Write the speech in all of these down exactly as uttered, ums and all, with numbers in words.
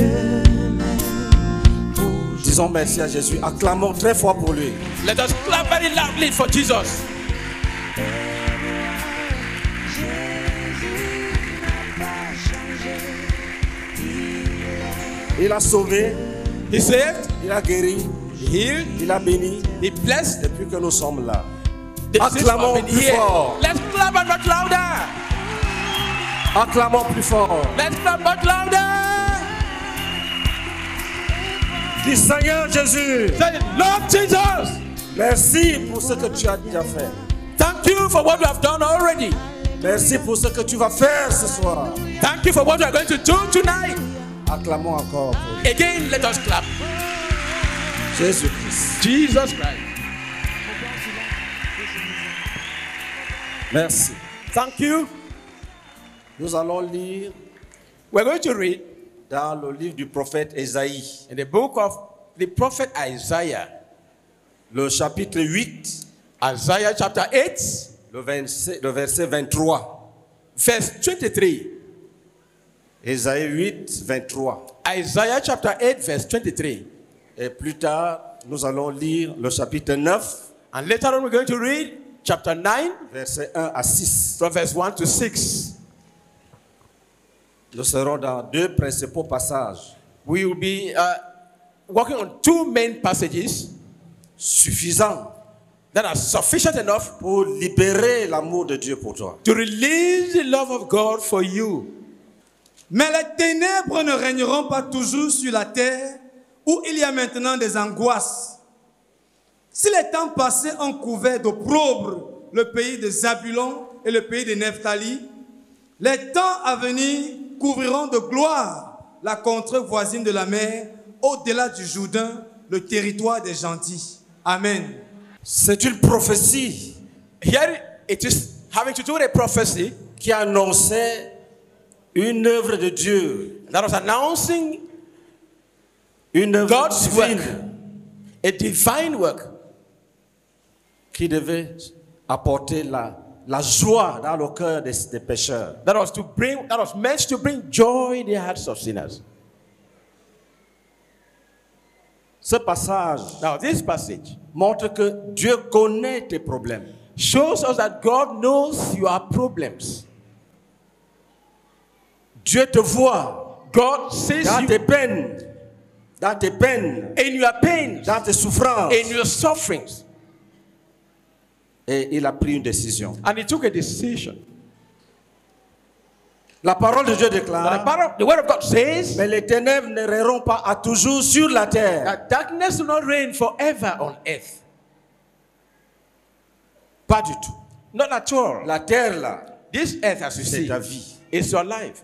Disons merci à Jésus. Acclamons très fort pour lui. Let us clap very loudly for Jesus. Il a sauvé, He saved, il a guéri, He healed, il a béni He blessed. depuis que nous sommes là. The Acclamons saints have been plus here. fort. Let's clap and much louder. Acclamons plus fort. Let's clap much louder. Dis Seigneur Jésus, Say, Lord Jesus, merci pour ce que tu as déjà fait. thank you for what you have done already. Merci pour ce que tu vas faire ce soir. Thank you for what you are going to do tonight. Acclamons encore pour lui. Again, let us clap. Jésus-Christ. Jesus Christ. Merci. Thank you. Nous allons lire We're going to read dans le livre du prophète Ésaïe, in the book of the prophet Isaiah, le chapitre huit, Isaiah chapter eight, le verset, le verset vingt-trois. verse twenty-three. Ésaïe huit, vingt-trois. Isaiah chapter eight, verse twenty-three. Et plus tard, nous allons lire le chapitre neuf, And later on, we're going to read chapter nine, verset un à six. from verse one to six. Nous serons dans deux principaux passages We will be uh, working on two main passages suffisants that are sufficient enough pour libérer l'amour de Dieu pour toi. to release the love of God for you. Mais les ténèbres ne régneront pas toujours sur la terre où il y a maintenant des angoisses. Si les temps passés ont couvert d'opprobre le pays de Zabulon et le pays de Nephtali, les temps à venir couvriront de gloire la contrée voisine de la mer, au-delà du Jourdain, le territoire des gentils. Amen. C'est une prophétie Here it is having to do with a prophecy qui annonçait une œuvre de Dieu, that was announcing une œuvre God's work, divine a divine work qui devait apporter la, la joie dans le cœur des, des pécheurs. that was to bring that was meant to bring joy in the hearts of sinners. Ce passage Now this passage montre que Dieu connaît tes problèmes. shows us that God knows your problems. Dieu te voit God sees dans you tes peines, dans tes peines, in your pains, dans tes souffrances. in your sufferings. Et il a pris une décision. And he took a decision. La parole de Dieu Now, the, déclare, Bible- the word of God says mais les ténèbres ne règneront pas à toujours sur la terre. that darkness will not reign forever on earth. Pas du tout. Not at all. La terre là, This earth, as you c'est see, ta vie. is your life.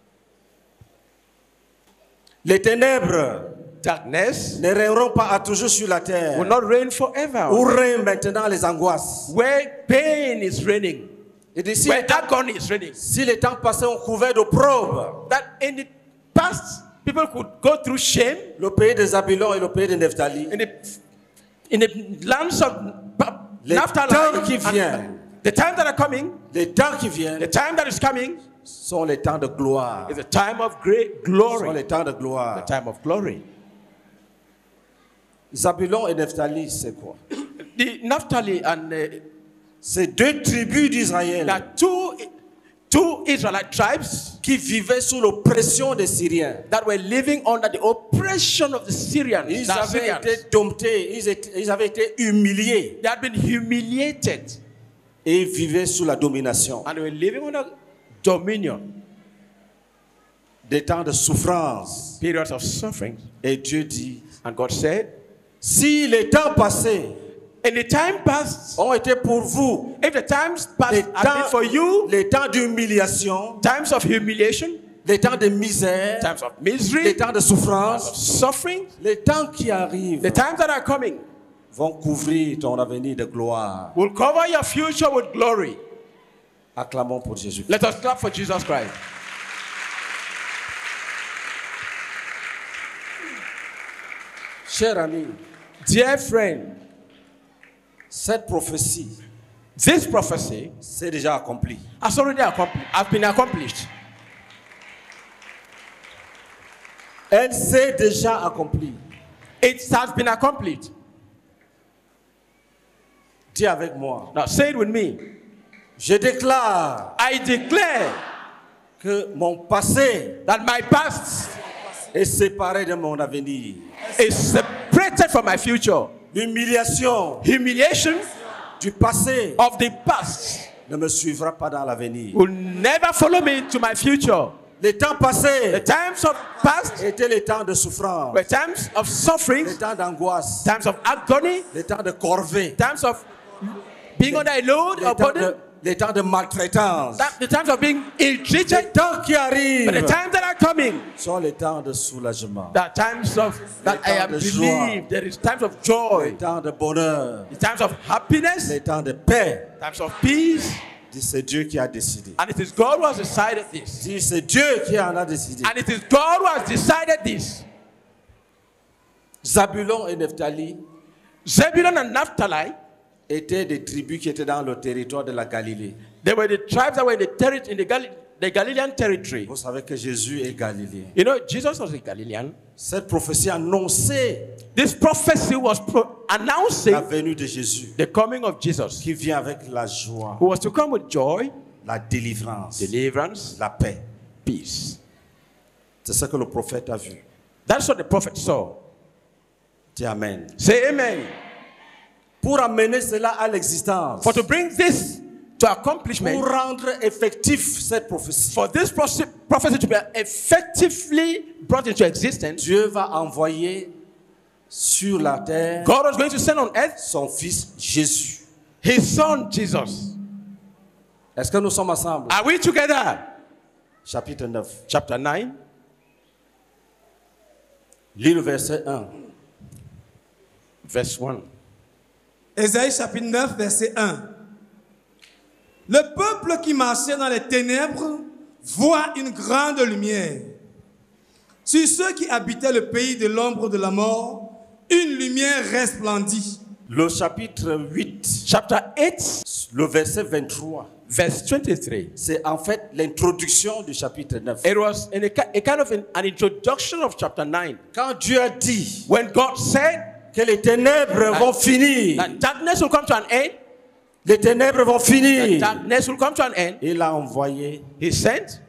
Les ténèbres Darkness ne règneront pas à toujours sur la terre. will not reign forever. Où règnent maintenant les angoisses. Where pain is reigning, Et d'ici, where agony is reigning. si les temps passés ont couvert d'opprobre, That in the past, people could go through shame. le pays de Zabulon et le pays de Nephtali, In the, in the lands of Pa- Les Naphtali, temps qui and- viennent. the time that are coming, les temps qui viennent the time that is coming, sont les temps de gloire. is a time of great sont glory. les temps de The gloire. time of glory. Zabulon et Nephtali, c'est quoi? The Naphtali and uh, C'est deux tribus d'Israël there are two, two Israelite tribes qui vivaient sous l'oppression des Syriens. that were living under the oppression of the Syrians. Ils the avaient Syrians. été domptés, ils, étaient- ils avaient été humiliés They had been humiliated et ils vivaient sous la domination. and they were living under dominion, Des temps de souffrance. periods of suffering. Et Dieu dit, And God said, si les temps passés in the time past, ont été pour vous if the times les past have been temps, for you, les temps d'humiliation, times of humiliation, les temps de misère, times of les misery, temps de of souffrance, suffering, les temps qui arrivent the times that are coming vont couvrir ton avenir de gloire. will cover your future with glory. Acclamons pour Jésus. Let us clap for Jesus Christ. Cher ami, Dear friend, cette prophétie this prophecy c'est déjà accompli. has already accompli- has been accomplished. Elle s'est déjà accomplie. It has been accomplished. Dis avec moi. Now say it with me. Je déclare I declare que mon passé that my past est séparé de mon avenir. is separated from my future. L'humiliation Humiliation du passé of the past ne me suivra pas dans l'avenir. will never follow me to my future. Les temps The passés times of past étaient les temps de souffrance, were times of les suffering, temps d'angoisse, times of agony, les temps de corvée, times of being under a load les or temps de, burden, les temps de maltraitance. that- the times of being Les ill-treated. temps qui But the arrivent times that are coming, sont les temps de soulagement, the times of that I am temps de joie. believed. There is times of les joy, temps de bonheur, the times of happiness, les temps de paix. times of peace, Dis, c'est Dieu qui a décidé. and it is God who has decided this. Dis, c'est Dieu qui en a décidé. And it is God who has decided this. Zabulon et Nephtali Zebulun and Naphtali, étaient des tribus qui étaient dans le territoire de la Galilée. they were the tribes that were in the, terri- in the, Gal- the Galilean territory. Vous savez que Jésus est galiléen. You know, Jesus was a Galilean. Cette prophétie annonçait This prophecy was pro- announcing la venue de Jésus, the coming of Jesus, qui vient avec la joie, who was to come with joy, la délivrance, deliverance, la paix. peace. C'est ce que le prophète a vu. That's what the prophet saw. Dis Amen. Say amen. Pour amener cela à l'existence, For to bring this to pour accomplishment, rendre effectif cette prophétie, for this prophe- prophecy to be effectively brought into existence, Dieu va envoyer sur la terre God was going to send on earth son fils Jésus. his son Jesus. Est-ce que nous sommes ensemble? Are we together? Chapitre neuf. Chapter nine, Lis le verset un. verse one. Ésaïe chapitre neuf, verset un. Le peuple qui marchait dans les ténèbres voit une grande lumière. Sur ceux qui habitaient le pays de l'ombre de la mort, une lumière resplendit. Le chapitre huit, Chapter eight, le verset vingt-trois, verse twenty-three. c'est en fait l'introduction du chapitre neuf. It was in a, ki- a kind of an, an introduction of chapter nine. Quand Dieu a dit When God said que les ténèbres vont finir, that darkness will come to an end, les ténèbres vont that finir, darkness will come to an end, il a envoyé he sent.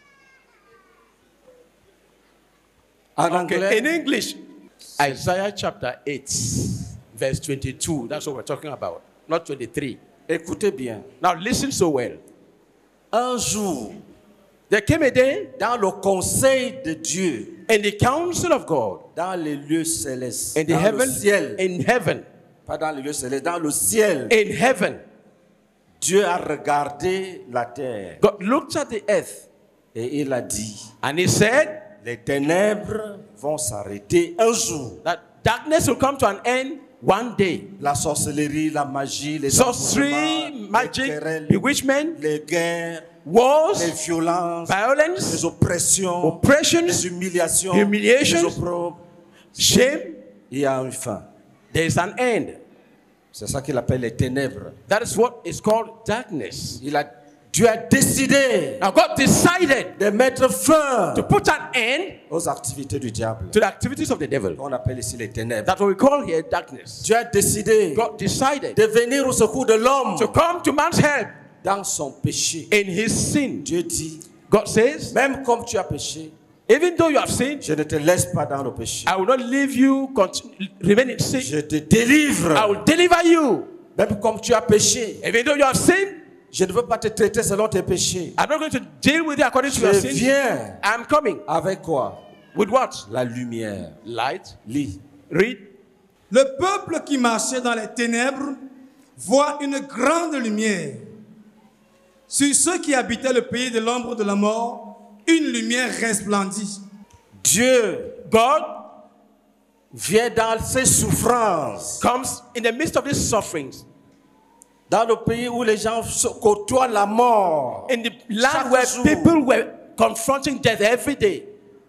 en Okay, anglais, in English, Isaiah chapter eight, verse twenty-two. That's what we're talking about, not twenty-three. écoutez bien, Now listen so well. un jour, There came a day dans le conseil de Dieu, in the council of God, dans les lieux célestes, in the dans le heaven, ciel, in heaven, pas dans les lieux célestes, dans le ciel, in heaven, Dieu a regardé la terre God looked at the earth et il a dit, and he said les ténèbres vont s'arrêter un jour. that darkness will come to an end one day. La sorcellerie, la magie, les Sorcery, envoûtements, magic, les querelles, bewitchment, les guerres, les wars, violences, violence, les oppressions, oppressions, les humiliations, humiliations, les opprobes. shame. Il y a une fin. There is an end. C'est ça qu'il appelle les ténèbres. That is what is called darkness. Il a, Dieu a décidé Now God decided de mettre fin to put an end aux activités du diable. to the activities of the devil. On appelle ici les ténèbres. That's what we call here darkness. Dieu a décidé God decided de venir au secours de l'homme to come to man's help dans son péché. in his sin. Dieu dit, God says, même comme tu as péché, even though you have sinned, je ne te laisse pas dans le péché. I will not leave you continue, remain in sin. Je te délivre. I will deliver you. Même comme tu as péché, Even though you have sinned, je ne veux pas te traiter selon tes péchés. I'm not going to deal with you according to your Je sin. viens I'm coming. avec quoi? With what? La lumière. Light. Lis. Read. Le peuple qui marchait dans les ténèbres voit une grande lumière. Sur ceux qui habitaient le pays de l'ombre de la mort, une lumière resplendit. Dieu God vient dans ses souffrances, comes in the midst of these sufferings, dans le pays où les gens se côtoient la mort. in the land Chaque where jour. people were confronting death every day,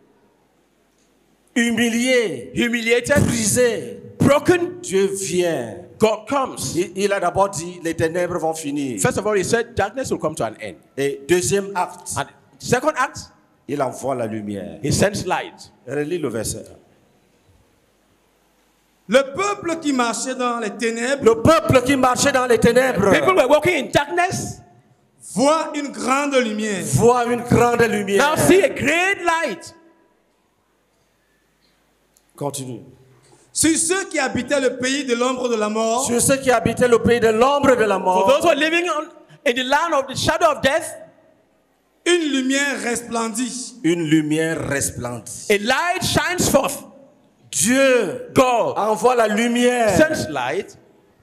Humilié, humiliated, brisé. broken. Dieu vient. God comes. Il, il a d'abord dit, les ténèbres vont finir. First of all, he said darkness will come to an end. Et deuxième acte, And second act, Il envoie la lumière. He sends light. Relis le verset. Le peuple qui marchait dans les ténèbres Le peuple qui marchait dans les ténèbres People were walking in darkness. voit une grande lumière. voit une grande lumière. Now see a great light. Continue. Sur ceux qui habitaient le pays de l'ombre de la mort, Sur ceux qui habitaient le pays de l'ombre de la For those mort, who are living on, in the land of the shadow of death, une lumière resplendit. une lumière resplendit. a light shines forth. Dieu God envoie la lumière sends light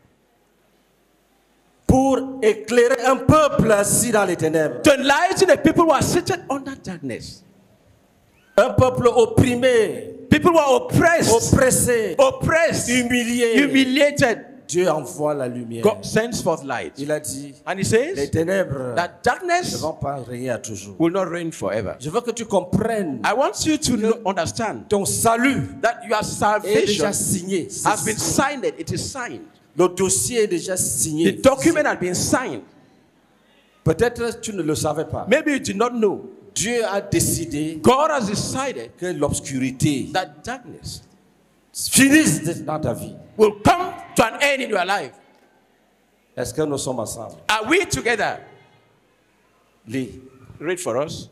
pour éclairer un peuple assis dans les ténèbres. to enlighten the people who are seated under darkness. Un peuple opprimé, People who are oppressed, oppressé, oppressed, humilié. humiliated. Dieu envoie la lumière. God sends forth light. Il a dit, And he les says ténèbres that ne darkness vont pas régner à toujours. will not reign forever. Je veux que tu comprennes I want you to know, understand ton salut that your est salvation déjà signé. has been signed. It is signed. Le dossier est déjà signé. The document has been signed. Peut-être tu ne le savais pas. Maybe you did not know. Dieu a décidé God has decided que l'obscurité that darkness finisse dans ta vie. will come to an end in your life. Est-ce que nous sommes ensemble? Are we together? Lis. Read for us.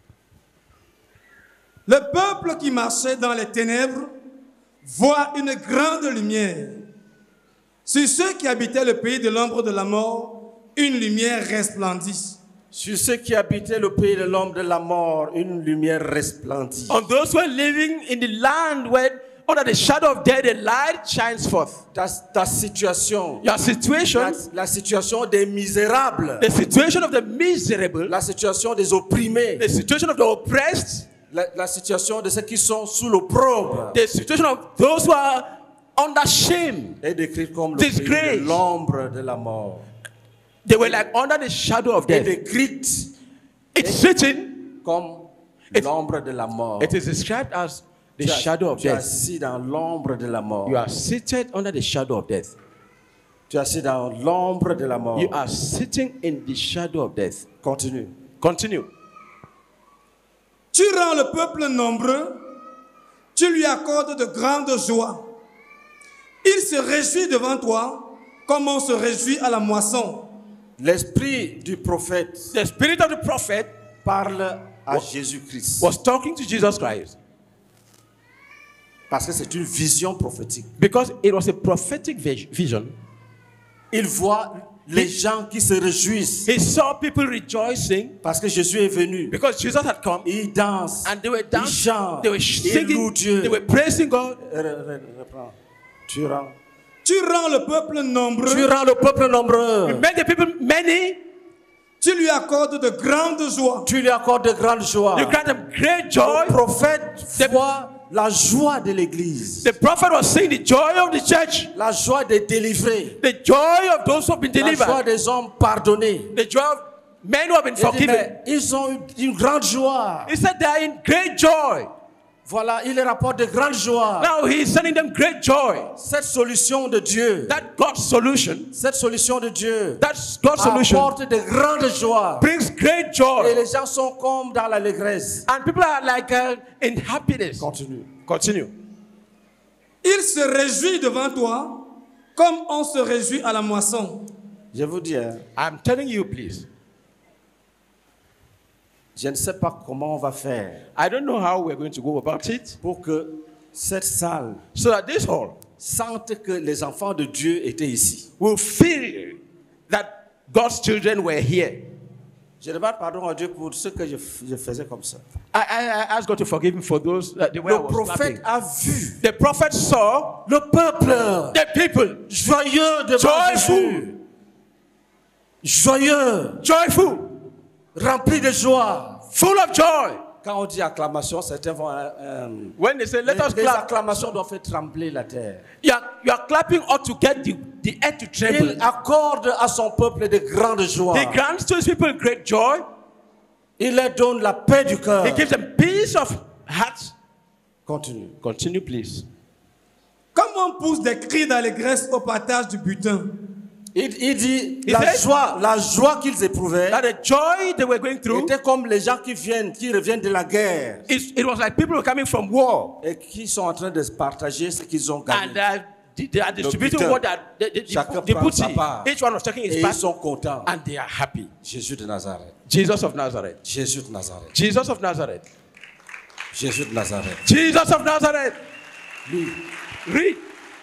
Le peuple qui marchait dans les ténèbres voit une grande lumière. Sur ceux qui habitaient le pays de l'ombre de la mort, une lumière resplendit. Sur ceux qui habitaient le pays de l'ombre de la mort, une lumière resplendit. On those who are living in the land where under the shadow of death, the light shines forth. Ta, ta situation, Your situation, la, la situation des misérables, the situation of the miserable, la situation des opprimés, the situation of the oppressed, la, la situation de ceux qui sont sous l'opprobre the situation of those who are under shame. est décrite comme le pays Disgrace. de l'ombre de la mort. They were like under the shadow of Est death. décrite It's written, comme It- l'ombre de la mort. it is described as the Tu as- shadow of tu es death. assis dans l'ombre de la mort. You are seated under the shadow of death. Tu es assis dans l'ombre de la mort. You are sitting in the shadow of death. Continue. Continue. Tu rends le peuple nombreux, tu lui accordes de grandes joies. Il se réjouit devant toi comme on se réjouit à la moisson. L'esprit du prophète The spirit of the prophet parle à Jésus-Christ. was talking to Jesus Christ Parce que c'est une vision prophétique. because it was a prophetic vis- vision. Il voit les gens qui se réjouissent He saw people rejoicing parce que Jésus est venu. because Jesus had come Ils dansent. and they were Ils dancing, chantent. they were Ils louent singing, Dieu. they were praising God. Re- re- reprends. Tu rends. Tu rends le peuple nombreux, Tu rends le peuple nombreux. You made the people many, tu lui accordes de grandes joies. Tu lui accordes de grandes joies. you grant them great Le joy. prophète The- voit la joie de l'église. The prophet was saying the joy of the church, La joie des délivrés. the joy of those who have been La joie delivered, des hommes pardonnés. the joy of men who have been Il dit, forgiven. mais ils ont eu une grande joie. He said they are in great joy. Voilà, il les rapporte de grandes joies. Now he is sending them great joy. Cette solution de Dieu, That God's solution, cette solution de Dieu that God's solution apporte de grandes joies. brings great Et joy. les gens sont comme dans l'allégresse. And people are like uh, in happiness. Continue. Continue. Il se réjouit devant toi comme on se réjouit à la moisson. Je vous dis, hein, I'm telling you, please. je ne sais pas comment on va faire I don't know how we're going to go about it pour que cette salle so that this hall sente que les enfants de Dieu étaient ici. will feel that God's children were here. Je demande pardon à Dieu pour ce que je, je faisais comme ça. I, I, I ask God to forgive me for those uh, the way I Le was prophète clapping. a vu The prophet saw le peuple the people joyeux devant Joyful. Jésus. Joyeux, joyful, rempli de joie. full of joy. Quand on dit acclamation, certains vont... euh, euh, When they say, let les, us les clap, acclamations doivent faire trembler la terre. you are, you are clapping ought to get the, the earth to tremble. Il accorde à son peuple de grandes joies. He grants to his people great joy. Il leur donne la paix du cœur. He gives them peace of heart. Continue. Continue, please. Comme on pousse des cris d'allégresse au partage du butin. Il, il dit He la said- joie, la joie qu'ils éprouvaient That the joy they were going through, était comme les gens qui viennent, qui reviennent de la guerre it, it was like people were coming from war. et qui sont en train de se partager ce qu'ils ont gagné. And uh, they they are distributing butin. what they are, the, the, Chacun the, the prend booty. sa part. Each one was taking Et his ils part. sont contents. And they are happy. Jésus de Nazareth. Jesus of Nazareth. Jésus de Nazareth. Jesus of Nazareth. Jésus de Nazareth. Jesus of Nazareth. Lui, Read.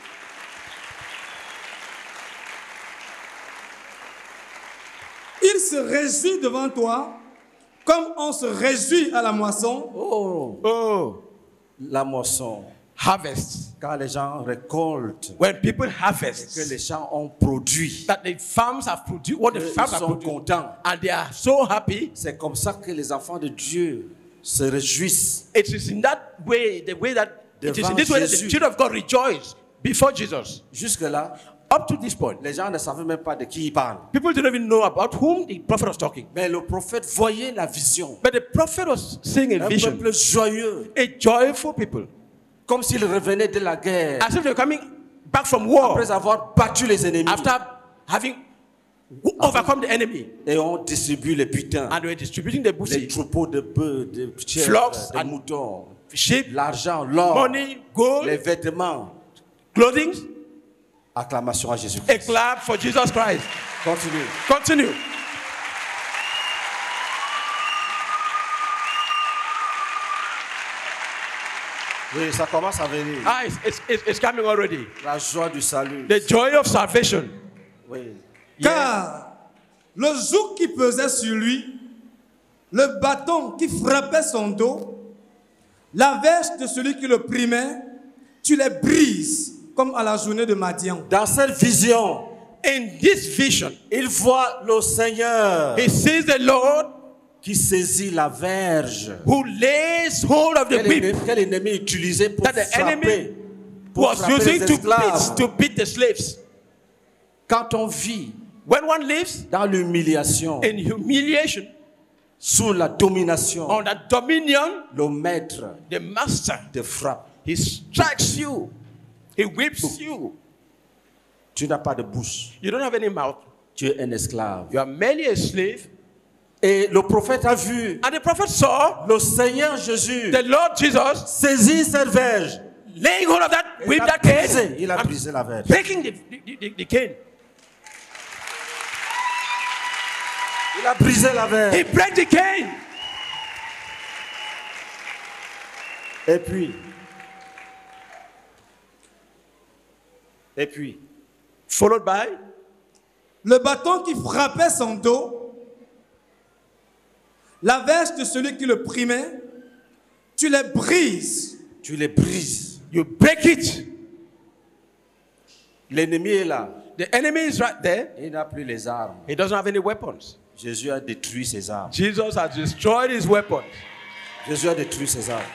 Il se réjouit devant toi comme on se réjouit à la moisson. oh, Oh, la moisson. harvest. Quand les gens récoltent, When people que harvest, les gens ont produit, that the farms have produced, what the ils farms have sont produced, contents. and they are so happy. C'est comme ça que les enfants de Dieu se réjouissent. It is in that way, the way that it is in Devant this way that the Jésus. children of God rejoice before Jesus. Jusque-là, Up to this point, les gens ne savaient même pas de qui il parle. people didn't even know about whom the prophet was talking. Mais le prophète voyait la vision. But the prophet was seeing a Un vision, peuple joyeux, a joyful people, comme s'il revenait de la guerre, as if they were coming back from war après avoir battu les ennemis. after having overcome the enemy, Et on distribue les butins, and they were distributing the les booty, troupeaux de bœufs, de chèvres, Flocks de and moutons, sheep, l'argent, l'or, money, gold, les vêtements. clothing. Acclamation à Jésus. A clap for Jesus Christ. Continue. Continue. Oui, ça commence à venir. Ah, it's, it's, it's it's coming already. La joie du salut. The joy of salvation. Oui. Car le joug qui pesait sur lui, le bâton qui frappait son dos, la verge de celui qui le primait, tu les brises comme à la journée de Madian. Dans cette vision, In this vision, il voit le Seigneur he sees the Lord qui saisit la verge. who lays hold of the Quel whip ennemi, quel ennemi utilisé pour that the frapper, enemy pour was frapper using les to esclaves. beat, to beat the slaves. Quand on vit When one lives dans l'humiliation, in humiliation, sous la domination, under dominion, le maître the master, te frappe. he strikes you, he whips you. Tu n'as pas de bouche. You don't have any mouth. Tu es un esclave. You are merely a slave. Et le prophète a vu And the prophet saw le Seigneur Jésus the Lord Jesus saisir cette verge. laying hold of that Il whip, a that brisé, cane, il a and brisé la verge. breaking the, the, the, the cane. Il a brisé la He verge. break the cane. Et puis, et puis, Followed by Le bâton qui frappait son dos, la verge de celui qui le primait, tu les brises. tu les brises. you break it. L'ennemi est là. The enemy is right there. Il n'a plus les armes. He doesn't have any weapons. Jésus a détruit ses armes. Jesus has destroyed his weapons. Jésus a détruit ses armes.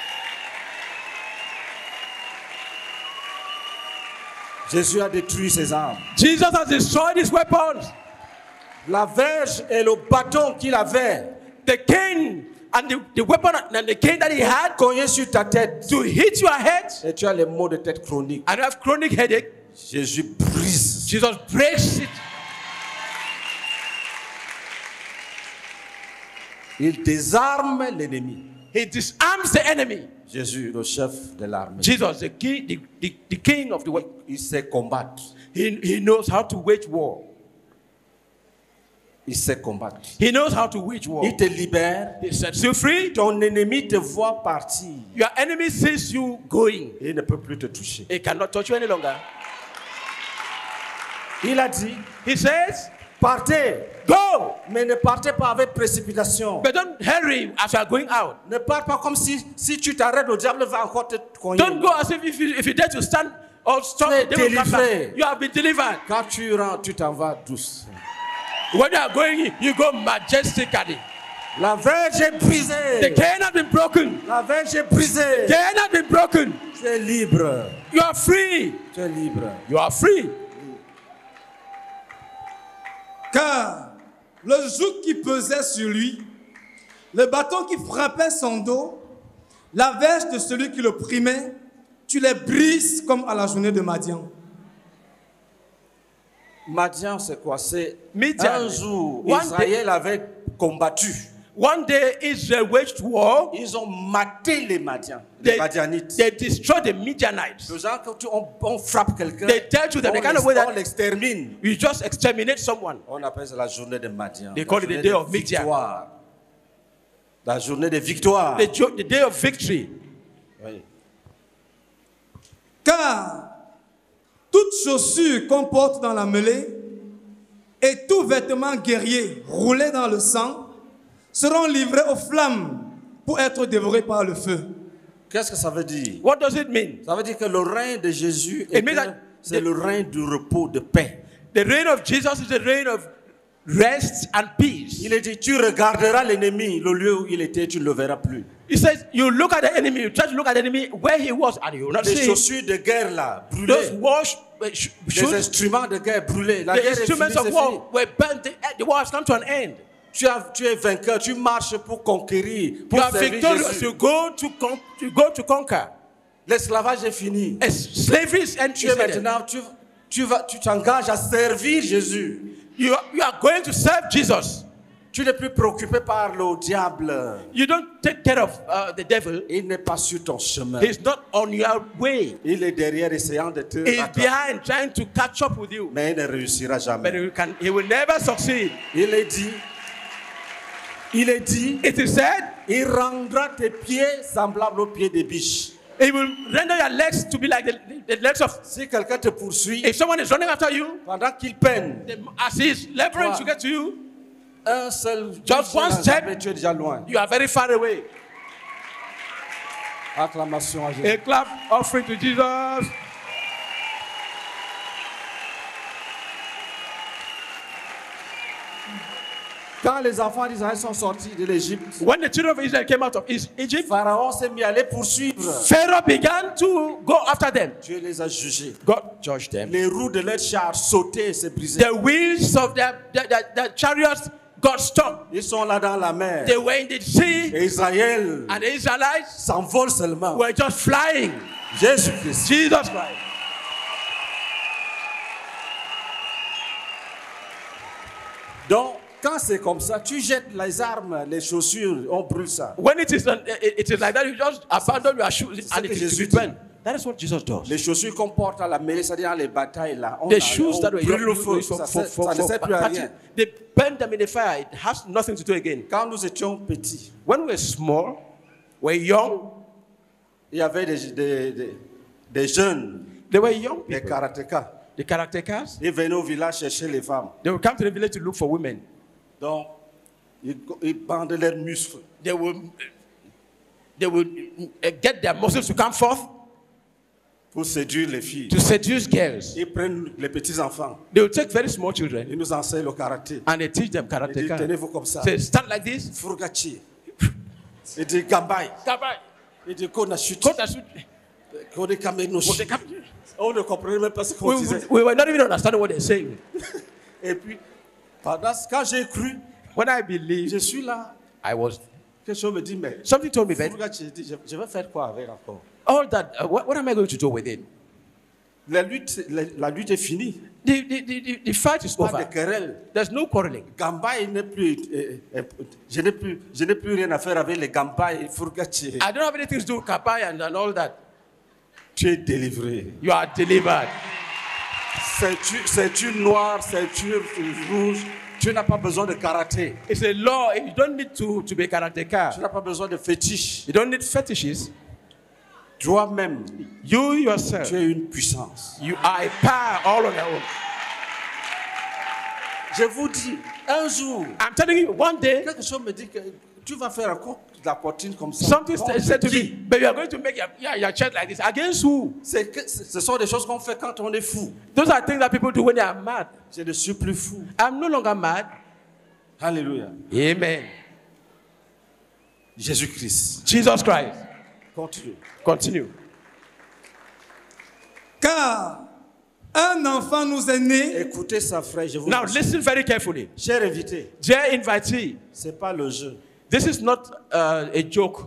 Jésus a détruit ses armes. Jesus has destroyed his weapons. La verge et le bâton qu'il avait The cane and the, the weapon and the cane that he had cogné sur ta tête. to hit your head Et tu as les maux de tête chroniques. and you have chronic headache. Jésus brise. Jesus breaks it. Il désarme l'ennemi. He disarms the enemy. Jésus, le chef de l'armée. Jesus, the king, the, the, the king of the world, Il sait combattre. he, he knows how to wage war. Il sait combattre. He knows how to wage war. Il te libère. He sets you free. Ton ennemi te voit partir. Your enemy sees you going. Il ne peut plus te toucher. He cannot touch you any longer. Il a dit, He says, partez, go, mais ne partez pas avec précipitation. but don't hurry as you are going out. Ne pars pas comme si, si tu t'arrêtes, le diable va encore te cogner. Don't go as if if you, if you dare to stand or stop, Tu es the devil will come back. délivré. You have been delivered. Quand tu rentres, tu t'en vas douce. When you are going, you go majestically. La verge est The brisée. cane has been broken. La verge est brisée. The cane has been broken. Tu es libre. You are free. Tu es libre. You are free. Car le joug qui pesait sur lui, le bâton qui frappait son dos, la verge de celui qui le primait, tu les brises comme à la journée de Madian. Madian, c'est quoi? C'est Midian. un jour, One Israël avait combattu. One day Israel waged war. Ils ont maté les Madians, les They, Madianites. they destroyed the Midianites. Le genre, quand tu- on, on frappe quelqu'un, They tell you that on the kind of way l'ex- on that l'extermine. you just exterminate someone. On appelle ça la journée de Madian. They La call it the journée day de of Midian. victoire. La journée de victoire. The, jo- the day of victory. Oui. Car toute chaussure qu'on porte dans la mêlée et tout vêtement guerrier roulé dans le sang seront livrés aux flammes pour être dévorés par le feu. Qu'est-ce que ça veut dire? What does it mean? Ça veut dire que le règne de Jésus, It means était- that c'est the- le règne du repos, de paix. The reign of Jesus is the reign of rest and peace. Il est dit, tu regarderas l'ennemi, le lieu où il était, tu ne le verras plus. He says, you look at the enemy, you try to look at the enemy where he was, and you will not Les see him. chaussures de guerre là, Those brûlées. wash, uh, sh- Les shoes, instruments de guerre brûlés. La the guerre est finie, instruments of c'est fini. war were burnt. The, the war has come to an end. Tu, as- tu es vainqueur, tu marches pour conquérir, pour You are servir victorious. Jésus. You go to con- you go to conquer. L'esclavage est fini. And slavery is end. Tu es maintenant, tu, tu vas, tu t'engages à servir Jésus. You are, you are going to serve Jesus. Tu n'es plus préoccupé par le diable. You don't take care of uh, the devil. Il n'est pas sur ton chemin. He's not on your way. Il est derrière essayant de te He's rattraper. behind trying to catch up with you. Mais il ne réussira But jamais. he, can, he will never succeed. Il est dit, il est dit, It is said, il rendra tes pieds semblables aux pieds des biches. he will render your legs to be like the, the legs of. Si quelqu'un te poursuit, If someone is running after you, pendant qu'il peine, the- as he is laboring Wow. to get to you, un seul, Just une one seule step. enjambée, tu es déjà loin. you are very far away. Acclamation à Jésus. A clap offering to Jesus. Quand les enfants d'Israël sont sortis de l'Égypte, When the children of Israel came out of Is- Egypt, Pharaon s'est mis à les poursuivre. Pharaoh began to go after them. Dieu les a jugés. God judged them. Les roues de leur char sautaient et se brisaient. The wheels of their, their, their, their chariots got stuck. Ils sont là dans la mer. They were in the sea, Et Israël and the Israelites s'envole seulement. were just flying. Jésus-Christ. Jesus Christ. Donc, quand c'est comme ça, tu jettes les armes, les chaussures, on brûle ça. When it is, it, it is like that, you just abandon your shoes and que it is Jésus to be dit. burned. That is what Jesus does. Les chaussures qu'on porte à la mêlée, c'est-à-dire dans les batailles là, on, The a- shoes on that were brûle le used feu, for, ça, for, sert- for, ça ne for sert plus à party, rien. they burn them in the fire. It has nothing to do again. Quand nous étions petits, When we were small, we were young, il y avait des, des, des, des jeunes, they were young des people. karatékas. The karatecas, Ils venaient au village chercher les femmes. they would come to the village to look for women. Donc, ils, ils bandaient leurs muscles. They would, they would uh, get their muscles to come forth Pour séduire les filles. to seduce girls. Ils prennent les petits-enfants. They would take very small children Ils nous enseignent le karaté. and they teach them Ils disent, karateka. tenez-vous comme ça. Say, stand like this. Furgachi. Ils disent, Gambai. Ils disent, Konachut. Go to shoot. Kodekamenoshi. On ne comprenait même pas ce qu'on We, disait. we were not even understanding what they're saying. Et puis, pendant, quand j'ai cru, When I believed, je suis là. I was. Quelque chose me dit, mais Something told me that Furgachi, je dis, je, je vais faire quoi avec encore? all that. Uh, what, what am I going to do with it? La lutte, la, la lutte est finie. The, the, the, the, the fight is Pas de over. querelle. There's no quarreling. Gambai n'est plus, euh, euh, je n'ai plus, je n'ai plus rien à faire avec les Gambai et Furgachi. I don't have anything to do with kapai and, and all that. Tu es délivré. You are delivered. Ceinture, ceinture noire, ceinture rouge. Tu n'as pas besoin de karaté. It's a law. You don't need to, to be a Tu karateka. n'as pas besoin de fétiche. You don't need fetishes. Toi-même, You yourself, tu es une puissance. you are a power all on your own. Je vous dis, un jour, I'm telling you, one day, quelque chose me dit que tu vas faire encore de la poitrine comme ça. something Contre said to qui? me, but you are going to make your, yeah, your chest like this. Against who? C'est que, ce sont des choses qu'on fait quand on est fou. Those are things that people do when they are mad. Je ne suis plus fou. I'm no longer mad. Alléluia. Amen. Jésus-Christ. Jesus Christ. Continue. Continue. Car un enfant nous est né, Écoutez ça, frère, je vous Now dis. listen very carefully. Cher invité, Dear invitee, ce n'est pas le jeu. this is not uh, a joke.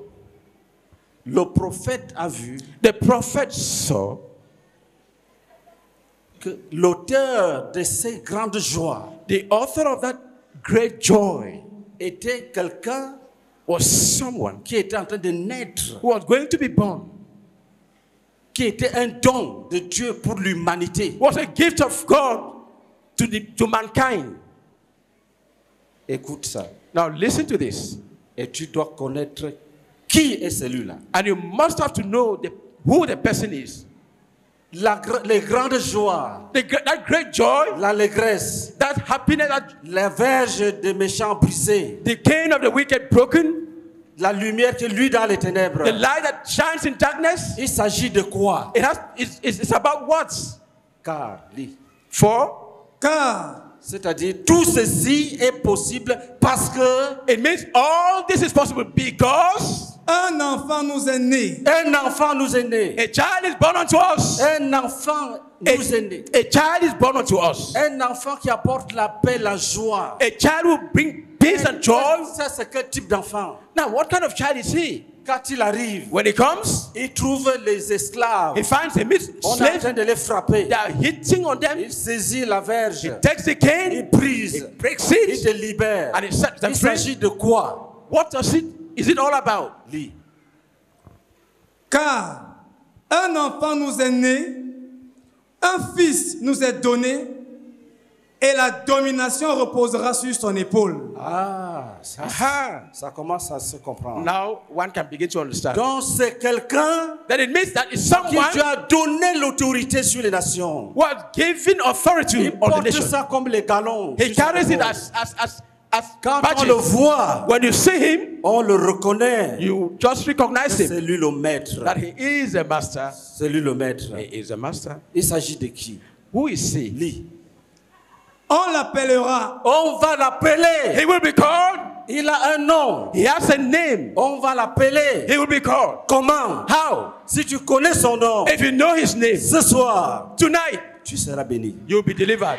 Le prophète a vu The prophet saw que l'auteur de ces grandes joies the author of that great joy, était quelqu'un was someone qui était en train de naître, who was going to be born, qui était un don de Dieu pour l'humanité. was a gift of God to, the, to mankind. Écoute ça. Now listen to this. Et tu dois connaître qui est celui-là. And you must have to know the, who the person is. La, gr- les grandes joies, The, gr- that great joy, l'allégresse, that happiness, that la verge des méchants brisés, the cane of the wicked broken, la lumière qui luit dans les ténèbres. the light that shines in darkness. Il s'agit de quoi? It has, it's, it's, it's about what? Car, lis. For Car C'est-à-dire, tout ceci est possible parce que it means all this is possible because un enfant nous est né. un enfant nous est né. a child is born unto us. Un enfant A, nous est né. a child is born unto us. Un enfant qui apporte la paix, la joie. A child will bring peace and joy. Ça, c'est quel type d'enfant? Now, what kind of child is he? Quand il arrive, When he comes, il trouve les esclaves. he finds a meets On est en slaves. train de les frapper. They are hitting on them. Il saisit la verge. He takes the cane, Il brise. he breaks Il it, te libère. and he sets them Il free. s'agit de quoi? What does it? Is it all about? Lis. Car un enfant nous est né, un fils nous est donné, et la domination reposera sur son épaule. Ah, ça, Aha. ça commence à se comprendre. Now one can begin to understand. Donc c'est quelqu'un Then it means that it's qui someone Dieu a donné l'autorité sur les nations. who has given authority Il on the porte nation. ça comme les galons. He sur son carries it épaule. as as as as Quand on badges. le voit, When you see him, on le reconnaît. you just recognize C'est him lui le maître. that he is a master. C'est lui le maître. He is a master. Il s'agit de qui? Who is he? Lis. On l'appellera On va l'appeler. He will be called. Il a un nom. He has a name. On va l'appeler. He will be called. Comment? How? Si tu connais son nom, If you know his name, ce soir, tonight tu seras béni. you will be delivered.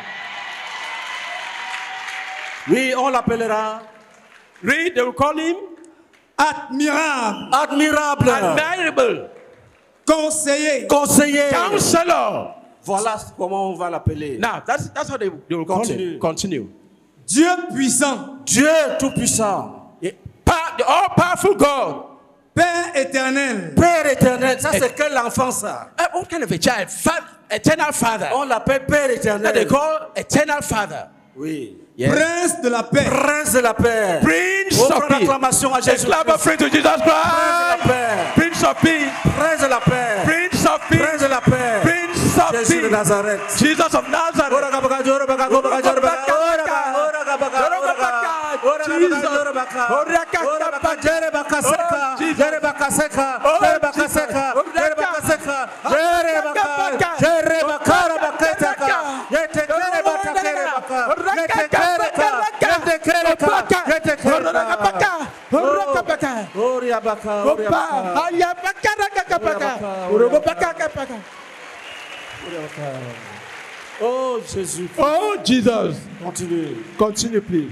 Oui, on l'appellera Read, they will call him admirable, admirable, admirable, conseiller, conseiller. counselor. Voilà comment on va l'appeler. Now that's that's how they, they will call Continue. him. Continue. Dieu puissant, Dieu tout-puissant, Yeah. Pa- the all-powerful God. Père éternel, Père éternel. Ça, c'est quel enfant, ça? Uh, what kind of a child? Fa- eternal Father. On l'appelle Père That they éternel. call eternal Father. Oui. Yes. prince de la paix, Prince de la paix. Prince Offre of Peace. l'acclamation à A Jésus. clap Christ. offering to Jesus Prince de la Christ. paix. Prince of Peace. Prince de la paix. Prince of Peace. Prince de la paix. Prince of Jésus de Peace. Nazareth. Jesus of Nazareth. Ora gabaka, ora baka, ora baka, ora baka, ora baka, ora gabaka, ora baka, ora gabaka, ora baka, ora baka, jere baka seka, jere baka seka, jere baka seka, jere baka seka, jere baka, jere baka, ora baka seka, yete kere baka kere baka, yete kere ka, yete kere ka, yete kere ka. Ora baka, ora baka. Oh Jésus, Oh Jesus. continue. Continue, please.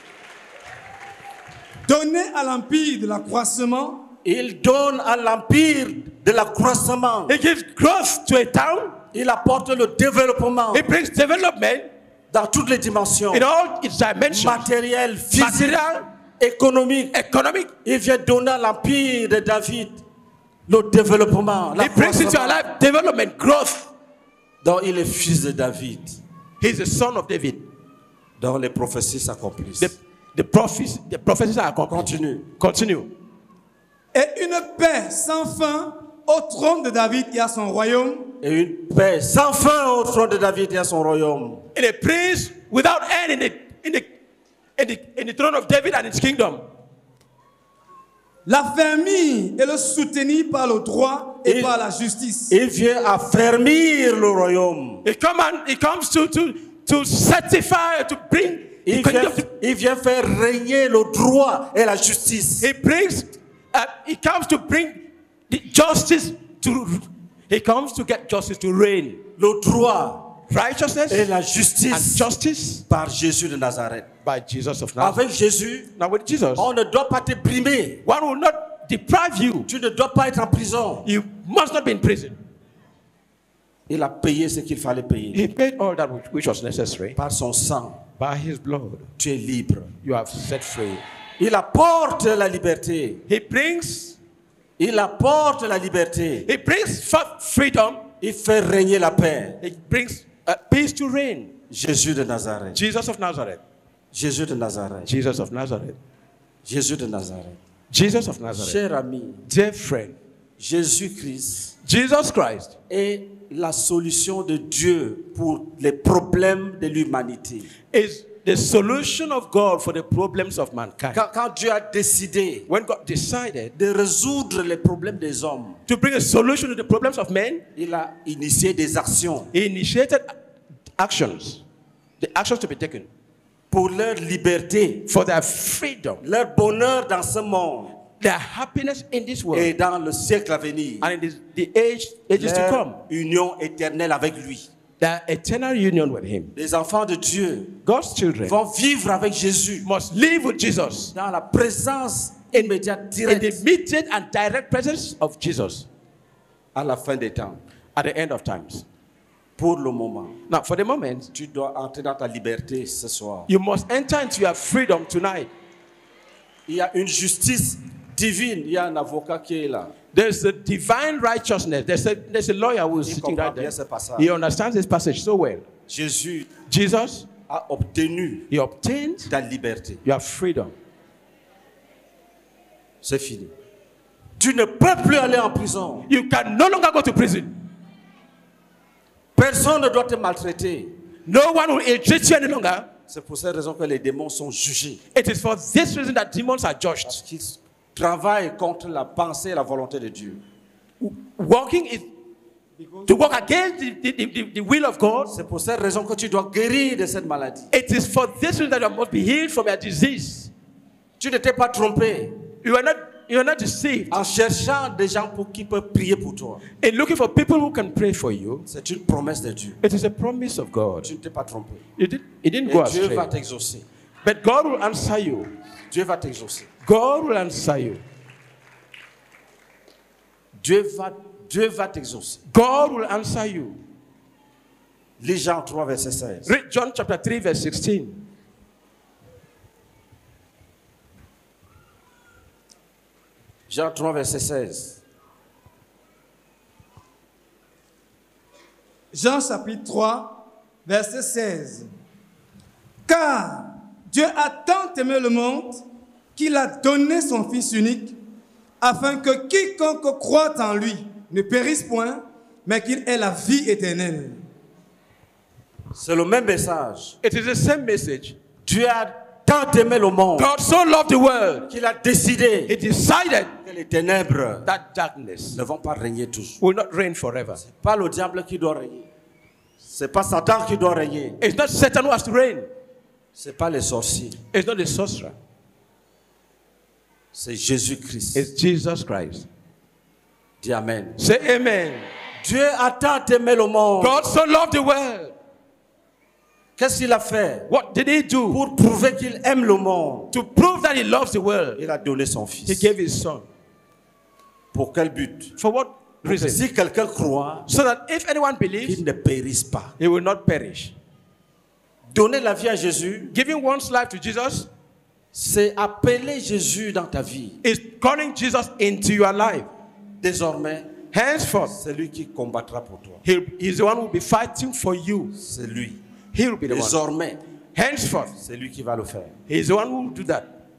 donné à l'empire de l'accroissement, Il donne à l'empire de l'accroissement. He gives growth to a town. Il apporte le développement He brings development dans toutes les dimensions. in all its dimensions. Matériel, physique, Material, économique. economic. Il vient donner à l'empire de David le développement, He brings into l'accroissement. our life development, growth. Donc il est fils de David. He's the son of David. Donc les prophéties s'accomplissent. The, the prophecies, the prophecies are accomplished. Continue. Continue. et une paix sans fin au trône de David et à son royaume, Et une paix sans fin au trône de David et à son royaume. And a prince without end in the, in the, in the, in the throne of David and his kingdom. l'affermir et le soutenir par le droit et Et- par la justice. Il vient affermir le royaume. He, come and, he comes to, to, to certify, to bring the Il vient, kingdom. il vient faire régner le droit et la justice. He brings, uh, he comes to bring the justice to, he comes to get justice to reign. Le droit Righteousness et la and justice justice par Jésus de Nazareth. by Jesus of Nazareth. Avec Jésus, Now with Jesus, on ne doit pas te brimer. one will not deprive you. Tu ne dois pas être en prison. You must not be in prison. Il a payé ce qu'il fallait payer. He paid all that which, which was necessary. Par son sang, By his blood, tu es libre. you have set free. Il apporte la liberté. He brings, Il apporte la liberté. he brings f- freedom. Il fait régner la paix. He brings uh, peace to reign. Jésus de Nazareth. Jesus of Nazareth. Jésus de Nazareth. Jesus of Nazareth. Jésus de Nazareth. Jesus of Nazareth. Cher ami, Dear friend, Jésus-Christ Jesus Christ est la solution de Dieu pour les problèmes de l'humanité. is the solution of God for the problems of mankind. Quand, quand Dieu a décidé When God decided de résoudre les problèmes des hommes, to bring a solution to the problems of men, il a initié des actions he initiated actions, the actions to be taken pour leur liberté, for their freedom, leur bonheur dans ce monde their happiness in this world, et dans le siècle à venir, and in this, the age, ages to come, leur union éternelle avec lui. their eternal union with him. Les enfants de Dieu God's children vont vivre avec Jésus must live with Jesus dans la présence immédiate, in the directe, immediate and direct presence of Jesus à la fin des temps. at the end of times. Pour le moment, Now, for the moment, tu dois entrer dans ta liberté ce soir. you must enter into your freedom tonight. Il y a une justice divine. Il y a un avocat qui est là. There's a divine righteousness. There's a, there's a lawyer who is Il sitting comprend right there. bien ce passage. He understands this passage so well. Jésus Jesus, a obtenu he obtained ta liberté. your freedom. C'est fini. Tu ne peux plus aller en prison. You can no longer go to prison. Personne ne doit te maltraiter. No one will ill-treat you any longer. C'est pour cette raison que les démons sont jugés. It is for this reason that demons are judged. Parce qu'ils travaillent contre la pensée et la volonté de Dieu. Walking is to walk against the, the, the, the will of God. C'est pour cette raison que tu dois guérir de cette maladie. It is for this reason that you must be healed from your disease. Tu ne t'es pas trompé You are not, you are not deceived en cherchant des gens pour qui peuvent prier pour toi. in looking for people who can pray for you. C'est une promesse de Dieu. It is a promise of God. Tu ne t'es pas trompé. You did, it didn't Et go Dieu va astray. t'exaucer. But God will answer you. Dieu va t'exaucer. God will answer you. Dieu va, Dieu va t'exaucer. God will answer you. Lis Jean trois, verset seize. Read John chapter three, verse sixteen. Jean trois, verset seize. Jean chapitre trois, verset seize. Car Dieu a tant aimé le monde qu'il a donné son Fils unique, afin que quiconque croit en lui ne périsse point, mais qu'il ait la vie éternelle. C'est le même message. It is the same message. Dieu a tant aimé le monde God so loved the world, qu'il a décidé He decided que les ténèbres that darkness ne vont pas régner toujours. will not reign forever. C'est pas le diable qui doit régner. C'est pas Satan qui doit régner. It's not Satan who has to reign. C'est pas les sorciers. It's not the sorcerer. C'est Jésus-Christ. It's Jesus Christ. Dis Amen. Say amen. Dieu a tant aimé le monde. God so loved the world. Qu'est-ce qu'il a fait? What did He do? Pour prouver qu'il aime le monde, To prove that He loves the world, il a donné son He Fils. gave His Son. Pour quel but? For what Pour que reason? si quelqu'un croit, So that if anyone believes, qu'il ne périsse pas. he will not perish. Donner la vie à Jésus, Giving one's life to Jesus c'est appeler Jésus dans ta vie. is calling Jesus into your life. Désormais, Henceforth, c'est lui qui combattra pour toi. He is the one who will be fighting for you. C'est lui. He will be the one. Désormais, Henceforth, c'est lui qui va le faire. He is the one who will do that.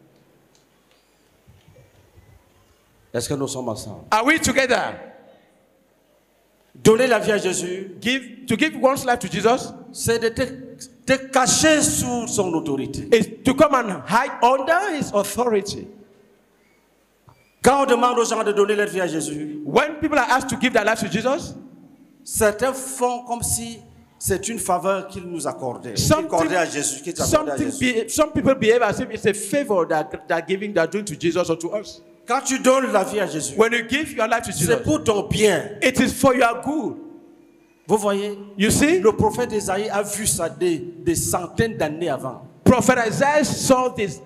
Est-ce que nous sommes ensemble? Are we together? Donner la vie à Jésus, Give to give one's life to Jesus c'est de te, te cacher sous son autorité. is to come and hide under His authority. Quand on demande aux gens de donner leur vie à Jésus, When people are asked to give their lives to Jesus, certains font comme si c'est une faveur qu'il nous accordait. Something- Qu'il accordait à Jésus, qu'il accordait à something Jésus. be, some people behave as if it's a favor that they're giving, they're doing to Jesus or to us. Quand tu donnes la vie à Jésus, When you give your life to c'est Jesus, pour ton bien. it is for your good. Vous voyez, You see, le prophète Isaïe a vu ça des, des centaines d'années avant. Prophet Isaiah saw this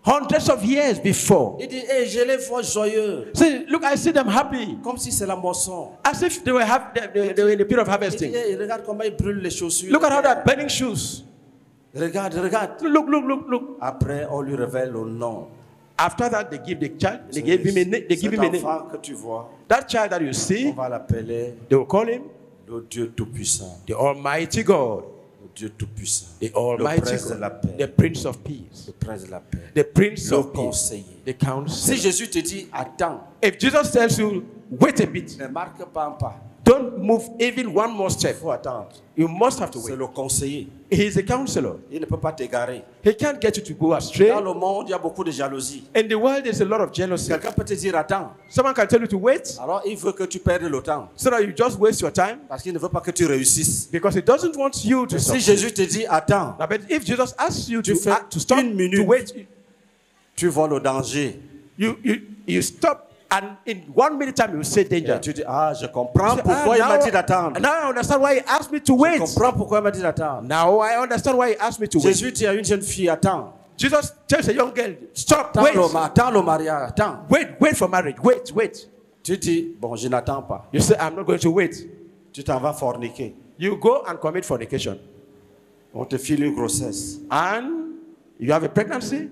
hundreds of years before. Il dit, hey, je les vois joyeux. See, look, I see them happy. Comme si c'est la moisson. As if they were, have, they, they, they were in the period of Il dit, harvesting. hey, regarde comment ils brûlent les chaussures. Look at how they're burning shoes. Regarde, regarde. Look, look, look, look. Après, on lui révèle le nom. After that, they give the child, they gave him a name. They give Cet him a name. enfant que tu vois, That child that you on see, va l'appeler they will call him le Dieu Tout-Puissant. the Almighty God, Le Dieu Tout-Puissant. the Le Almighty prince de la God, paix. the Prince of Peace, Le prince de la paix. the Prince Le of Peace, conseiller. the Si Counselor. Jésus te dit, attends, If Jesus tells you, wait a bit, ne marque pas un pas. don't move even one more Il step. faut attendre. You must have to C'est wait. le conseiller. He is a counselor. Il ne peut pas t'égarer. He can't get you to go astray. Dans le monde, il y a beaucoup de jalousie. In the world, there's a lot of jealousy. Quelqu'un peut te dire, attends. Someone can tell you to wait, Alors, il veut que tu perdes le temps. so that you just waste your time, Parce qu'il ne veut pas que tu réussisses. because he doesn't want you to Si succeed. Jésus te dit, attends, Now, but if Jesus asks you to, Tu fais act- to stop, une minute. to wait, tu vois le danger. you, you, you stop, and in one minute time you say danger. Et tu dis, ah, je comprends Say, pourquoi "Ah, il m'a now- dit d'attendre. Now I understand why he asked me to Je wait. comprends pourquoi il m'a dit d'attendre. Now I understand why he asked me to wait. Jésus dit à une jeune fille, attends. Jesus tells a young girl, stop, Attends wait. le, ma- attends le mariage, attends. Wait, wait for marriage. Wait, wait. Tu dis, bon, je n'attends pas. You say, I'm not going to wait. Tu t'en vas forniquer. You go and commit fornication. On te file une grossesse. And you have a pregnancy.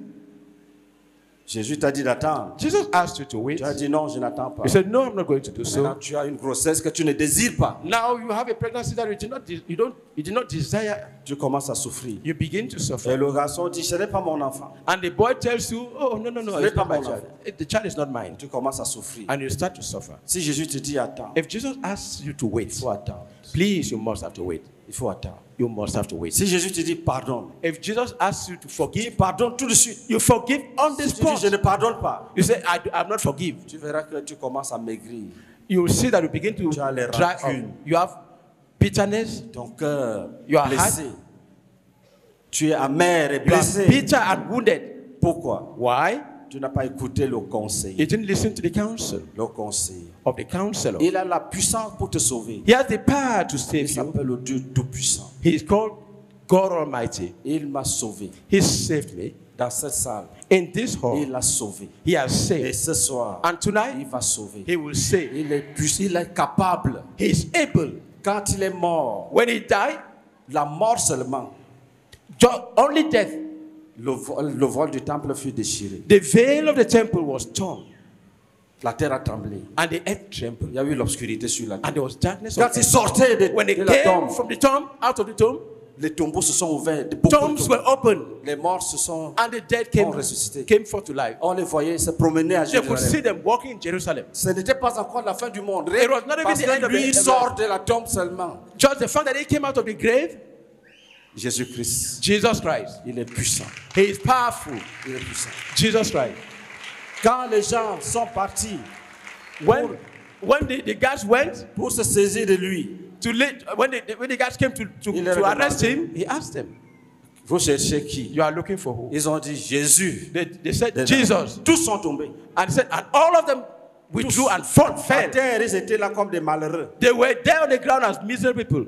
Jésus t'a dit d'attendre. Jesus asked you to wait. Tu as dit non, je n'attends pas. You said, no, I'm not going to do Maintenant, so. tu as une grossesse que tu ne désires pas. Now you have a pregnancy that you did not, de- you don't, you did not desire. Tu commences à souffrir. You begin to Et suffer. le garçon dit, ce n'est pas mon enfant. And the boy tells you, oh, no, no, no, Ce it's n'est not pas my mon child. It- The child is not mine. Tu commences à souffrir. And you start to suffer. Si Jésus te dit attends, If Jesus asks you to il wait, faut attendre. please, you must have to wait. Il faut attendre. You must have to wait. Si Jésus te dit pardonne, If Jesus asks you to tu forgive, pardonnes tout de suite. you forgive on the Si tu dis je spot. ne pardonne pas, You say, I do, I'm not forgive. tu verras que tu commences à maigrir. You will see that you begin to Tu as les dry up. rancunes. You have bitterness. Ton cœur You are blessé. Tu es amer et You are blessé. bitter and wounded. Pourquoi? Why? Tu n'as pas écouté le conseil. You didn't listen to the counsel Le conseil. of the counselor. Il a la puissance pour te sauver. He has the power to Il save you. s'appelle le Dieu Tout-Puissant. He is called God Almighty. Il m'a sauvé. He saved me. Dans cette salle, In this hall, il a sauvé. He has Et saved. ce soir, And il tonight, va sauver. He will save. Il est puissant, il est capable. He is able. Quand il est mort, When He died, la mort seulement, ju- only death. le vol, le vol du temple fut déchiré. The veil of the temple was torn. La terre a tremblé. And the earth trembled. Il y a eu l'obscurité sur la terre. And there was darkness on Quand il earth. sortait de, When they de la came tombe, from the tomb, out of the tomb, les tombeaux se sont ouverts. De beaucoup de tombs tombeaux. were opened. Les morts se sont... And the dead came, ont ressuscité. came forth to life. On les voyait se promener à They could see Jérusalem. them walking in Jerusalem. Ce n'était pas encore la fin du monde. It was not even Parce the end que of lui, the- il sort de la tombe seulement. Just the fact that He came out of the grave, Jésus-Christ, Jesus Christ. il est puissant. He is powerful. Il est puissant. Jesus Christ. Quand les gens sont partis When, when the, the guys went pour se saisir de lui, to lay, when the, when the guys came to, to, Il leur to a arrest demandé. him, He asked them, vous cherchez qui? you are looking for who? Ils ont dit Jésus. They, they said, Des- Jesus. Tous sont tombés. And said, and all of them withdrew and fought, À fell. terre, ils étaient là comme des malheureux. They were there on the ground as miserable people.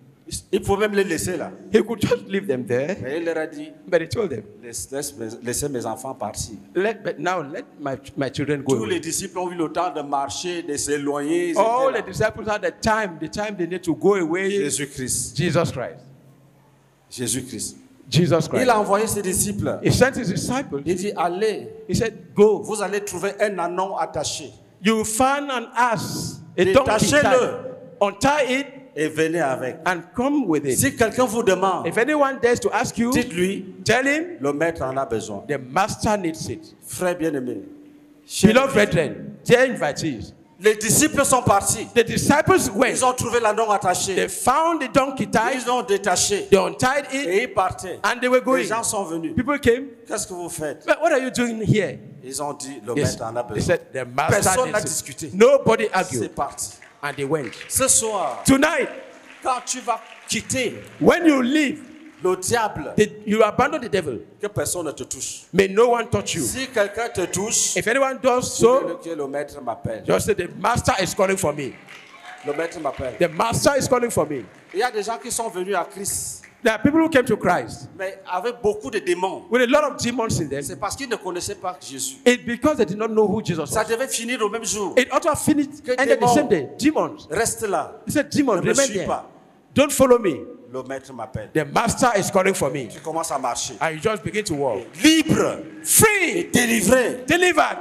Il faut même les laisser là. He could just leave them there. Mais il leur a dit, But He told them, laisse- laisse mes- laissez mes enfants partir. let, but now let my, my children go Tous away. les disciples ont eu le temps de marcher, de s'éloigner. Ils All étaient the là. disciples had the time, the time they need to go away. Jésus-Christ. Jesus Christ. Jésus-Christ. Jesus Il Christ. a envoyé ses disciples. He sent His disciples. Il dit, allez, He said, go. vous allez trouver un anon attaché You find an ass, a donkey, Détachez-le. tied. Untie it et venez avec. and come with it. Si quelqu'un vous demande, If anyone dares to ask you, dites-lui, tell him le maître en a besoin. the master needs it. Frère bien-aimé, Beloved brethren, dear invitees, les disciples sont partis. the disciples went. Ils ont trouvé l'anon They attaché. found the donkey tied. Ils l'ont détaché. They untied it Et ils partaient. and they were Les going. gens sont venus. People came. Qu'est-ce que vous faites? But what are you doing here? Ils ont dit, le They, maître en a they besoin. said the master Personne n'a needs discuté. it. Nobody C'est argued. parti. And they went. Ce soir, Tonight, quand tu vas quitter when you leave, le diable, the, you abandon the devil. que personne ne te touche. May no one touch you. Si quelqu'un te touche, If anyone does dis-le so, que le maître m'appelle. just say the master is calling for me. Le maître m'appelle. The master is calling for me. Il y a des gens qui sont venus à Christ. There are people who came to Christ mais avec beaucoup de démons. with a lot of demons in them. C'est parce qu'ils ne connaissaient pas Jésus. It's because they did not know who Jesus Ça was. devait finir au même jour. It ought to have finished Que ended the démons. same day. Demons. Reste là. He said, demons, Ne me remain suis there. pas. Don't follow me. Le maître m'appelle. The master is calling for me. Tu commences à marcher. And you just begin to walk. Libre, Free, délivré, delivered,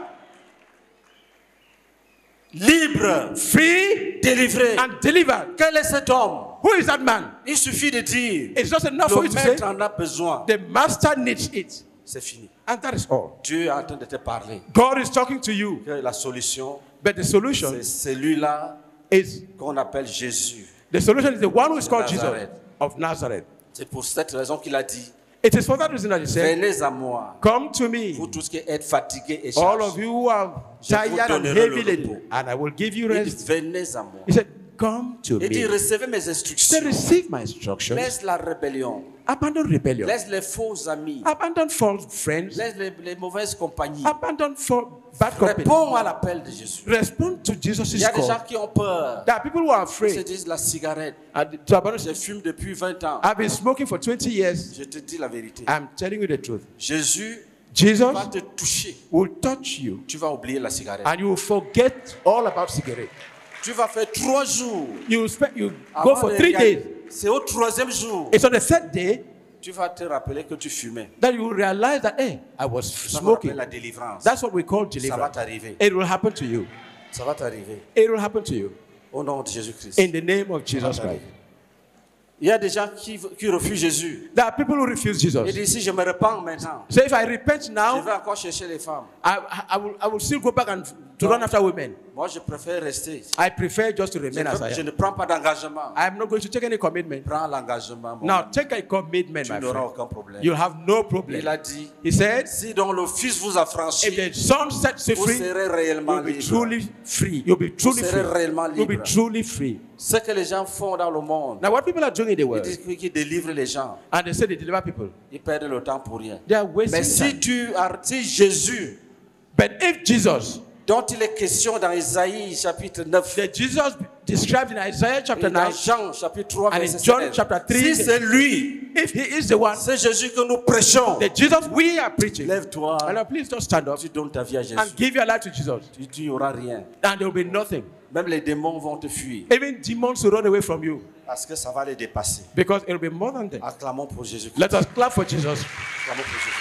libre, free, délivré. and delivered. Quel est cet homme? Who is that man? Il suffit de dire. It's just enough for Le you to say, maître en a besoin. the master needs it. C'est fini. And that is all. Dieu est en train de te parler. God is talking to you. Que la solution, But the solution c'est celui-là is, qu'on appelle Jésus. the solution is the one who is called Jesus Nazareth. of Nazareth. C'est pour cette raison qu'il a dit, It is for that reason that he said, venez à moi, come to me, vous tous qui êtes fatigués et all of chargés. you who are Je vous tired and donnerai heavy le laden, repos. and I will give you Il rest. dit, venez à moi. He said, come to Il dit, me. recevez mes He said, instructions. receive my instructions. Laisse la rébellion. Abandon rebellion. Laisse les faux amis. Abandon false friends. Laisse les, les mauvaises compagnies. Abandon for bad company. Réponds à l'appel de Jésus. Respond to Jesus' Il y a des gens call. qui ont peur. There are people who are Ils se afraid. disent la cigarette. And to abandon- Je fume depuis vingt ans. I've been smoking for twenty years. Je te dis la vérité. I'm telling you the truth. Jésus Jesus va te toucher. will touch you Tu vas oublier la cigarette. and you will forget all about cigarette. Tu vas faire trois jours. You will spend, you Avant go for de three réaliser- days. C'est au troisième jour. It's on the third day Tu vas te rappeler que tu fumais. that you will realize that, hey, I was Ça va smoking. appelle la délivrance. That's what we call Ça va deliverance. t'arriver. It will happen to you. Ça va t'arriver. It will happen to you. Au nom de Jésus-Christ. In the name of Jesus Christ. Il y a des gens qui, qui refusent Jésus. There are people who refuse Ils Jesus. disent, si je me repens maintenant, So if I repent je now, vais encore chercher les femmes. I, I, will, I will still go back and to run after women. Moi, je préfère rester. I prefer just to Je, remain as I je am. ne prends pas d'engagement. I am not going to take any commitment. Prends l'engagement. mon Now, ami. take a commitment, Tu my n'auras friend. aucun problème. You'll have no Il problem. a dit, He said, si donc le Fils vous a franchi, if the Son sets you vous free, serez réellement you'll be libre. truly free. You'll be truly serez réellement free. You'll be libre. truly free. Ce que les gens font dans le monde, Now, what people are doing in the ils world, disent qu'ils délivrent les gens. and they say they deliver people, Ils perdent le temps pour rien. they are wasting Mais si time. tu as, si Jésus, But if Jesus, dont il est question dans Isaïe chapitre neuf, the Jesus described in Isaiah chapter et dans nine, Jean chapitre trois, and in verset John sept, chapter three, si c'est lui, if he is the one, c'est Jésus que nous prêchons, the Jesus we are preaching, lève-toi, and now please just stand up tu donnes ta vie à Jésus. and give your life to Jesus, Tu tu n'y auras rien. and there will be nothing. Même les démons vont te fuir Even demons will run away from you parce que ça va les dépasser. because it will be more than that. Acclamons pour Jésus-Christ. Let us clap for Jesus. Acclamons pour Jésus-Christ.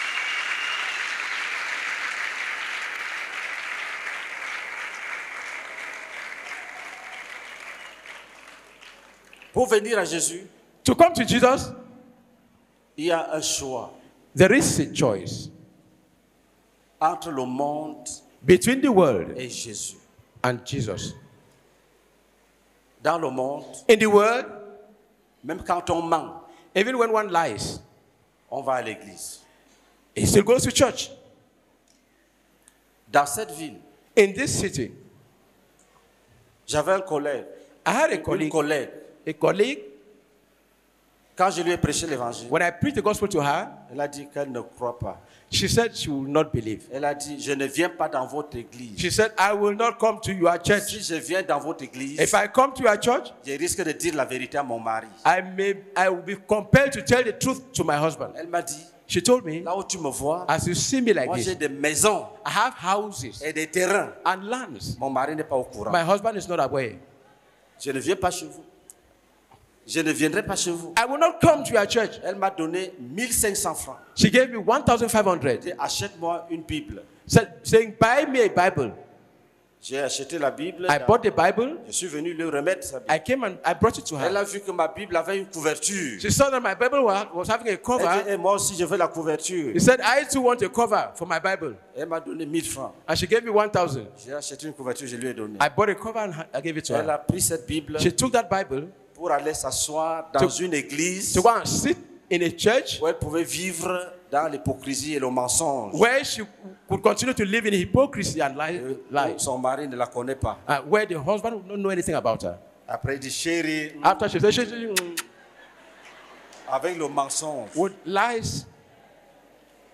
Pour venir à Jésus, To come to Jesus, il y a un choix there is a choice entre le monde between the world et Jésus. and Jesus. Dans le monde, In the world, même quand on ment, even when one lies, on va à l'église. he still goes to church. Dans cette ville, In this city, j'avais un collègue, I had a une colleague, collègue. a colleague, Quand je lui ai prêché l'évangile, when I preached the gospel to her, elle a dit qu'elle ne croit pas. she said she will not believe. Elle a dit, je ne viens pas dans votre église. She said, I will not come to your church. Si je viens dans votre église, If I come to your church, je risque de dire la vérité à mon mari. I may I will be compelled to tell the truth to my husband. Elle m'a dit, She told me, là où tu me vois, as you see me like moi j'ai this, des maisons I have houses et des terrains. and lands. Mon mari n'est pas au courant. My husband is not aware. Je ne viens pas chez vous. Je ne viendrai pas chez vous. I will not come to your church. Elle m'a donné mille cinq cents francs. She gave me one thousand five Elle hundred. dit, achète-moi une Bible. Said, saying, buy me a Bible. J'ai acheté la Bible. I bought the Bible. Je suis venu lui remettre sa Bible. I came and I brought it to Elle her. a vu que ma Bible avait une couverture. She saw that my Bible was, was having a Elle dit, cover. eh, moi aussi je veux la couverture. He said, I too want a cover for my Bible. Elle m'a donné mille francs. And she gave me one thousand. J'ai acheté une couverture, je lui ai donné. I bought a cover and I gave it to Elle her. a pris cette Bible She took that Bible pour aller s'asseoir dans To- une église to go and sit in a church où elle pouvait vivre dans l'hypocrisie et le mensonge. where she could continue to live in hypocrisy and lie, Euh, lies. Son mari ne la connaît pas. Uh, where the husband would not know anything about her. Après, il dit, chérie, After she said, she, she- avec le mensonge. with lies,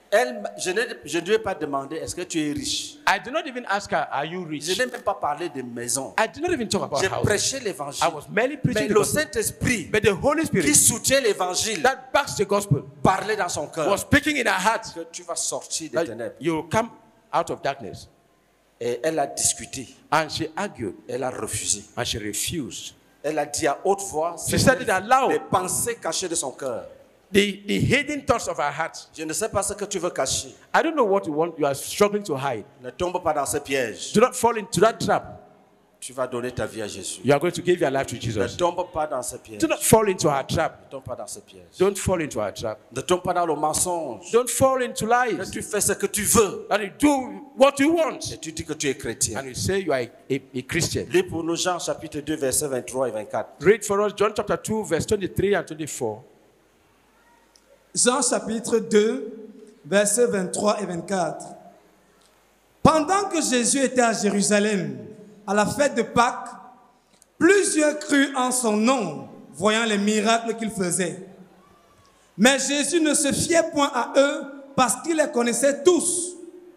Elle, je, je ne lui ai pas demandé, est-ce que tu es riche? I did not even ask her, are you rich? Je n'ai même pas parlé de maison. I did not even talk about J'ai house. prêché l'évangile. I was merely preaching Mais the le gospel. Saint-Esprit But the Holy qui Spirit soutient l'évangile that backs the gospel parlait dans son cœur was speaking in her heart. que tu vas sortir des That ténèbres. you will come out of darkness. Et elle a discuté. And she argued Elle a refusé. and she refused. Elle a dit à haute voix She said it aloud. les pensées cachées de son cœur. The, the hidden thoughts of her heart. Je ne sais pas ce que tu veux cacher. I don't know what you want. You are struggling to hide. Ne tombe pas dans ce piège. Do not fall into that trap. Tu vas donner ta vie à Jésus. You are going to give your life to Ne Jesus. tombe pas dans ce piège. Do not fall into her trap. Ne tombe pas dans ce piège. Don't fall into her trap. Ne tombe pas dans le mensonge. Don't fall into Que lies. tu fais ce que tu veux. And you do what you want. Et tu dis que tu es chrétien. And you say you are a, a, a Christian. Lis pour nous Jean chapitre deux, versets vingt-trois et vingt-quatre. Read for us John chapter two, verse twenty-three and twenty-four. Jean chapitre deux, versets vingt-trois et vingt-quatre. Pendant que Jésus était à Jérusalem, à la fête de Pâques, plusieurs crurent en son nom, voyant les miracles qu'il faisait. Mais Jésus ne se fiait point à eux parce qu'il les connaissait tous.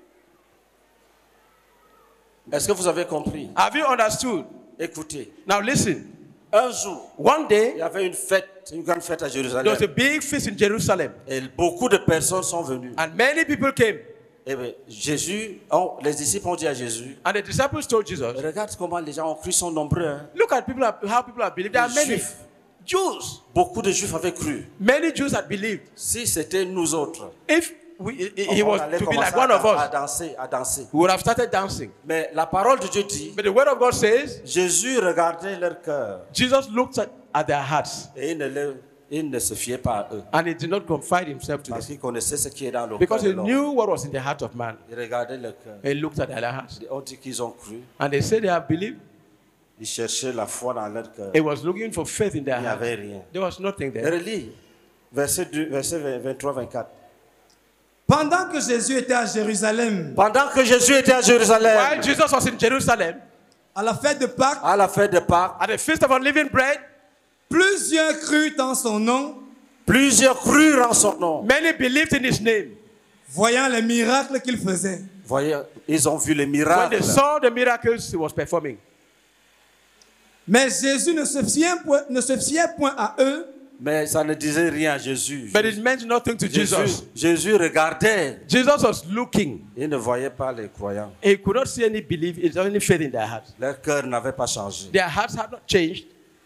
Est-ce que vous avez compris? Have you understood? Écoutez, Now listen. un jour, One day, il y avait une fête, une grande fête à there Jérusalem. was a big feast in Jerusalem. Et beaucoup de personnes sont venues. And many people came. Et bien, Jésus, oh, les disciples ont dit à Jésus, And the disciples told Jesus, regarde comment les gens ont cru, sont nombreux. Hein. look at people, how people have believed. There are Les many Juifs. Jews. Beaucoup de Juifs avaient cru. Many Jews had believed. Si c'était nous autres, If we, he on was allait to be commencer like one of à, à us, danser, à danser. we would have started dancing. Mais la parole de Dieu dit, But the word of God says, Jésus regardait leur cœur Jesus looked at, at their hearts et il ne, le- il ne se fiait pas à eux. and he did not confide himself to Parce them qu'il connaissait ce qui est dans le cœur because de he l'homme. knew what was in the heart of man. Il regardait leur cœur. He looked at their hearts On dit qu'ils ont cru. and they said they have believed. Ils cherchaient la foi dans leur cœur. He was looking for faith in their Il n'y heart. avait rien. There was nothing there. Relis, verset, deux, verset vingt-trois vingt-quatre. Pendant que Jésus était à Jérusalem, Pendant que Jésus était à Jérusalem, While Jesus was in Jerusalem à la fête de Pâques, à la fête de Pâques, at the feast of unleavened bread, plusieurs crurent en son nom, plusieurs crurent en son nom. many believed in his name. voyant les miracles qu'il faisait. Voyez, ils ont vu les When miracles. they saw the miracles he was performing. Mais Jésus ne se fiait point, ne se fiait point à eux Mais ça ne disait rien à Jésus. But it meant nothing to Jésus, Jesus. Jésus regardait. Jesus was looking. Il ne voyait pas les croyants. He could not see any belief, any faith in their hearts. Leur cœur n'avait pas changé. Their hearts had not changed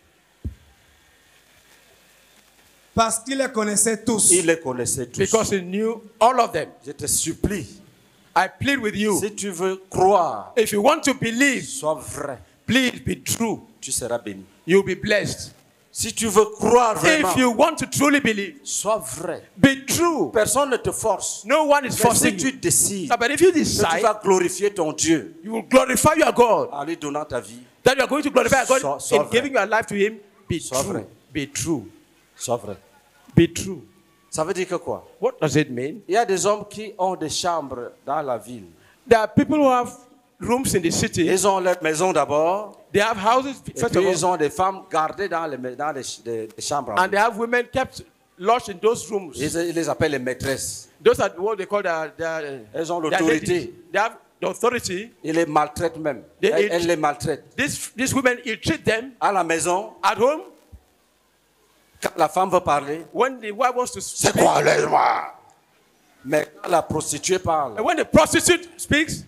parce qu'il les connaissait tous. Il les connaissait tous. because he knew all of them. Je te supplie, I plead with you. si tu veux croire, If you want to believe, sois vrai, please be true. tu seras béni. You'll be blessed. Si tu veux croire vraiment, If you want to truly believe, sois vrai. be true. Personne ne te force. No one is Mais si forcing tu you. décides But if you que tu decide, vas glorifier ton Dieu you will glorify your God. en lui donnant ta vie, That you are going to glorify your God Sois- sois in vrai. giving your life to Him. Be Sois true. vrai. Be true. sois vrai. Be true. Ça veut dire que quoi? What does it mean? Il y a des hommes qui ont des chambres dans la ville. There are people who have rooms in the city. Ils ont leur maison d'abord, They have houses, et first puis of ils all, ont des femmes gardées dans les, dans les, les- les chambres. en and ville. they have women kept lodged in those rooms. Ils, ils les appellent les maîtresses. Those are what they call the, the, Elles ont the l'autorité. ladies. They have the authority. Ils les maltraitent même. They- Elles, ils- elles les maltraitent. These, these women, you treat them À la maison, at home. quand la femme veut parler, When the wife wants to c'est speak, quoi, laisse-moi. Mais quand la prostituée parle, and when the prostitute speaks,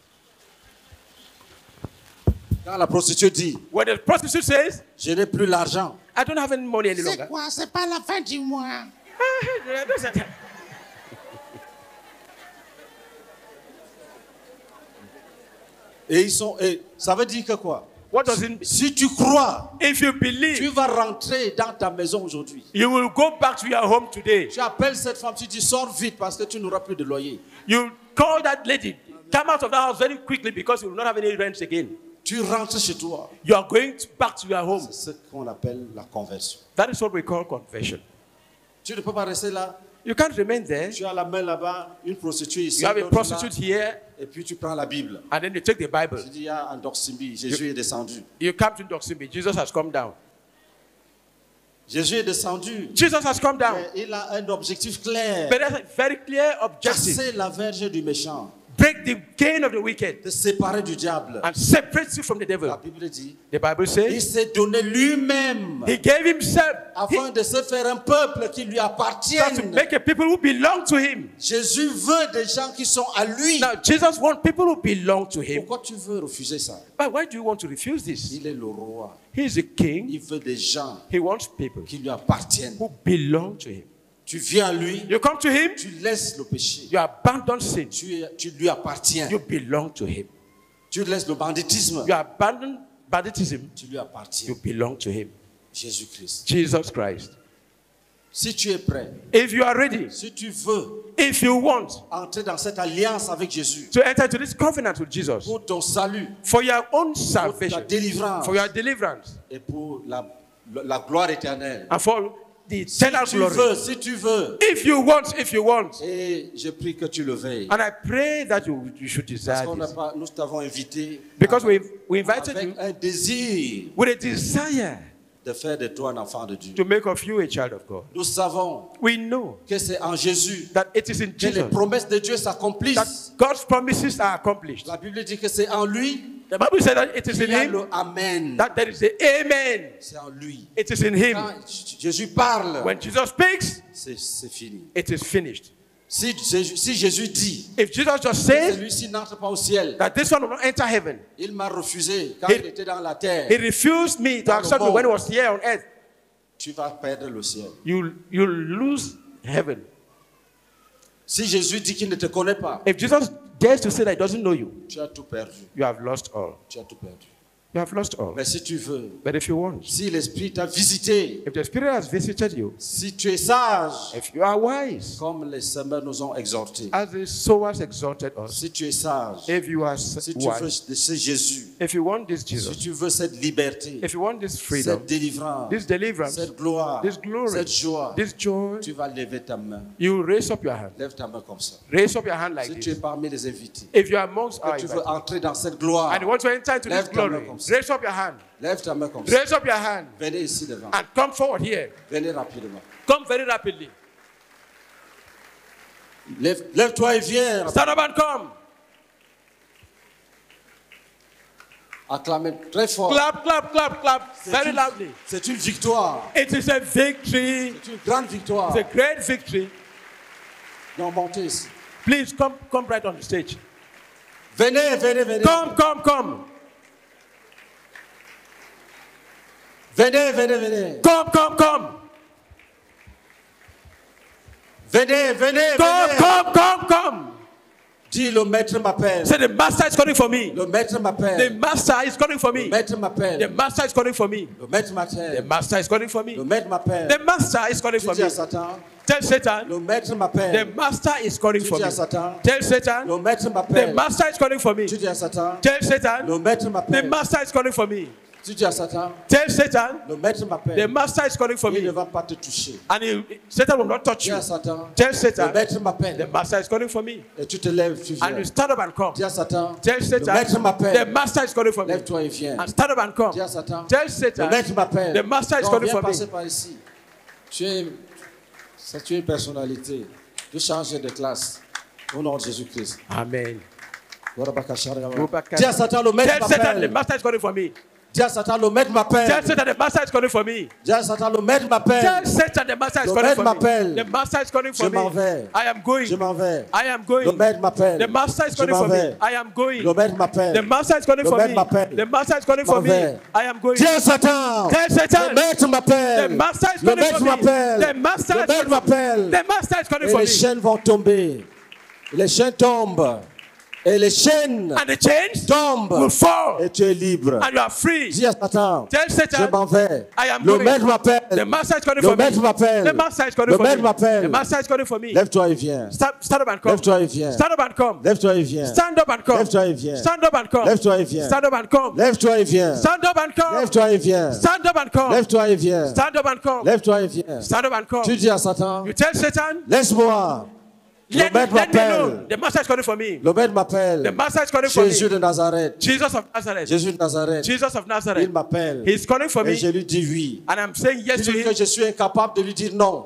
quand la prostituée dit, when the prostitute says, je n'ai plus l'argent, I don't have any money any C'est longer. quoi? C'est pas la fin du mois. et ils sont, et ça veut dire que quoi? What does it mean? Si tu crois, If you tu believe, vas rentrer dans ta maison aujourd'hui. you will go back to your home today. Tu appelles cette femme, tu dis sors vite parce que tu n'auras plus de loyer. You call that lady, come out of that house very quickly because you will not have any rent again. Tu rentres chez toi. You are going to- back to your home. C'est ce qu'on appelle la conversion. That is what we call confession. Tu ne peux pas rester là. You can't remain there. Tu as la main là-bas, une prostituée ici, You have a l'autre là, prostitute here, et puis tu prends la Bible. and then you take the Bible. Tu dis, il y a un Dorsimbi, Jésus est descendu. You come to Doximbi. Jesus has come down. Jésus est descendu. Jesus has come down. Mais il a un objectif clair. But there's a very clear objective. Casser la verge du méchant. Break the gain of the wicked De séparer du diable. and separate you from the La devil. Bible dit, The Bible il says s'est donné lui-même he gave himself afin de se faire un peuple qui lui to appartienne. make a people who belong to him. Jésus veut des gens qui sont à lui. Now, Jesus wants people who belong to him. Pourquoi tu veux refuser ça? But why do you want to refuse this? Il est le roi. He is a king. Il veut des gens He wants people qui lui appartiennent. who belong to him. Tu viens à lui, You come to him, tu laisses le péché. you abandon sin. Tu, es- tu lui appartiens. You belong to him. Tu laisses le banditisme. You abandon banditism. Tu lui appartiens. You belong to him. Jésus-Christ. Jesus Christ. Si tu es prêt, If you are ready, si tu veux if you want entrer dans cette alliance avec Jésus to enter into this covenant with Jesus pour ton salut, for your own pour ta salvation, délivrance for your deliverance, et pour la, la gloire éternelle. and for the Si eternal tu glory. veux, si tu veux, If you want, if you want. et je prie que tu le veilles. And I pray that you, you should Parce desire qu'on n'a this. pas, nous t'avons invité Because we, we invited avec you un désir with a desire de faire de toi un enfant de Dieu. to make of you a child of God. Nous savons We know que c'est en Jésus that it is in que les Jesus promesses de Dieu s'accomplissent. that God's promises are accomplished. La Bible dit que c'est en lui The Bible says that it is in qu'il y a Him le Amen. that there is the Amen. C'est en lui. It is in Him. Quand Jésus parle, When Jesus speaks, c'est c'est fini. it is finished. Si, Jésus- si Jésus dit If Jesus just que says celui-ci n'entre pas au ciel, that this one will not enter heaven, il m'a refusé quand He- il était dans la terre, He refused me to Dans le accept me monde. when he was here on earth. tu vas perdre le ciel. You you lose heaven. Si Jésus dit qu'il ne te connaît pas, If Jesus dares to say that he doesn't know you, tu as tout perdu. you have lost all. Tu as tout perdu. You have lost all. Mais si tu veux, But if you want, si l'Esprit t'a visité, if the Spirit has visited you, si tu es sage, if you are wise, comme les semeurs nous ont exhortés, as the sowers exalted us, si tu es sage, if you are si tu veux wise, de ce Jésus, if you want this si Jesus, tu veux cette liberté, if you want this freedom, cette délivrance, this deliverance, cette gloire, this glory, cette joie, this joy, tu vas lever ta main. you raise up your hand. Lève ta main comme ça. Raise up your hand like Si tu es this. parmi les invités, If you are amongst our que tu veux invited, entrer dans cette gloire, and you want to enter into this Lève ta main glory, comme ça. raise up your hand. lève ta main comme ça. Raise up your hand Venez ici devant. and come forward here. Venez rapidement. Come very rapidly. Lève- Lève-toi et viens. Stand up and come. Acclamez très fort. Clap, clap, clap, clap. C'est Very une- loudly. C'est une victoire. It is a victory. C'est une grande victoire. It's a great victory. Non, montez ici. Please come, come right on the stage. Venez, venez, venez. Come, come, come. Venez, venez, venez. Come, come, come. Venez, venez, Come, venez. come, come, come. Dis, le maître m'appelle. Say the master is calling for me. Le maître The m'appelle. master is calling for Le me. maître The m'appelle. master is calling for me. Le maître The m'appelle. master is calling for me. Le maître m'appelle. The master is calling Tu for dis à me. Satan. Tell Satan. Le maître The m'appelle. master is calling Tu for dis me. à Satan. Tell Satan. Le maître The m'appelle. master is calling for me. Tu dis à Satan. Tell Satan. Le maître The m'appelle. master is calling for me. Tu dis à Satan. Tell Satan. Le maître The m'appelle. master is calling for Il ne me. va pas te toucher. And he, Satan will not touch Dis you. à Satan. Tell Le Satan. maître The m'appelle. master is calling for me. Et tu te lèves, tu And you viens. stand up and come. Dis à Satan. Tell Le Satan. maître m'appelle. The master is calling for me. Lève-toi et viens. And stand up and come. Dis à Satan. Tell Le Satan. maître m'appelle. The master is Non, calling viens for passer me. par ici. Tu es, ça, tu es une personnalité. Tu changes de classe. Au nom de Jésus-Christ. Amen. Dis à Satan, le maître Tell Satan. The m'appelle. master is calling for me. Dis à Satan, le maître Tell m'appelle. Satan. The master is calling for me. Dis à Satan, le maître Tell m'appelle. Satan. The master is Le calling maître for m'appelle. me. The master is calling Je for m'en me. vais. I am going. Je m'en vais. I am Le going. maître m'appelle. The master is Je calling m'en for me. vais. I am going. Le maître m'appelle. The master is calling Le for maître me. m'appelle. The master is calling Je for m'en me. vais. I am going. Dis à Satan. Tell Satan. Le maître The m'appelle. master is Le calling for maître me. m'appelle. The master Le is maître calling for me. m'appelle. The master is calling Et for les me. chaînes vont tomber. Les chaînes tombent. Et les chaînes And the chains will tombent. fall. Et tu es libre. And you are free. Dis à Satan. Tell Je Satan. m'en vais. I am Le going. maître The m'appelle. master is calling Le for me. maître m'appelle. The master is calling Le for maître me. m'appelle. The master is calling for me. Lève-toi et viens. Stand, stand up and come. Lève-toi et viens. Stand up and come. Lève-toi et viens. Stand up and come. Lève-toi et viens. Stand up and come. Lève-toi et viens. Stand up and come. Lève-toi et viens. Stand up and come. Lève-toi et viens. Stand up and come. Lève-toi et viens. Stand up and come. Lève-toi et viens. Stand up and come. Tu dis à Satan, You tell Satan, laisse-moi Let, maître let me alone. m'appelle. The master is calling for me. Le maître m'appelle. The master is calling for Jésus me. de Nazareth. Jesus of Nazareth. Jésus de Nazareth. Jesus of Il Nazareth. m'appelle. He's calling for Et me. je lui dis oui. And I'm saying yes to Dis-lui que him. je suis incapable de lui dire non.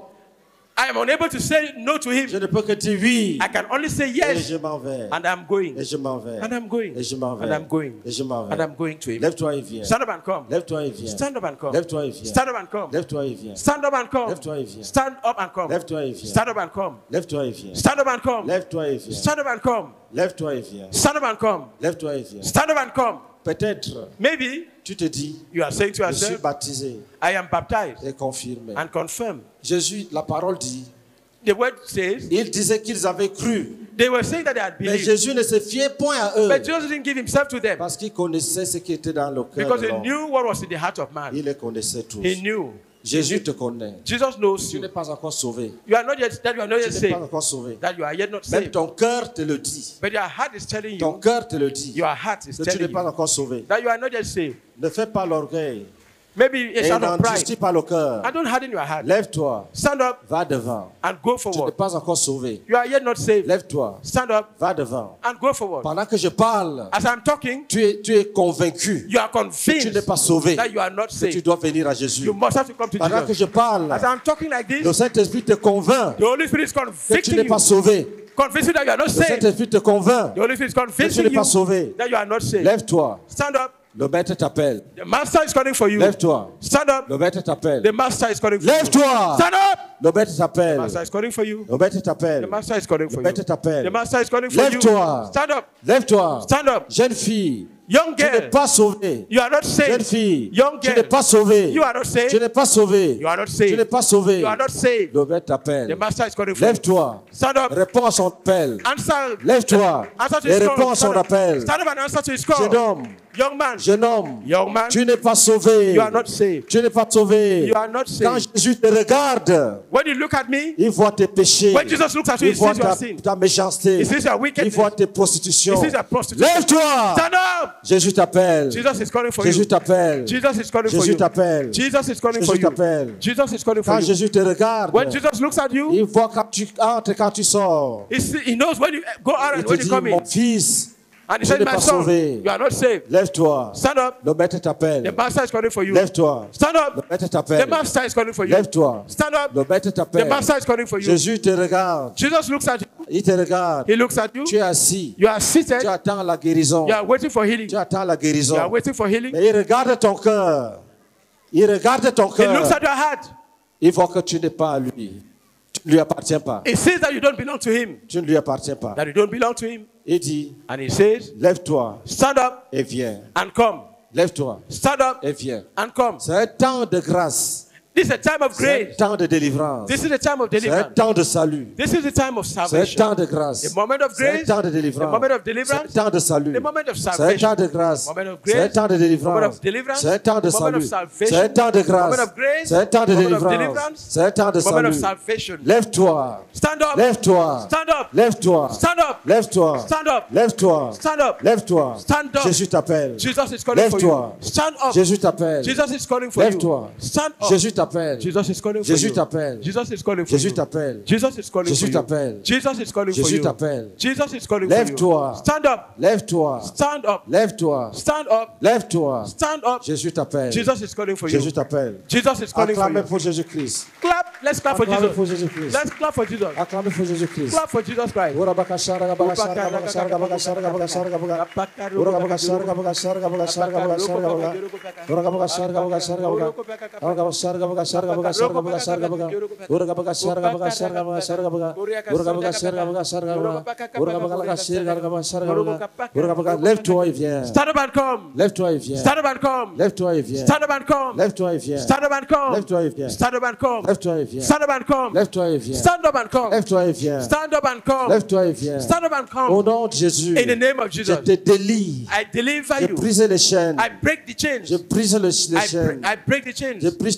I am unable to say no to him. Je ne peux que dire oui. I can only say Et yes. je m'en vais. And I'm going. Et je m'en vais. And I'm going. Et je m'en vais. And I'm going. Et je m'en vais. And I'm going to him. Lève-toi et viens. Stand up and come. Lève-toi et viens. Stand up and come. Lève-toi et viens. Stand up and come. Lève-toi et viens. Stand up and come. Lève-toi et viens. Stand up and come. Lève-toi et viens. Stand up and come. Lève-toi et viens. Stand up and come. Lève-toi et viens. Stand up and come. Lève-toi et viens. Stand up and come. Lève-toi et viens. Stand up and come. Peut-être Maybe tu te dis, you are saying to je suis yourself, baptisé I am baptized et confirmé. and confirmed. Jésus, la parole dit, The word says il disait qu'ils avaient cru. they were saying that they had Mais believed. Jésus ne se fiait point à eux. But Jesus didn't give himself to them Parce qu'il connaissait ce qui était dans le cœur because de he l'homme. knew what was in the heart of man. Il les connaissait tous. He knew. Jésus te connaît. Jesus knows Tu n'es you. pas encore sauvé. You are not yet that you are not Tu yet n'es saved. pas encore sauvé. That you are yet not Même saved. ton cœur te le dit. But your heart is telling Ton you. cœur te le dit. Your heart is Que tu n'es telling pas you encore sauvé. that you are not yet saved. Ne fais pas l'orgueil. Maybe a Et shout of n'endurcis pride. pas le cœur. And don't harden your heart. Lève-toi. Stand up Va devant. and go Tu n'es forward. pas encore sauvé. You are yet not saved. Lève-toi. Stand up Va devant. and go forward. Pendant que je parle, As I'm talking, tu es, tu es convaincu you are que tu n'es convinced pas sauvé. that you are not Que tu saved. dois venir à Jésus. You must have to come to Pendant que Jesus. je parle, As I'm talking like le this, Saint-Esprit te convainc the Holy Spirit is que tu convicting n'es you. pas sauvé. Convincing that you are not Le saved. Saint-Esprit te convainc The Holy Spirit is que tu convincing n'es pas you sauvé. that you are not saved. Lève-toi. Stand up. Le maître t'appelle. The master is calling for you. Lève-toi. Stand up. Le maître t'appelle. The master is calling for you. Lève-toi. Stand up. Le maître The t'appelle. master is calling for you. Le maître The t'appelle. master is calling Le for you. maître t'appelle. The master is calling for you. Lève-toi. Stand up. Lève-toi. Stand up. Jeune fille, Young tu n'es girl. pas sauvée. You are not Jeune saved. fille, Young tu n'es girl. pas sauvée. You are not Tu saved. n'es pas sauvée. You are not Tu n'es saved. pas sauvée. You are not saved. Le maître The t'appelle. master is calling for you. Lève-toi. Stand up. Réponds à son appel. Answer. Lève-toi Answer to et his réponds call. à son Stand up. appel. Stand up and answer to his Jeune call. homme, Young man. jeune homme, Young man. tu n'es pas sauvé. You are not saved. Tu n'es pas sauvé. You are not Quand saved. Jésus te regarde, When you look at me, il voit tes péchés. when Jesus looks at you, Il he voit sees your ta, sin. ta méchanceté. He sees your Il wickedness. voit tes prostitutions. He sees your prostitution. Lève-toi. Stand up. Jésus t'appelle. Jesus is calling for Jésus you. t'appelle. Jesus is calling for Jésus you. t'appelle. Jesus is calling for Jésus you. t'appelle. Jesus is calling for Quand you. Jésus te regarde, When Jesus looks at you, il voit quand tu entres, quand tu sors. he, see, he knows when you go out Il and te when you dit, come in. mon fils, And he tu says, n'es my pas son, sauvé. you are not saved. Lève-toi. Stand up. Le maître The t'appelle. master is calling for you. Lève-toi. Stand Le up. maître The t'appelle. master is calling for you. Lève-toi. Stand up. Le maître The t'appelle. master is calling for you. Jésus te regarde. Jesus looks at you. Il te regarde. He looks at you. Tu es assis. You are seated. Tu attends la guérison. You are waiting for healing. Tu attends la You guérison. are waiting for healing. Mais il regarde ton cœur. Il regarde ton He looks cœur. at your heart. Il voit que tu n'es pas à lui. Tu ne lui appartiens pas. He sees that you don't belong to him. Tu ne lui appartiens pas. That you don't belong to him. Il dit, And he says, lève-toi stand up et viens. and come. Lève-toi Stand up et viens. and come. C'est un temps de grâce. This is a time of C'est un grace. temps de délivrance. This is a time of C'est un deliverance. temps de salut. This is the time of C'est un salvation. temps de grâce. The moment of C'est un grace. temps de The délivrance. moment of C'est un deliverance. temps de salut. The moment of C'est un salvation. temps de grâce. Moment of C'est un grace. temps de Moment délivrance. of deliverance. C'est un temps de Moment of salut. salvation. C'est un temps de grâce. Moment of grace. C'est un temps de Moment of délivrance. deliverance. C'est un temps de Moment of salut. salvation. Lève-toi. Stand up. Lève-toi. Stand up. Lève-toi. Stand up. Lève-toi. Stand up. Lève-toi. Stand up. Lève-toi. Stand up. Jésus t'appelle. Jesus is calling for you. Lève-toi. Stand up. Jésus t'appelle. Jesus is calling for you. Lève-toi. Stand up. Jésus t'appelle. Jesus is calling for Jésus you. t'appelle. Jesus is calling for Jésus you. t'appelle. Jesus is calling Jésus for you. t'appelle. Jesus is calling for Jésus you. t'appelle. Jesus is calling for Lève-toi. you. Stand up. Lève-toi. Stand up. Lève-toi. Stand up. Lève-toi. Stand up. Jésus t'appelle. Jesus is calling for you. Jésus t'appelle. Jesus is calling for Acclamez you. pour Jésus-Christ. Clap. Let's clap for Acclamez pour Jesus. Jésus-Christ. Let's clap for Jesus. Acclamez pour Jésus-Christ. Clap for Jesus Christ. Ora bakashara gabagashara gabagashara gabagashara gabagashara gabaga. Ora gabagashara gabagashara gabagashara gabagashara gabaga. Ora gabagashara gabagashara gabaga. Ora gabagashara gabagashara gabagashara gabagashara gabaga. Ora gabagashara gabagashara gabagashara gabaga. Ora gabagashara gabagashara gabaga. Ora gabagashara gabagashara gabaga. Ora gabaga. Lève-toi et viens. Stand up and come. Lève-toi et viens. Stand up and come. Lève-toi et viens. Stand up and come. Lève-toi et viens. Stand up and come. Lève-toi et viens. Stand up and come. Lève-toi et viens. Stand up and come. Lève-toi et viens. Stand up and come. Lève-toi et viens. Stand up and come. Lève-toi et viens. Stand up and Au come. nom de Jésus, In the name of je Jesus. te délie. I deliver Je you. brise les chaînes. I break the chains. Je brise le- les I, chaînes. break, I break the chains. Je brise tous les liens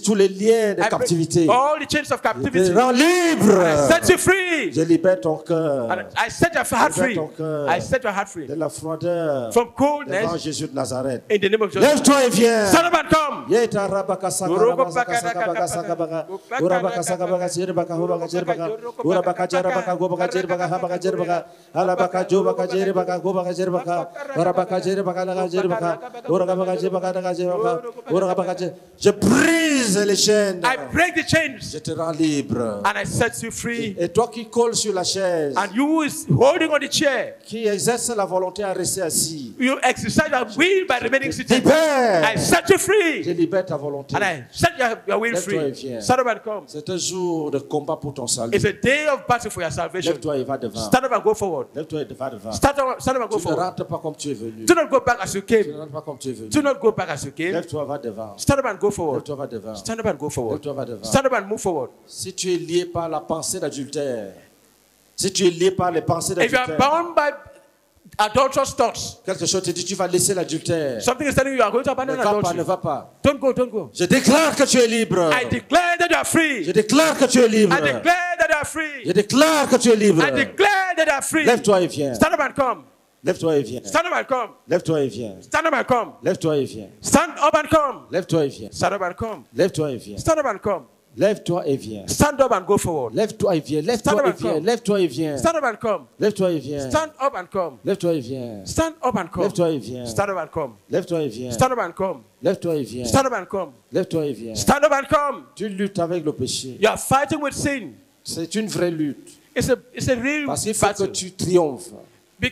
liens de I captivité. break all the chains of Je captivity. te rends libre. I set you free. Je libère ton cœur And I set your heart free. ton cœur. I set your heart free. de la froideur From devant coldness Jésus de Nazareth. in the name of Jesus. Lève-toi et viens. Son of man, come. Yeta rabaka saka rabaka saka saka baka saka baka. Urabaka saka baka jirbaka hubaka jirbaka. Urabaka jirbaka gobaka jirbaka habaka jirbaka. Alabaka jobaka jirbaka gobaka jirbaka. Urabaka jirbaka laga jirbaka. Urabaka jirbaka laga jirbaka. Urabaka jir- Je brise les chaînes. I break the chains Je te rends libre. and I set you free. Et toi qui colles sur la chaise, And you who is holding on the chair, qui exerce la volonté à rester assis, you exercise your will by remaining seated. libère. I set you Je free. libère ta volonté. And I set your, your will Lève-toi et free. viens. Stand up and come. C'est un jour de combat pour ton salut. It's a day of battle for your salvation. Lève-toi et va devant. Stand up and go forward. Lève-toi et va devant. Stand up, stand up and go Tu ne forward. rentres pas comme tu es venu. Do not go back as you Tu ne came. rentres pas comme tu es venu. Do not go back as you came. Lève-toi, va devant. Stand up and go forward. Lève-toi, va devant. Stand up and go forward. Lève-toi, va devant. Stand up and move forward. Si tu es lié par la pensée d'adultère, si tu es lié par les pensées If you are d'adultère, bound by adulterous thoughts, quelque chose te dit tu vas laisser l'adultère. something is telling you you are going to Ne abandon va pas, ne adultery. va pas. Don't go, don't go. Je déclare que tu es libre. I declare that you are Je free. déclare que tu es libre. I declare that you are free. Je déclare que tu es libre. I declare that you are free. Lève-toi et viens. Stand up and come. Lève-toi et viens. Stand up and come. Lève-toi et viens. Stand up and come. Lève-toi et viens. Stand up and come. Lève-toi et viens. Stand up and come. Lève-toi et viens. Stand up and come. Lève-toi et viens. Stand up and go forward. Lève-toi et viens. Stand Lève-toi up et and viens. come. Lève-toi et viens. Stand up and come. Lève-toi et viens. Stand up and come. Lève-toi et viens. Stand up and come. Lève-toi et viens. Stand up and come. Lève-toi et viens. Stand up and come. Lève-toi et viens. Stand up and come. Lève-toi et viens. Stand up and come. Tu luttes avec le péché. You are fighting with sin. C'est une vraie lutte. It's a it's a real Parce qu'il faut que battle. tu triomphes. Be-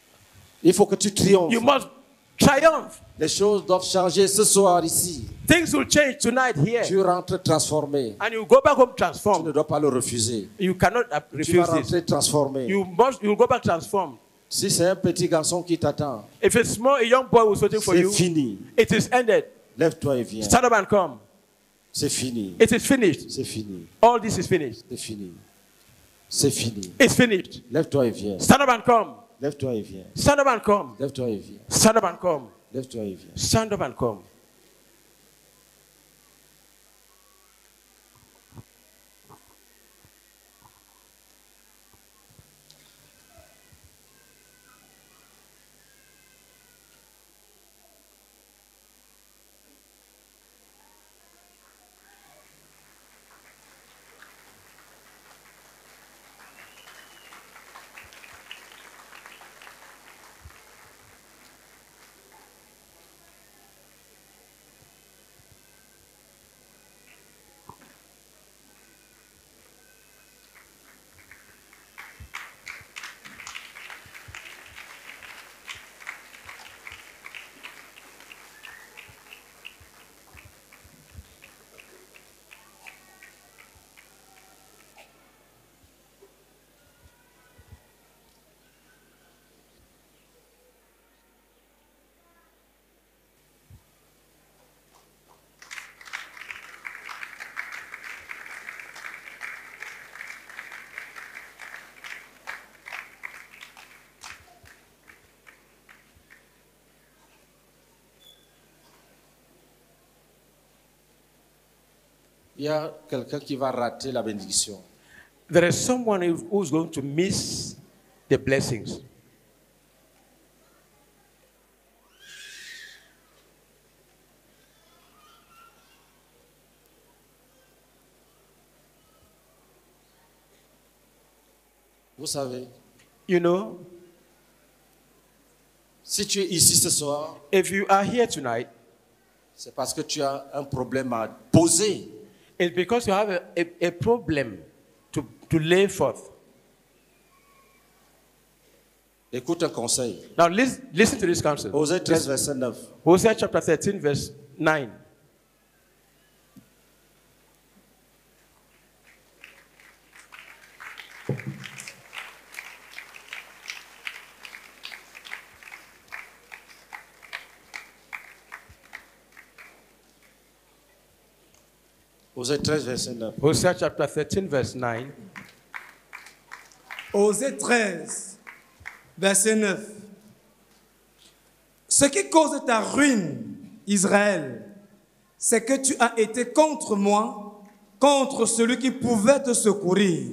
Il faut que tu triomphes. You must triumph. Les choses doivent changer ce soir ici. Things will change tonight here. Tu rentres transformé. And you go back home Tu ne transformed. dois pas le refuser. You cannot uh, Tu vas refuse this. rentrer transformé. You must you go back transformed. Si c'est un petit garçon qui t'attend, If it's small, a young boy who's waiting for c'est you, fini. it is ended. Lève-toi et viens. Stand up and come. C'est fini. It is finished. C'est fini. All this is finished. C'est fini. C'est fini. It's finished. Lève-toi et viens. Stand up and come. Lève-toi et viens. Stand up and come. Lève-toi et viens. Stand up and come. Lève-toi et viens. Stand up and come. Il y a quelqu'un qui va rater la bénédiction. There is someone who- who's going to miss the blessings. Vous savez, You know, si tu es ici ce soir, if you are here tonight, c'est parce que tu as un problème à poser. it's because you have a, a, a problem to, to lay forth. Écoute un conseil. Now, listen, listen to this counsel. Osée treize, verset neuf. Hosea chapter thirteen, verse nine. Osée treize, verset neuf. Hosea chapter thirteen, verse nine. Osée treize, verset neuf. Ce qui cause ta ruine, Israël, c'est que tu as été contre moi, contre celui qui pouvait te secourir.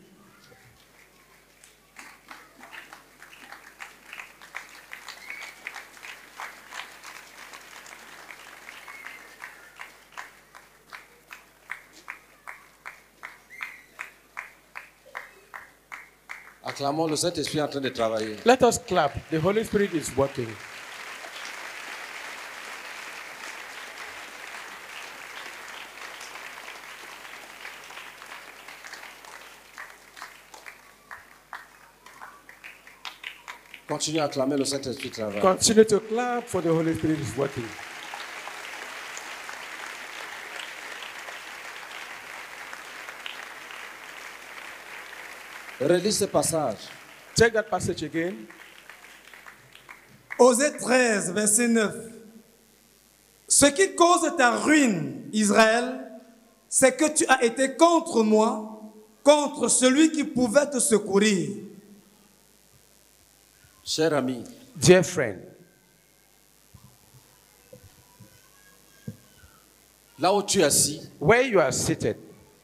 Acclamons, le Saint-Esprit est en train de travailler. Let us clap. The Holy Spirit is working. Continue à acclamer, le Saint-Esprit travaille. Continue to clap, for the Holy Spirit is working. Relis ce passage. Take that passage again. Osée treize, verset neuf. Ce qui cause ta ruine, Israël, c'est que tu as été contre moi, contre celui qui pouvait te secourir. Cher ami, Dear friend, là où tu es assis, where you are seated,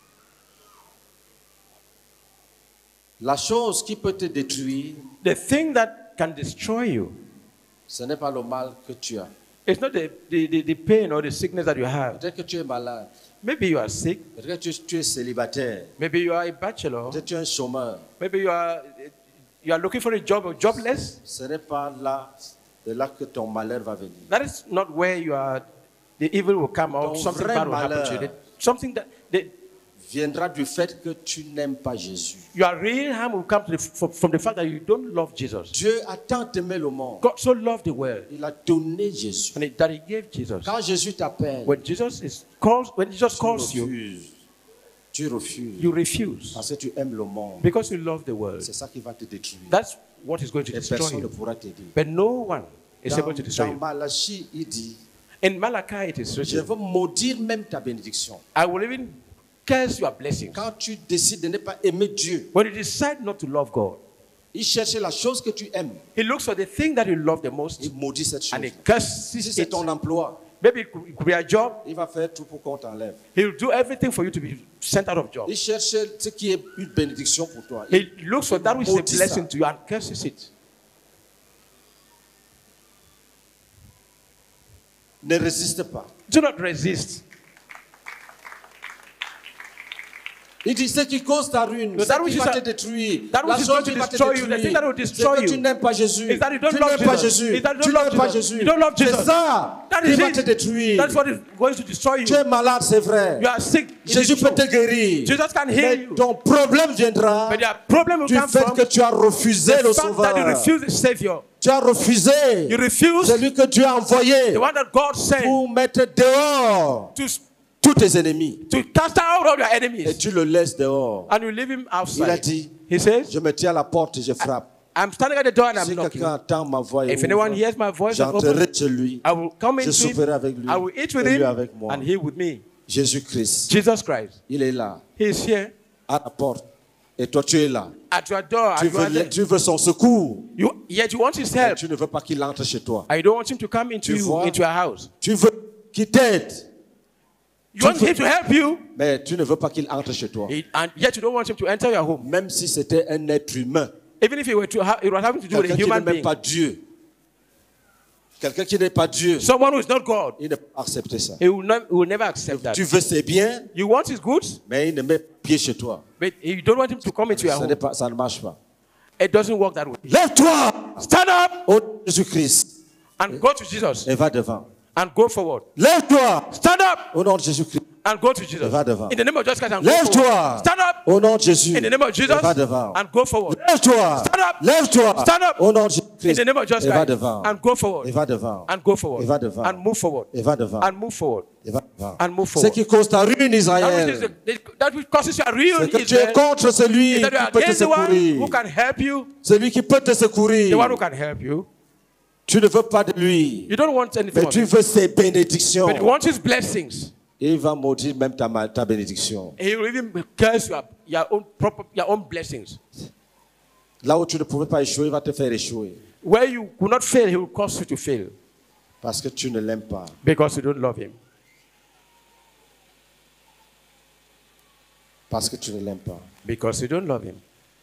la chose qui peut te détruire, the thing that can destroy you, ce n'est pas le mal que tu as. it's not the, the, the, the pain or the sickness that you have. Peut-être que tu es malade. Maybe you are sick. Peut-être que tu, tu es célibataire. Maybe you are a bachelor. Peut-être que tu es un chômeur. Maybe you are you are looking for a job or jobless. Ce n'est pas là, de là que ton malheur va venir. That is not where you are. The evil will come or Ton something vrai bad will happen to malheur. you. Something that the, Viendra du fait que tu n'aimes pas Jésus. your real harm will come to the, from, from the fact that you don't love Jesus. Dieu a tant aimé le monde. God so loved the world Il a donné Jésus. and it, that He gave Jesus. Quand Jésus t'appelle, When Jesus is calls, when Jesus tu calls you, refuses. Tu refuses. you refuse Parce que tu aimes le monde. because you love the world. C'est ça qui va te détruire. That's what is going to Et destroy personne ne you. pourra t'aider. But no one is Dans, able to destroy dans you. Malachie, il dit, In Malachi, it is je written, veux maudire même ta bénédiction. I will even curse your blessings. Quand tu décides de ne pas aimer Dieu, When you decide not to love God, il cherche la chose que tu aimes. He looks for the thing that you love the most Il maudit cette chose. and He Si curses c'est it. ton emploi, Maybe it could, it could be a job. il va faire tout pour qu'on t'enlève. He'll do everything for you to be sent out of job. Il cherche ce qui est une bénédiction pour toi. He looks for that which is a maudit blessing ça. to you and curses it. Ne résiste pas. Do not resist. Il dit ce qui cause ta ruine, No, ce that qui which va is a- te détruire, that la which is chose going to qui va te destroy you, the détruire, thing that will c'est destroy que you tu n'aimes pas Jésus. is that you don't Tu love n'aimes pas Jesus. Jésus. Is that you Tu don't n'aimes love pas Jesus. Jésus. You don't love C'est Jesus. ça That qui is va te it. détruire. That's what is going to destroy you. Tu es malade, c'est vrai. You are sick. It Jésus is peut true. te guérir. Jesus can heal Mais you. ton problème viendra But the problem will du come fait from que tu as refusé the le fact that you Sauveur. refuse the Savior. Tu as refusé You refuse celui que Dieu a envoyé the one that God sent pour mettre dehors to, tous tes ennemis. to cast out all your Et enemies. tu le laisses dehors. And you leave him Il a outside. dit, He says, je me tiens à la porte et je frappe. I'm standing at the door and I'm Si knocking. quelqu'un entend ma voix et If anyone ouvre, hears my voice and j'entrerai opens, chez lui. I will come Je into souperai him. avec lui. I will eat with Et lui him avec moi. and he with me. Jésus-Christ, Jesus Christ. il est là, He is here à la porte. Et toi, tu es là. at your door. Tu And you, are veux, there. tu veux son secours. You, yet you want his Mais help. tu ne veux pas qu'il entre chez toi. And you don't want him to come into Tu you, vois? into your house. Tu veux qu'il t'aide. You want him to help you, Mais tu ne veux pas qu'il entre chez toi. he- and yet you don't want him to enter your home. Même si c'était un être humain. Even if it were to ha- it was having to do with Quelqu'un a qui human n'est même being. pas Dieu. Quelqu'un qui n'est pas Dieu. Someone who is not God. Il ne peut pas accepter ça. He will, not, he will never accept that. Tu veux ses biens, You want his goods, mais il ne met pied chez toi. but you don't want him to come into your Ça, n'est home. pas, ça ne marche pas. It doesn't work that way. Lève-toi Stand up au nom de Jésus-Christ and go to Jesus et va devant. and go forward. Lève-toi Stand up au nom de Jésus-Christ and go to Jesus. Va devant. In the name of Jesus Christ and go Lève-toi forward. Stand up au nom de Jésus in the name of Jesus et va devant. and go forward. Lève-toi Stand up. Lève-toi Stand up au nom de In Jésus-Christ the name of Jesus et va Christ devant. and go forward. Et va devant. And go forward. Et va devant. And move forward. Et va devant. And move forward. Et va devant. And move Ce forward. qui cause ta ruine, That which, is Israël, the, the- that which causes your real c'est que tu es Israel contre celui is that qui you are peut te against the one who secourir. can help you, Celui qui peut te secourir. the one who can help you. Tu ne veux pas de lui, You don't want anything mais of tu him, veux ses bénédictions. but you want his blessings. Et il va maudire même ta, ma- ta bénédiction. He will even curse your, your own proper, your own blessings. Là où tu ne pouvais pas échouer, il va te faire échouer. Where you could not fail, he will cause you to fail Parce que tu ne l'aimes pas. because you don't love him. Parce que tu ne l'aimes pas. Because you don't love him.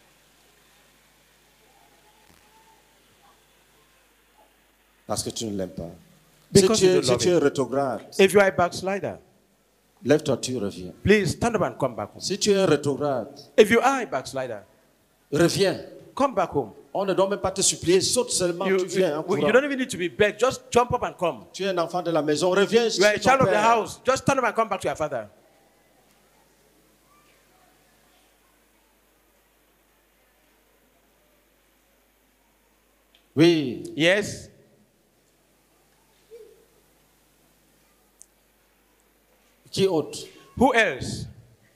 Parce que tu ne l'aimes pas. Because Si tu you es, don't si love tu es him. rétrograde, If you are a backslider, lève-toi, tu reviens. please stand up and come back home. Si tu es rétrograde, If you are a backslider, reviens. come back home. On ne doit même pas te supplier, saute seulement, You, tu viens en you, you courant. don't even need to be begged. Just jump up and come. Tu es un enfant de la maison, reviens You are a chez ton child of the père. house. Just stand up and come back to your father. Oui, Yes. qui autre? Who else?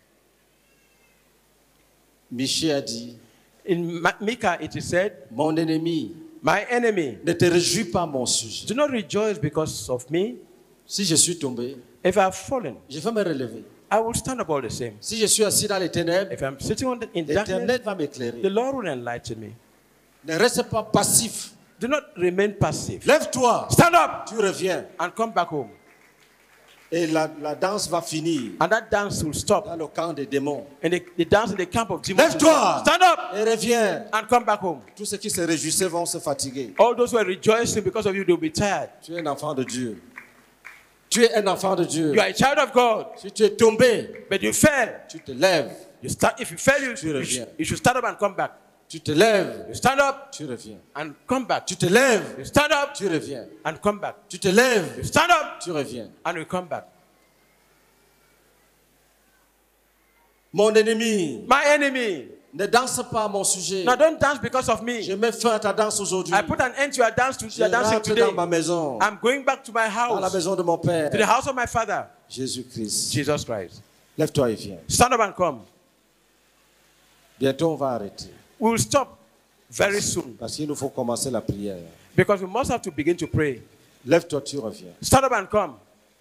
Michée a dit, In Ma- Micah, it is said, mon ennemi, my enemy, ne te réjouis pas mon sujet. do not rejoice because of me. Si je suis tombé, If I have fallen, je vais me relever. I will stand up all the same. Si je suis assis dans les ténèbres, If I'm sitting on the, in darkness, l'Éternel va the m'éclairer. Lord will enlighten me. Ne reste pas passif. Do not remain passive. Lève-toi, Stand up tu reviens. and come back home. Et la, la danse va finir And that dance will stop. dans le camp des démons. And the, the dance in the camp of demons. will Lève-toi stop. Stand up et reviens. and come back home. Tous ceux qui se réjouissaient vont se fatiguer. All those who are rejoicing because of you, they will be tired. Tu es un enfant de Dieu. Tu es un enfant de Dieu. You are a child of God, Si tu es tombé, but you fell. tu te lèves. You start. If you fail, you, Tu you, reviens. should, you should stand up and come back. Tu te lèves, You stand up tu reviens. and come back. Tu te lèves, You stand up tu reviens. and come back. Tu te lèves, You stand up tu reviens. and we come back. Mon ennemi, My enemy, ne danse pas à mon sujet. now don't dance because of me. Je mets fin à ta danse aujourd'hui. I put an end to your dance to Je your dancing rentre today. dans ma maison, I'm going back to my dans la house, maison de mon Père, to the house of my father, Jésus-Christ. Jesus Christ. Lève-toi et viens. Stand up and come. Bientôt, on va arrêter. We will stop very soon Parce qu'il nous faut commencer la prière. because we must have to begin to pray. Lève-toi, tu reviens. Stand up and come.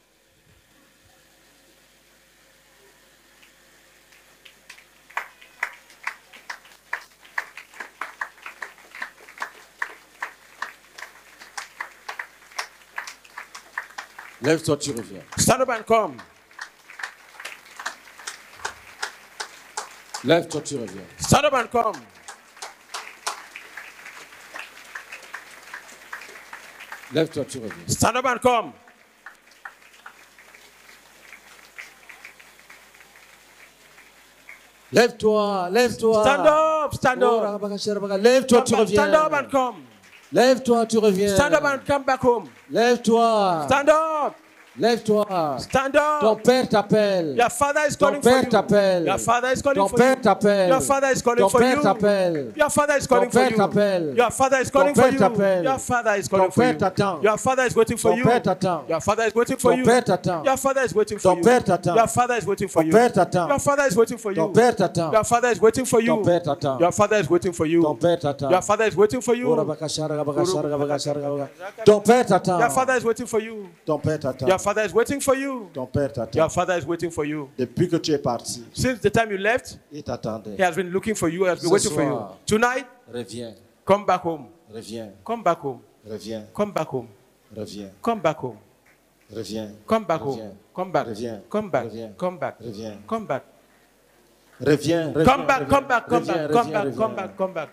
Lève-toi, tu reviens. Stand up and come. Lève-toi, tu reviens. Stand up and come. Lève-toi, tu reviens. Stand up and come. Lève-toi, lève-toi. Stand up, stand Oh, up. lève-toi, tu Come back. reviens. Stand up and come. Lève-toi, tu reviens. Stand up and come back home. Lève-toi. Stand up. Lève-toi. Stand Ton up. Père t'appelle. Your father is Ton calling for Père you. t'appelle. Your father is calling Ton for Père you. t'appelle. Your father is calling Ton for Père you. t'appelle. Your father is calling for Père you. t'appelle. Your father is calling Ton for Père you. t'appelle. Your father is calling Ton for Père you. t'attend. Your father is waiting for Ton you. Père t'attend. Your father is waiting for Ton you. Père t'attend. Your father is waiting for Ton you. Père t'attend. Your father is waiting for Ton you. Père t'attend. Your father is waiting for Ton you. Père t'attend. Your father is waiting for you. Ton Père t'attend. Your father is waiting for you. Ton Père t'attend. Your father is waiting for you. Oh, rabakashara, rabakashara, rabakashara, rabakashara. Ton Père t'attend. Your father is waiting for you. Ton Père t'attend. Your father is waiting for you. Ton Père t'attend. Your father is waiting for you. Depuis que tu es parti, Since the time you left, il t'attendait. he has been looking for you. He has been Ce waiting for you. soir. Tonight, Reviens, come back home. reviens, Come back home. reviens, Come back home. reviens, Come back home. reviens, Come back home. Reviens. Come back. Reviens. Come back. Reviens. Come back. reviens, Come back. reviens, reviens. Come back. reviens, Come back. Come reviens, back. Come reviens, back. Come reviens. back. Come back.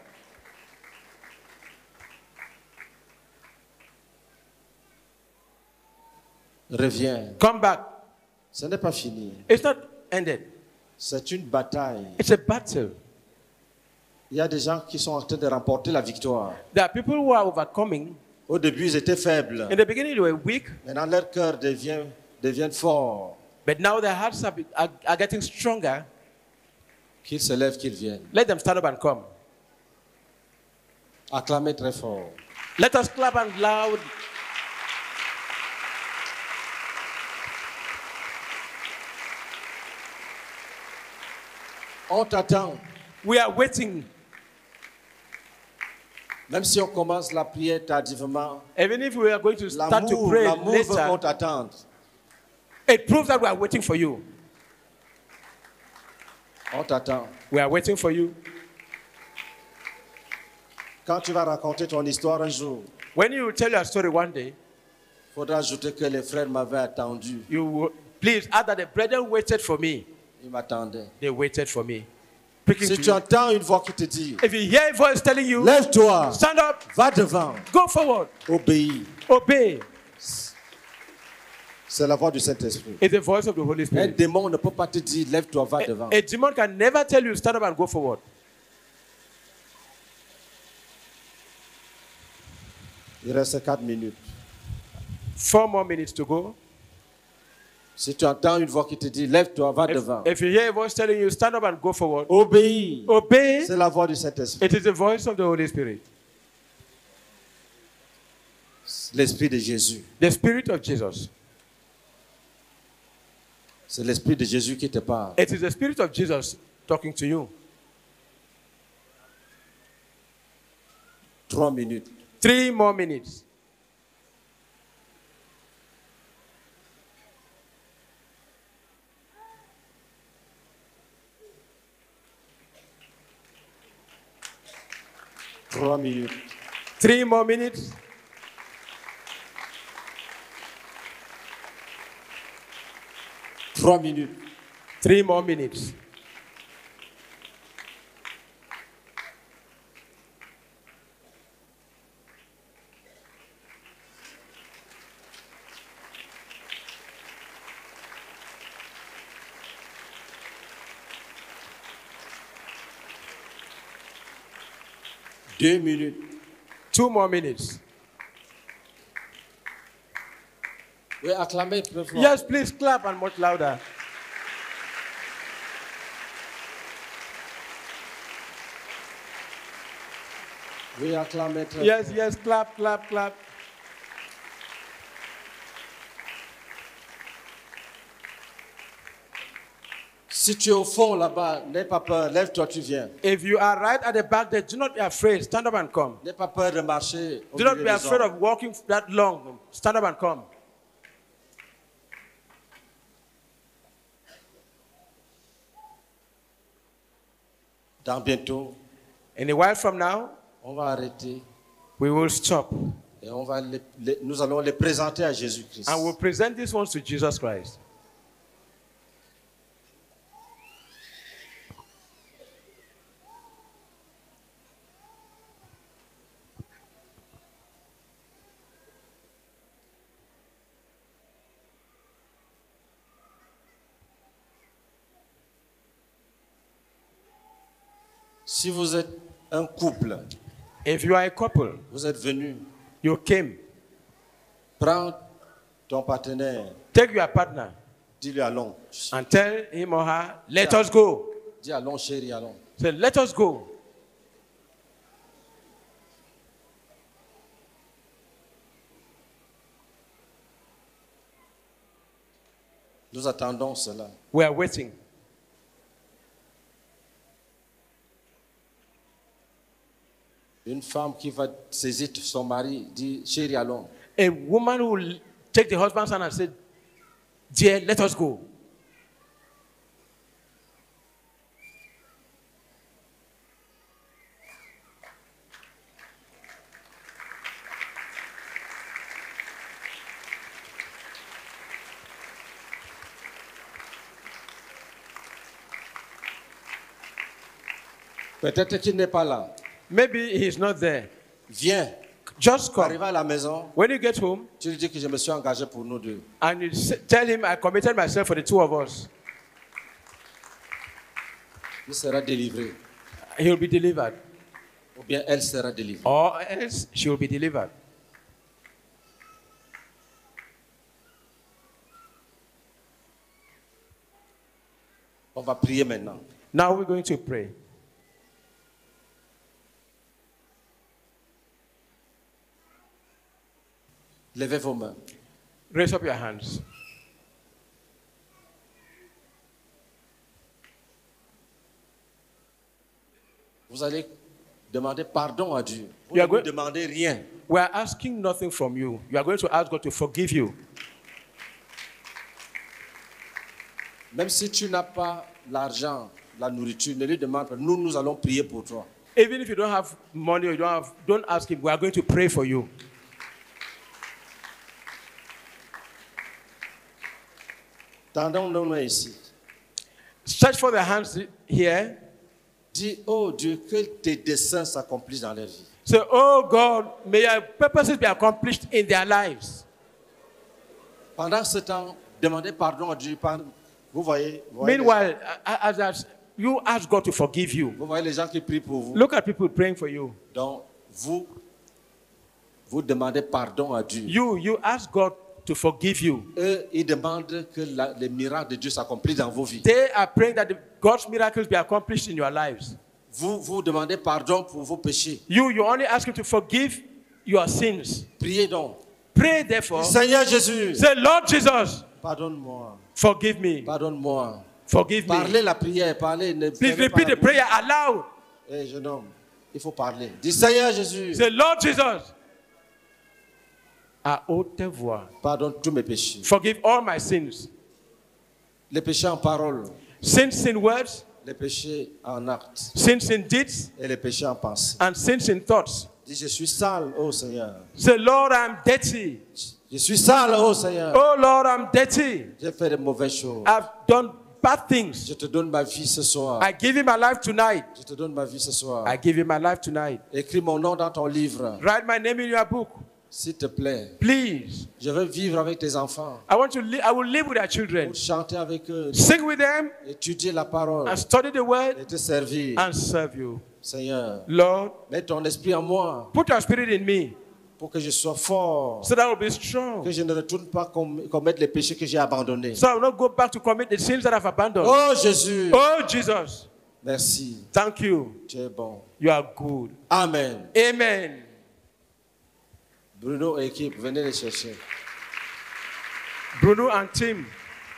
Reviens. Come back. Ce n'est pas fini. It's not ended. C'est une bataille. It's a battle. Il y a des gens qui sont en train de remporter la victoire. There are people who are overcoming. Au début, ils étaient faibles. In the beginning, they were weak, Maintenant, leur cœur devient, devient fort. but now their hearts are, are, are getting stronger. Qu'ils se lèvent, qu'ils viennent. Let them stand up and come. Acclamez très fort. Let us clap and loud. On t'attend. We are waiting. Même si on commence la prière tardivement, Even if we are going to start to l'amour, pray l'amour veut qu'on later, t'attende. it proves that we are waiting for you. On t'attend. We are waiting for you. Quand tu vas raconter ton histoire un jour, When you tell your story one day, il faudra ajouter que les frères m'avaient attendu. you will- please add that the brethren waited for me. Ils m'attendaient. They waited for me. Speaking Si to tu you. entends une voix qui te dit, If you hear a voice telling you, lève-toi, stand up, va devant, go forward, obéis. obey. C'est la voix du Saint-Esprit. It's the voice of the Holy Un Spirit. démon ne peut pas te dire, lève-toi, va devant. A demon can never tell you stand up and go forward. Il reste quatre minutes. Four more minutes to go. Si tu entends une voix qui te dit, lève-toi, va If, devant, if you hear a voice telling you stand up and go forward, obéis. obey. C'est la voix du Saint-Esprit. It is the voice of the Holy Spirit. L'Esprit de Jésus. The Spirit of Jesus. C'est l'Esprit de Jésus qui te parle. It is the Spirit of Jesus talking to you. Trois minutes. Three more minutes. Trois minutes. Three more minutes. Trois minutes. Three more minutes. Deux minutes. Two more minutes. Oui, acclamez très fort. Yes, please clap and much louder. Oui, acclamez très Yes, fort. yes, clap, clap, clap. Si tu es au fond là-bas, n'aie pas peur, lève-toi, tu viens. If you are right at the back there, do not be afraid. Stand up and come. N'aie pas peur de marcher. Au Do not milieu be des afraid hommes. of walking that long. Stand up and come. Dans bientôt, In a while from now, on va arrêter we will stop et on va les- les- nous allons les présenter à Jésus-Christ. and we'll present these ones to Jesus Christ. Si vous êtes un couple, If you are a couple, vous êtes venu, you came, prends ton partenaire, take your partner dis-lui allons. and tell him or her, let us go. Dis allons chérie, allons. Say, let us go. Nous attendons cela. We are waiting. Une femme qui va saisir son mari dit chérie, allons. A woman who will take the husband's hand and say, dear, let us go. Peut-être qu'il n'est pas là. Maybe he's not there. Viens. Just come. Arrive à la maison, When you get home, tu lui dis que je me suis engagé pour nous deux. and you s- tell him, I committed myself for the two of us, Il sera délivré. he will be delivered. Ou bien elle sera délivrée. Or else she will be delivered. On va prier maintenant. Now we're going to pray. Levez vos mains. Raise up your hands. Vous allez demander pardon à Dieu. Vous You ne are lui going- demandez rien. We are asking nothing from you. You are going to ask God to forgive you. Même si tu n'as pas l'argent, la nourriture, ne lui demande pas. Nous, nous allons prier pour toi. Even if you don't have money or you don't have, don't ask him. We are going to pray for you. Tendons nos mains ici. Stretch for the hands here. Dis, oh Dieu, que tes desseins s'accomplissent dans leur vie. Say, oh God, may your purposes be accomplished in their lives. Pendant ce temps, demandez pardon à Dieu. Vous voyez, vous voyez, Meanwhile, as, as you ask God to forgive you. vous voyez les gens qui prient pour vous. Look at people praying for you. Donc, vous, vous demandez pardon à Dieu. You, you ask God to forgive you. Eux, ils demandent que la, les miracles de Dieu s'accomplissent dans vos vies. They are praying that the, God's miracles be accomplished in your lives. Vous, vous demandez pardon pour vos péchés. You, you only ask Him to forgive your sins. Priez donc. Pray therefore. Seigneur Jésus, Say, Lord Jesus, pardonne-moi. forgive me. Pardonne-moi. Forgive me. Parlez la prière, parlez. Ne Please fermez pas repeat la the bouche. prayer aloud. Eh, jeune homme, il faut parler. Dis Seigneur Jésus, Say, Lord Jesus, à haute voix, pardonne tous mes péchés. forgive all my sins. Les péchés en parole, Sins in words, les péchés en actes sins in deeds, et les péchés en pensée. and sins in thoughts. Dis je suis sale, oh Seigneur. Say, Lord, I'm dirty. Je suis sale, oh Seigneur. Oh Lord, I'm dirty. J'ai fait de mauvaises choses. I've done bad things. Je te donne ma vie ce soir. I give you my life tonight. Je te donne ma vie ce soir. I give you my life tonight. Écris mon nom dans ton livre. Write my name in your book. S'il te plaît. Please. Je veux vivre avec tes enfants. I want to li- I will live with our children. Pour chanter avec eux. Sing with them Étudier la parole. and study the word Et te servir. and serve you. Seigneur, Lord, mets ton esprit en moi put your spirit in me pour que je sois fort. so that I will be strong. Que je ne retourne pas com- commettre les péchés que j'ai abandonnés. So I will not go back to commit the sins that I've abandoned. Oh Jésus, Oh Jesus, merci. thank you. Tu es bon. You are good. Amen. Amen. Bruno et équipe, venez les chercher. Bruno and Tim,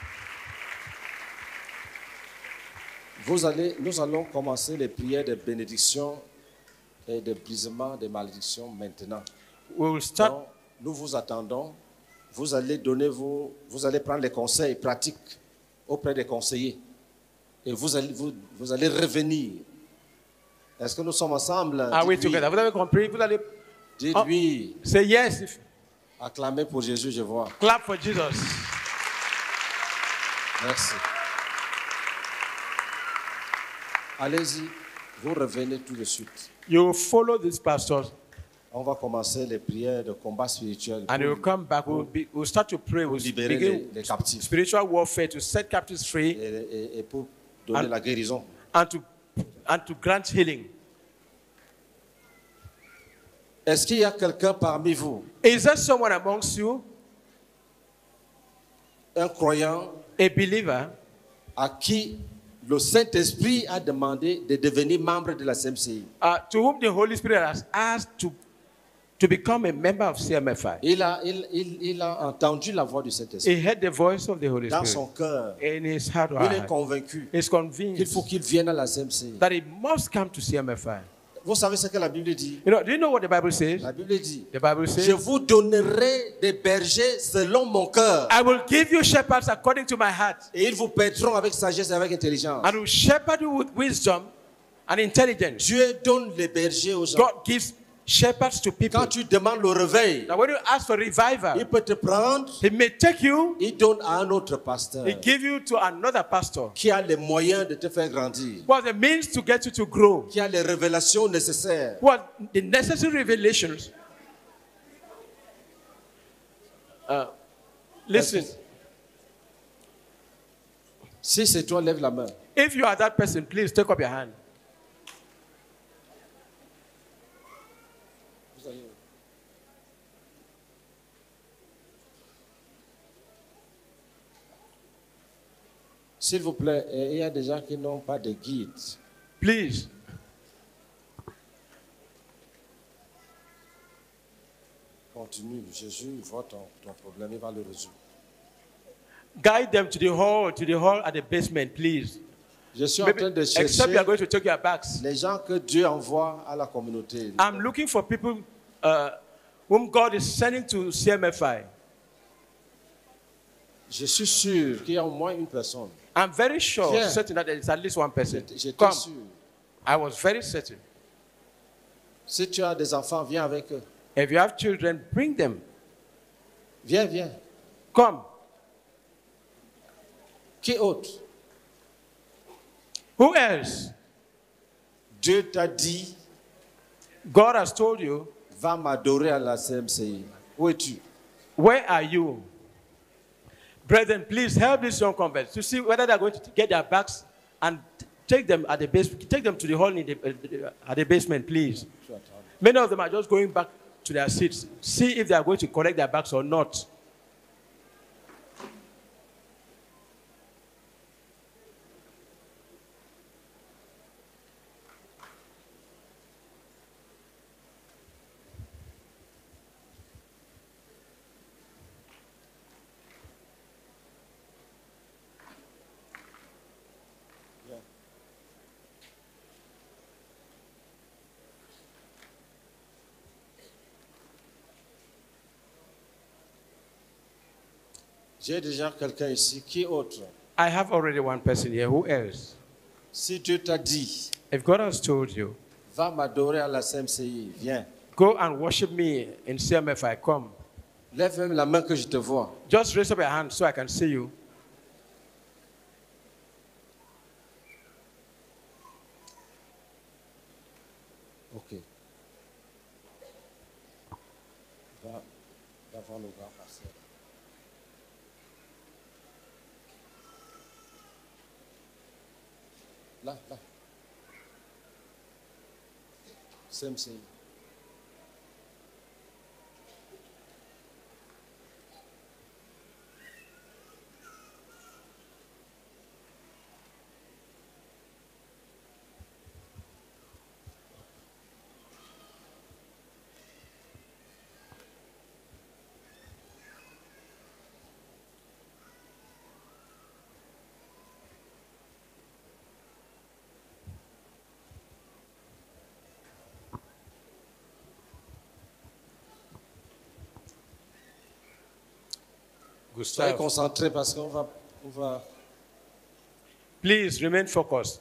Vous allez, nous allons commencer les prières de bénédiction et de brisement des malédictions maintenant. we will start. Donc, nous vous attendons. Vous allez donner vos, vous allez prendre les conseils pratiques auprès des conseillers. Et vous allez, vous, vous allez revenir. Est-ce que nous sommes ensemble? Are we Dites oui. together? Vous avez compris? Vous allez Dites Oh. oui. say yes. If, Acclamez pour Jésus, je vois. clap for Jesus. Merci. Allez-y, vous revenez tout de suite. You will follow these pastors On va commencer les prières de combat spirituel and you will come back. We'll, be, we'll start to pray. pour We'll libérer begin les, les captifs spiritual warfare to set captives free et, et- et pour donner And- la guérison. and to, and to grant healing. Est-ce qu'il y a quelqu'un parmi vous, Is there someone amongst you, un croyant, a believer, à qui le Saint-Esprit a demandé de devenir membre de la C M C I? uh, to whom the Holy Spirit has asked to, to become a member of C M F I? Il a, il, il- il a entendu la voix du Saint-Esprit He heard the voice of the Holy dans Spirit son cœur. in his heart. or Il est heart. convaincu He's qu'il convinced faut qu'il vienne à la C M C I. that he must come to C M F I. Vous savez ce que la Bible dit? You know, do you know what the Bible says? La Bible dit, The Bible je says, vous donnerai des bergers selon mon cœur. I will give you shepherds according to my heart, Et ils vous paîtront avec sagesse et avec intelligence. and will shepherd you with wisdom and intelligence. Dieu donne les bergers aux gens. God gives shepherds to people. Quand tu demandes le réveil, Now, when you ask for revival, il peut te prendre, he may take you, il donne à un autre pasteur he give you to another pastor qui a les moyens de te faire grandir, who has the means to get you to grow, qui a les révélations nécessaires. who has the necessary revelations. Uh, listen, Si c'est toi, lève la main. if you are that person, please take up your hand. S'il vous plaît, il y a des gens qui n'ont pas de guide. Please. Continue. Jésus voit ton, ton problème, il va le résoudre. Guide them to the hall, to the hall at the basement, please. Je suis en Maybe, train de except you chercher are going to take your bags. les gens que Dieu envoie à la communauté. I'm looking for people uh, whom God is sending to C M F I. Je suis sûr qu'il y a au moins une personne. I'm very sure, Yeah. certain that there is at least one person. J'étais Come. sûr. I was very certain. Si tu as des enfants, viens avec eux. If you have children, bring them. Viens, viens. Come. Qui autre? Who else? Dieu t'a dit, God has told you. va m'adorer à la C M C I. Où es-tu? Where are you? Brethren, please help these young converts to see whether they're going to get their bags and take them at the base, take them to the hall in the, uh, at the basement, please. Many of them are just going back to their seats. See if they are going to collect their bags or not. J'ai déjà quelqu'un ici. Qui autre? I have already one person here. Who else? Si Dieu t'a dit, If God has told you, va m'adorer à la C M C I, viens. go and worship me in C M F I, come. Lève même la main que je te vois. Just raise up your hand so I can see you. Ok. Va, va voir le grand pasteur. Là, là. C M C I. Soyez Gustav, concentrés parce qu'on va, on va. please remain focused.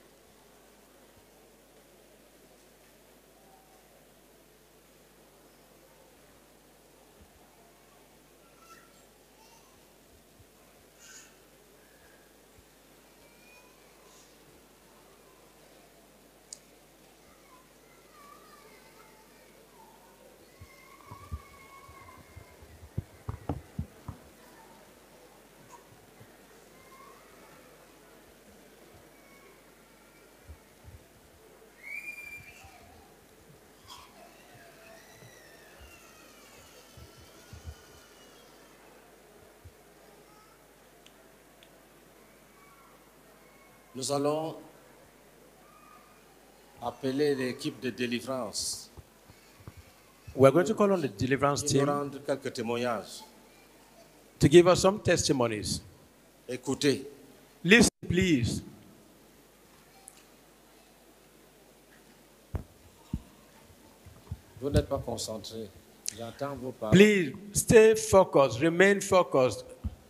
Nous allons appeler l'équipe de délivrance. We're going to call on the deliverance Ils nous team rendent quelques témoignages. to give us some testimonies. Écoutez. Listen, please. Vous n'êtes pas concentrés. J'entends vos paroles. Please stay focused, remain focused.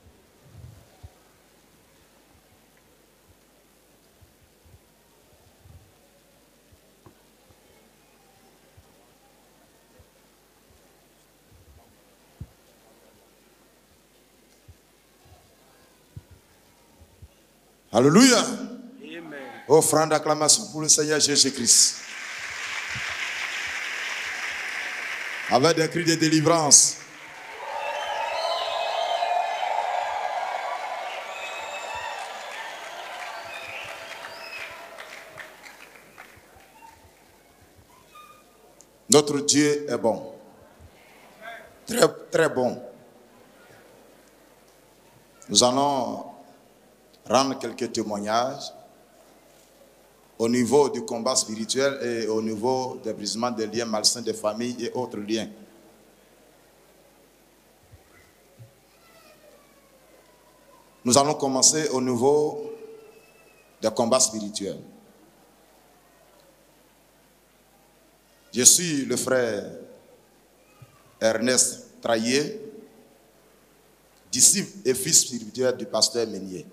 Alléluia. Amen. Offrande d'acclamation pour le Seigneur Jésus-Christ. Avec des cris de délivrance. Notre Dieu est bon. Très, très bon. Nous allons rendre quelques témoignages au niveau du combat spirituel et au niveau des brisements des liens malsains des familles et autres liens. Nous allons commencer au niveau des combats spirituels. Je suis le frère Ernest Traillé, disciple et fils spirituel du pasteur Meunier.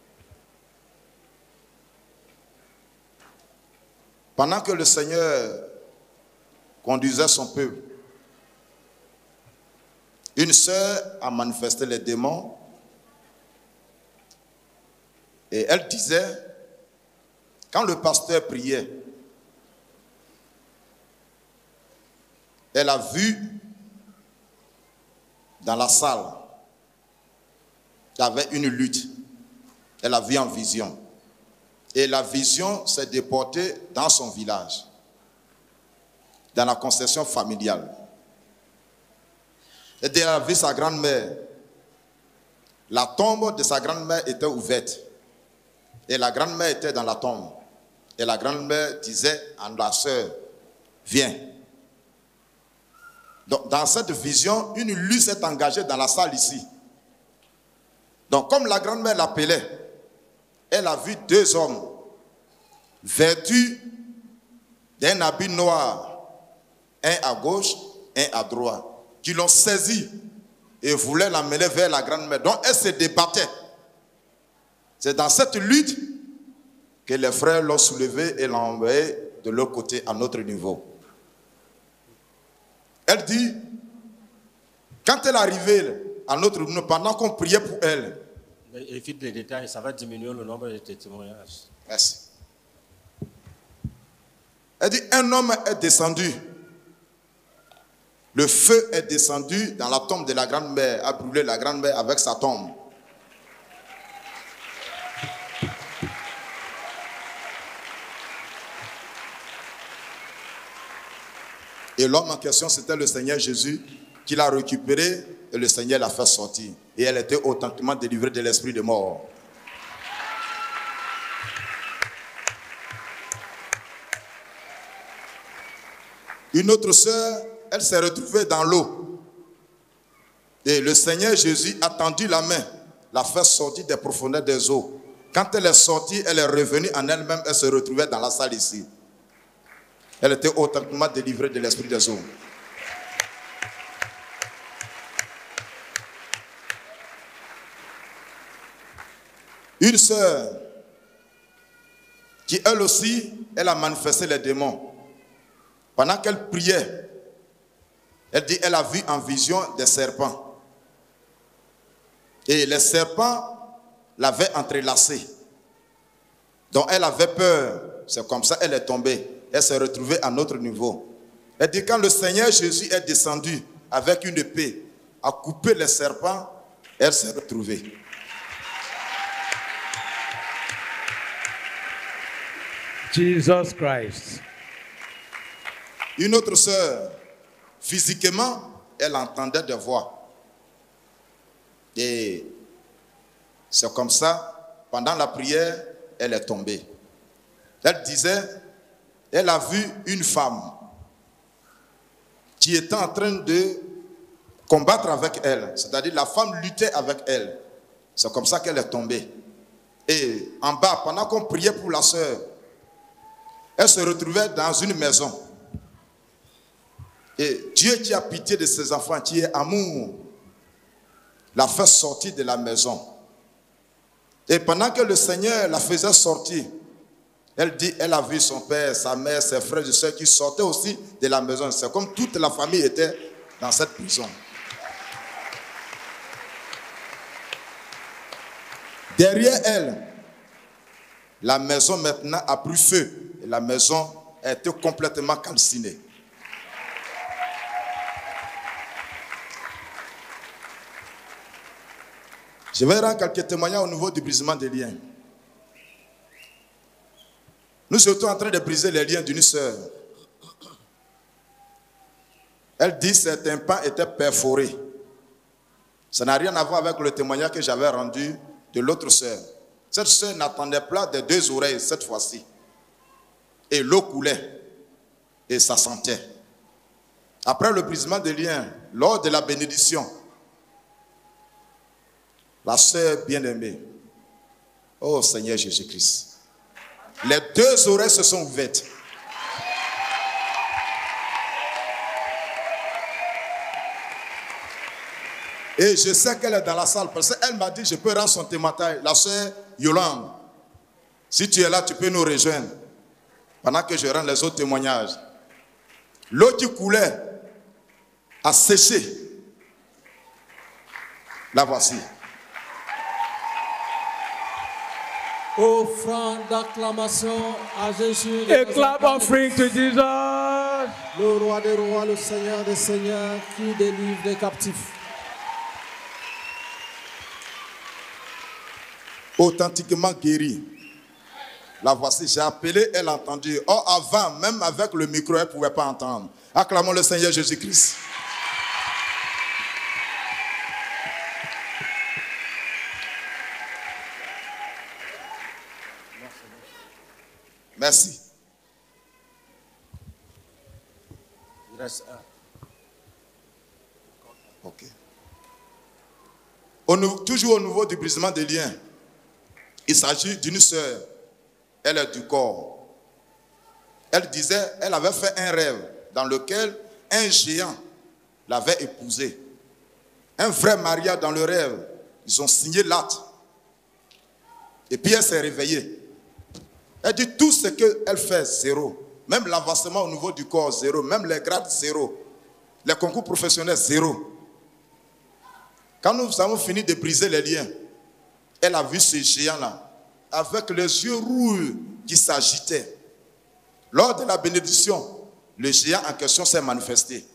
Pendant que le Seigneur conduisait son peuple, une sœur a manifesté les démons et elle disait quand le pasteur priait, elle a vu dans la salle, il y avait une lutte. Elle a vu en vision. Et la vision s'est déportée dans son village, dans la conception familiale. Et elle a vu sa grand-mère. La tombe de sa grand-mère était ouverte. Et la grand-mère était dans la tombe. Et la grand-mère disait à la sœur, viens. Donc, dans cette vision, une lutte s'est engagée dans la salle ici. Donc, comme la grand-mère l'appelait, elle a vu deux hommes vêtus d'un habit noir, un à gauche, un à droite, qui l'ont saisi et voulaient l'amener vers la grand-mère. Donc, elle se débattait. C'est dans cette lutte que les frères l'ont soulevé et l'ont envoyé de l'autre côté, à notre niveau. Elle dit, quand elle est arrivée à notre niveau, pendant qu'on priait pour elle, évite les détails, ça va diminuer le nombre de témoignages. Merci. Elle dit, un homme est descendu. Le feu est descendu dans la tombe de la grand-mère, a brûlé la grand-mère avec sa tombe. Et l'homme en question, c'était le Seigneur Jésus, qui l'a récupéré et le Seigneur l'a fait sortir. Et elle était authentiquement délivrée de l'esprit de mort. Une autre sœur, elle s'est retrouvée dans l'eau. Et le Seigneur Jésus a tendu la main, l'a fait sortir des profondeurs des eaux. Quand elle est sortie, elle est revenue en elle-même, elle se retrouvait dans la salle ici. Elle était authentiquement délivrée de l'esprit des eaux. Une sœur qui elle aussi, elle a manifesté les démons. Pendant qu'elle priait, elle dit elle a vu en vision des serpents. Et les serpents l'avaient entrelacée. Donc elle avait peur. C'est comme ça qu'elle est tombée. Elle s'est retrouvée à notre niveau. Elle dit quand le Seigneur Jésus est descendu avec une épée à couper les serpents, elle s'est retrouvée. Jesus Christ. Une autre sœur, physiquement, elle entendait des voix. Et c'est comme ça, pendant la prière, elle est tombée. Elle disait, elle a vu une femme qui était en train de combattre avec elle. C'est-à-dire la femme luttait avec elle. C'est comme ça qu'elle est tombée. Et en bas, pendant qu'on priait pour la sœur, elle se retrouvait dans une maison. Et Dieu qui a pitié de ses enfants, qui est amour, l'a fait sortir de la maison. Et pendant que le Seigneur la faisait sortir, elle dit, elle a vu son père, sa mère, ses frères et sœurs qui sortaient aussi de la maison. C'est comme toute la famille était dans cette prison. Derrière elle, la maison maintenant a pris feu. Et la maison a été complètement calcinée. Je vais rendre quelques témoignages au niveau du brisement des liens. Nous sommes en train de briser les liens d'une sœur. Elle dit que certains pans étaient perforés. Ça n'a rien à voir avec le témoignage que j'avais rendu de l'autre sœur. Cette sœur n'attendait pas des deux oreilles cette fois-ci. Et l'eau coulait. Et ça sentait. Après le brisement des liens, lors de la bénédiction, la sœur bien-aimée, oh Seigneur Jésus-Christ, les deux oreilles se sont ouvertes. Et je sais qu'elle est dans la salle parce qu'elle m'a dit je peux rendre son témoignage. La sœur Yolande, si tu es là, tu peux nous rejoindre pendant que je rends les autres témoignages. L'eau qui coulait a séché. La voici. Offrande d'acclamation à Jésus. A clap offering to Jesus. Le roi des rois, le Seigneur des seigneurs, qui délivre les captifs. Authentiquement guéri. La voici, j'ai appelé, elle a entendu. Or, avant, même avec le micro, elle ne pouvait pas entendre. Acclamons le Seigneur Jésus-Christ. Merci. Il reste un. Ok. Au nou- toujours au niveau du brisement des liens, il s'agit d'une sœur. Elle est du corps. Elle disait, elle avait fait un rêve dans lequel un géant l'avait épousée. Un vrai mariage dans le rêve. Ils ont signé l'acte. Et puis elle s'est réveillée. Elle dit tout ce qu'elle fait, zéro. Même l'avancement au niveau du corps, zéro. Même les grades, zéro. Les concours professionnels, zéro. Quand nous avons fini de briser les liens, elle a vu ce géant-là, avec les yeux rouges qui s'agitaient. Lors de la bénédiction, le géant en question s'est manifesté.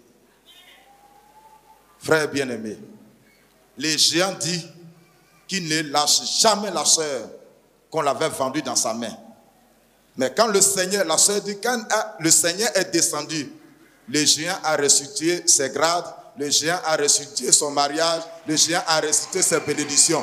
Frère bien-aimé, le géant dit qu'il ne lâche jamais la sœur qu'on l'avait vendue dans sa main. Mais quand le Seigneur, la sœur dit, quand le Seigneur est descendu, le géant a restitué ses grades, le géant a restitué son mariage, le géant a restitué ses bénédictions.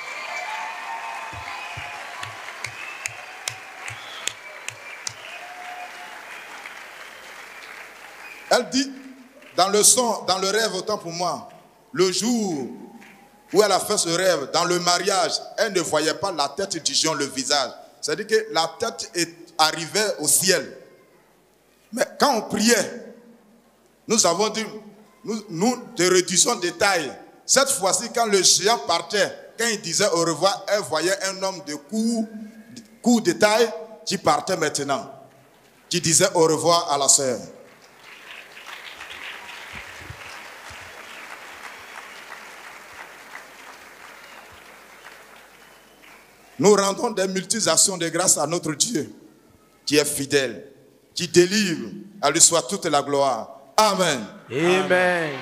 Elle dit, dans le son, dans le rêve, autant pour moi, le jour où elle a fait ce rêve, dans le mariage, elle ne voyait pas la tête du géant, le visage. C'est-à-dire que la tête est arrivée au ciel. Mais quand on priait, nous avons dit, nous, nous de réduction de taille. Cette fois-ci, quand le géant partait, quand il disait au revoir, elle voyait un homme de cou, cou de taille qui partait maintenant, qui disait au revoir à la sœur. Nous rendons des multi-actions de grâce à notre Dieu, qui est fidèle, qui délivre. À lui soit toute la gloire. Amen. Amen.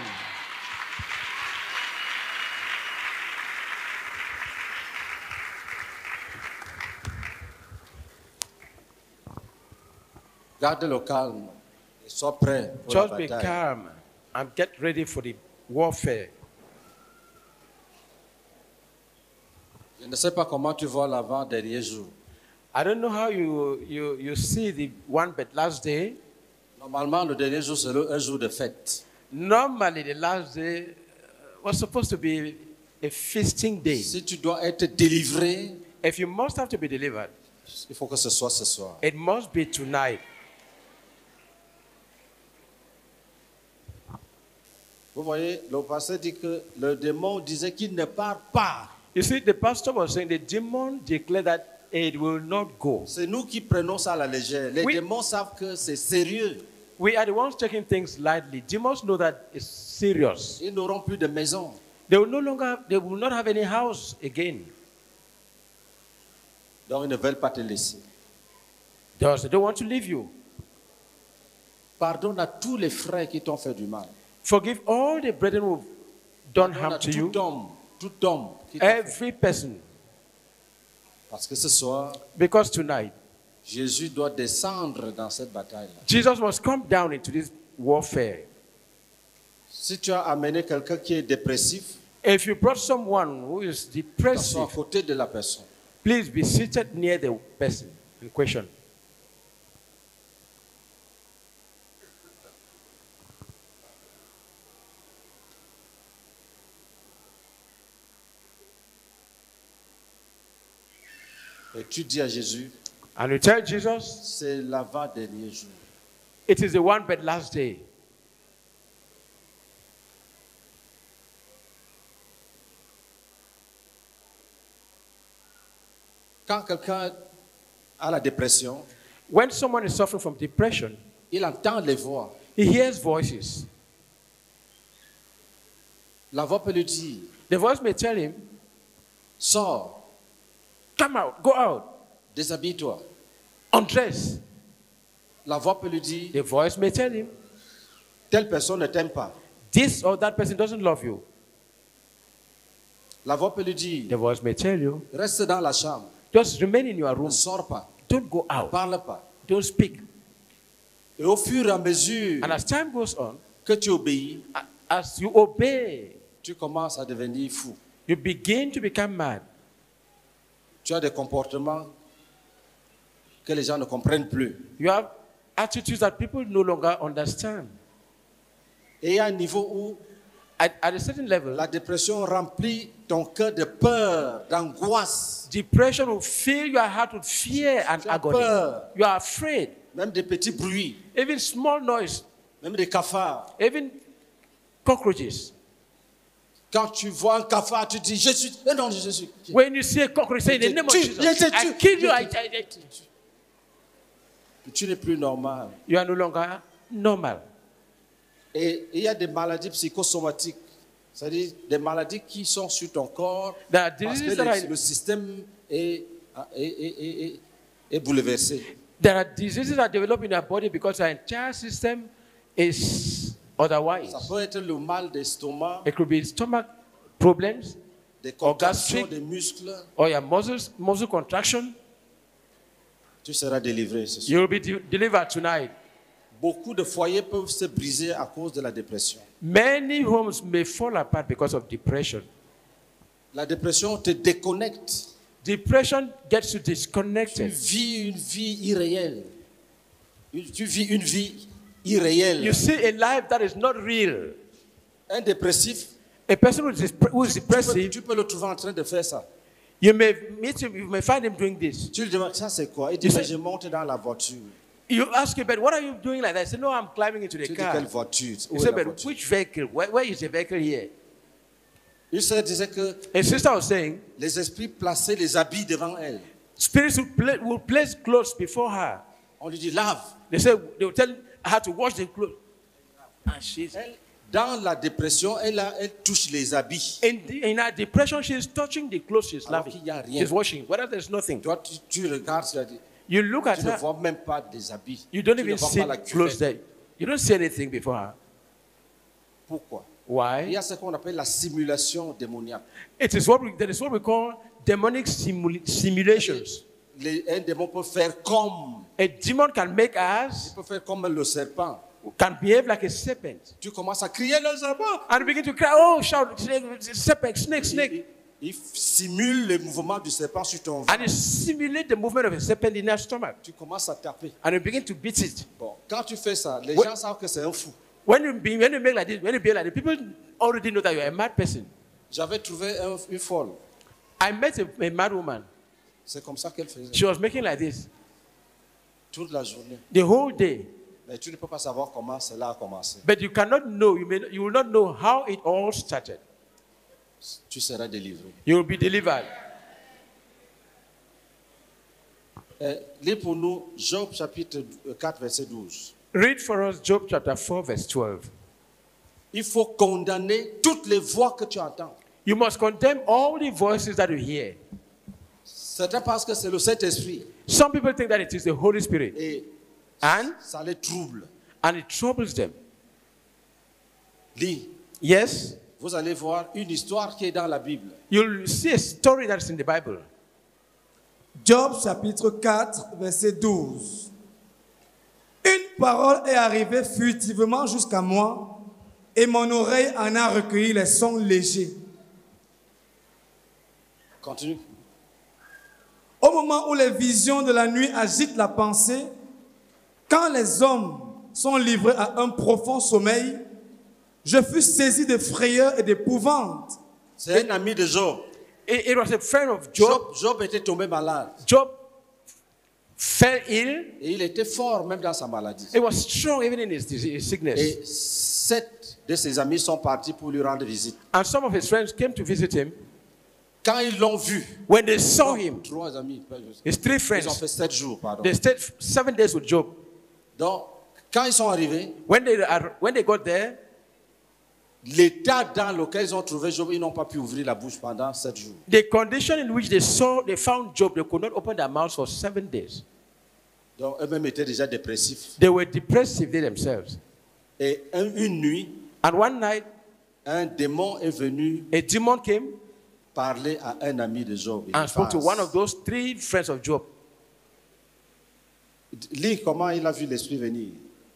Garde le calme et sois prêt pour Just la be bataille. calm and get ready for the warfare. Je ne sais pas comment tu vois l'avant-dernier jour. I don't know how you, you, you see the one, but last day, Normalement, le dernier jour, c'est le- un jour de fête. normally the last day uh, was supposed to be a feasting day. Si tu dois être délivré, If you must have to be delivered, il faut que ce soit ce soir. it must be tonight. Vous voyez, le pasteur dit que le démon disait qu'il ne part pas. You see, the pastor was saying the demon declared that it will not go. C'est nous qui prenons ça à la légère. Les Oui. démons savent que c'est sérieux. We are the ones taking things lightly. Demons know that it's serious. Ils n'auront plus de maison. They will no longer, they will not have any house again. Donc ils ne veulent pas te laisser. Thus, they don't want to leave you. Pardonne à tous les frères qui t'ont fait du mal. Forgive all the brethren who've done Pardonne à harm to you. tout homme, tout homme qui t'a fait. Every person. Parce que ce soir, Because tonight, Jésus doit descendre dans cette bataille-là. Jesus must come down into this warfare. Si tu as amené quelqu'un qui est dépressif, If you brought someone who is t'assois à depressive, côté de la personne. please be seated near the person in question. Et tu dis à Jésus, And you tell Jesus, c'est l'avant-dernier jour. it is the one but last day. Quand quelqu'un a la dépression, When someone is suffering from depression, il entend les voix. he hears voices. La voix peut lui dire, The voice may tell him, sors. come out, go out. Déshabille-toi. Undress. La voix peut lui dire, The voice may tell him, telle personne ne t'aime pas. this or that person doesn't love you. La voix peut lui The dire, voice may tell you, reste dans la chambre. just remain in your Ne room. sors pas. Don't go Ne out. parle pas. Don't speak. Et au fur et à mesure And as time goes on, que tu obéis, a- as you obey, tu commences à devenir fou. you begin to become mad. Tu as des comportements que les gens ne comprennent plus. You have attitudes that people no longer understand. Et il y a un niveau où At, at a certain level, la dépression remplit ton cœur de peur, d'angoisse, depression will fill your heart with fear and Tu as agony. peur. You are afraid. même des petits bruits, Even small noise, même des cafards. even cockroaches. Quand tu vois un cafard, tu dis, je suis... Eh non, je suis... When you see a cockroach, say in the name of Tu- Jesus, je te I tue. kill you. Je I, te- I, I- Tu n'es plus normal. You are no longer normal. Et il y a des maladies psychosomatiques, c'est-à-dire des maladies qui sont sur ton corps There are parce que diseases that le, are, le système est, est, est, est, est- est bouleversé. there are diseases that develop in your body because your entire system is otherwise. Ça peut être le mal d'estomac, It could be stomach problems des or contractions gastric des muscles. or your muscles, muscle contraction. Tu seras délivré ce soir. You will be de- delivered tonight. Beaucoup de foyers peuvent se briser à cause de la dépression. Many homes may fall apart because of depression. La dépression te déconnecte. Depression gets you Tu disconnected. vis une vie irréelle. Tu vis une vie irréelle. You see a life that is not real. Un dépressif, A person who is, dep- who is tu peux, depressive, tu peux le trouver en train de faire ça. you may meet him, you may find him doing this. Tu lui demandes, ça c'est quoi? Il dit, You mais say- je monte dans la voiture. You ask him, but what are you doing like that? I say, no, I'm climbing into the Tu dis, car. quelle voiture? Où You est say, la but voiture? which vehicle? Where, where is the vehicle here? Une sœur disait que A sister was saying, les esprits plaçaient les habits devant elle. spirits will, pla- will place clothes before her. On lui dit, lave. They say, they will tell her to wash the clothes. And she's, Elle, dans la dépression, elle, a- elle touche les habits. in, the, in her depression, she's touching the clothes she's Alors laving. qu'il y a rien. She's washing. Whether there's nothing. Toi, tu, tu regardes, tu, as dit, You look at tu ne her, vois même pas des habits. you don't tu ne even vois see pas la clothes cuvette. there. You don't see anything before her. Pourquoi? Il y Why? a ce qu'on appelle la simulation démoniaque. It is what we, that is what we call demonic simula- simulations. Les, un démon peut faire comme, A demon can make us, il peut faire comme le serpent. can behave like a serpent. Tu commences à crier le serpent. And begin to cry, oh, shout, snake, serpent, snake, snake. Il, il simule le mouvement du serpent sur ton ventre. And you simulate the movement of a serpent in your stomach. Tu commences à taper. And you begin to beat it. Bon, quand tu fais ça, les Ouais. gens savent que c'est un fou. When you, be, when you make like this, when you behave like this, people already know that you're a mad person. J'avais trouvé un- une folle. I met a, a mad woman. C'est comme ça qu'elle faisait. She was making like this Toute la journée. the whole day. Mais tu ne peux pas savoir comment cela a commencé. But you cannot know, you, may, you will not know how it all started. Tu seras délivré. You will be delivered. Eh, lis pour nous Job chapitre quatre, verset douze. Read for us Job chapter four, verse twelve. Il faut condamner toutes les voix que tu entends. You must condemn all the voices that you hear. Certains pensent que c'est le Saint-Esprit. Some people think that it is the Holy Spirit, Et and, ça les trouble. and it troubles them. Lis. Yes, Vous allez voir une histoire qui est dans la Bible. you'll see a story that's in the Bible. Job chapitre quatre, verset douze. Une parole est arrivée furtivement jusqu'à moi, et mon oreille en a recueilli les sons légers. Continue. Au moment où les visions de la nuit agitent la pensée, quand les hommes sont livrés à un profond sommeil, je fus saisi de frayeur et d'épouvante. C'est un ami de Job. It, it was a friend of Job. Job. Job était tombé malade. Job fell ill. Et il était fort même dans sa maladie. He was strong even in his, his sickness. Et sept de ses amis sont partis pour lui rendre visite. And some of his friends came to visit him. Quand ils l'ont vu, When they saw him, trois amis, his three ils ont friends, fait sept jours, pardon. they stayed seven days with Job. Donc, quand ils sont arrivés, When they, are, when they got there, l'état dans lequel ils ont trouvé Job, ils n'ont pas pu ouvrir la bouche pendant sept jours. The condition in which they saw, they found Job, they could not open their mouths for seven days. Donc eux-mêmes étaient déjà dépressifs. They were depressive, they themselves. Et un- une nuit, And one night, un démon est venu a demon came parler à un ami de Job. and spoke to one of those three friends of Job. Lis comment il a vu l'esprit venir.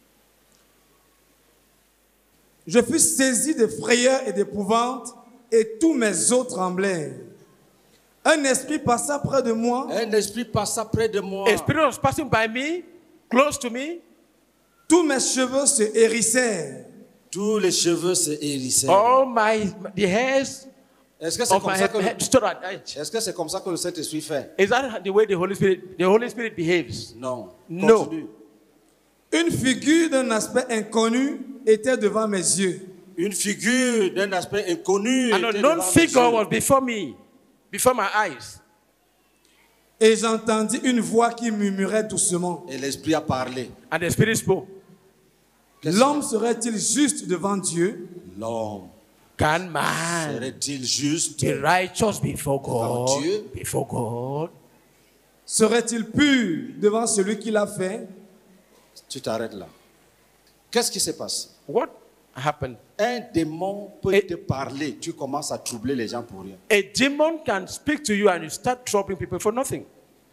Je fus saisi de frayeur et d'épouvante, et tous mes os tremblèrent. Un esprit passa près de moi, Un esprit passa près de moi. A spirit was passing by me, close to me. tous mes cheveux se hérissèrent. Tous les cheveux se hérissèrent. All my, the hairs Est-ce que c'est of comme my ça head, que le- head stood at edge. est-ce que c'est comme ça que le Saint-Esprit fait? Is that the way the Holy Spirit, the Holy Spirit behaves? Non. No. Continue. Une figure d'un aspect inconnu était devant mes yeux. Une figure d'un aspect inconnu An était unknown devant mes figure yeux. was before me, before my eyes. Et j'entendis une voix qui murmurait doucement. Et l'Esprit a parlé. And the Spirit spoke. L'homme serait-il juste devant Dieu? L'homme Can man serait-il juste? be righteous before Devant God? Dieu. Before God? Serait-il pur devant celui qui l'a fait? Tu t'arrêtes là. Qu'est-ce qui s'est passé? What happened? Un démon peut Et- te parler. Tu commences à troubler les gens pour rien. A demon can speak to you and you start troubling people for nothing.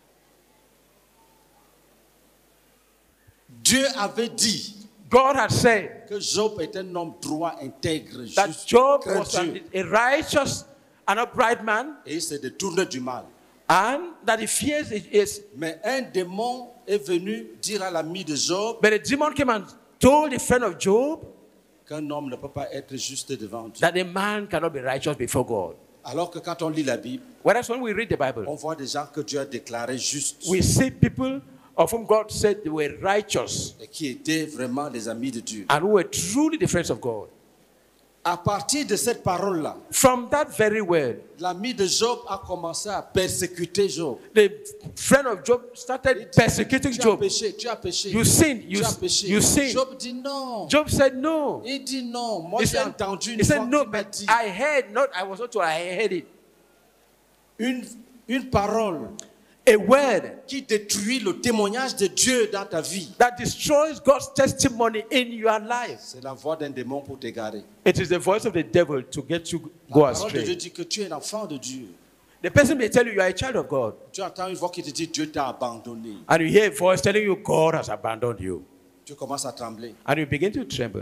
Dieu avait dit God had said que Job est un homme droit, intègre, that juste, Job craint was Dieu. a, a righteous and upright man Et il s'est détourné du mal. and that he fears it is. Mais un démon est venu dire à l'ami de Job But a demon came and told the friend of Job qu'un homme ne peut pas être juste devant Dieu. that a man cannot be righteous before God. Alors que quand on lit la Bible, Whereas when we read the Bible, on voit des gens que Dieu a déclarés justes we see people of whom God said they were righteous et qui étaient vraiment des amis de Dieu. and who were truly the friends of God. À partir de cette parole-là, From that very word, l'ami de Job a commencé à persécuter Job. the friend of Job started persecuting Tu as Job. péché, tu as péché. You sinned, you, tu as péché. you sinned. Job dit non. Job said no. Il dit non. Moi, He j'ai said, entendu une he fois said no, qu'il m'a but dit I heard, not, I was not told, I heard it. une, une parole A word qui détruit le témoignage de Dieu dans ta vie. that destroys God's testimony in your life. C'est la voix d'un démon pour t'égarer. It is the voice of the devil to get you La go parole de Dieu astray. dit que tu es un enfant de Dieu. The person may tell you you are a child of God, Tu entends une voix qui te dit Dieu t'a abandonné. and you hear a voice telling you God has abandoned you, Tu commences à trembler. and you begin to tremble.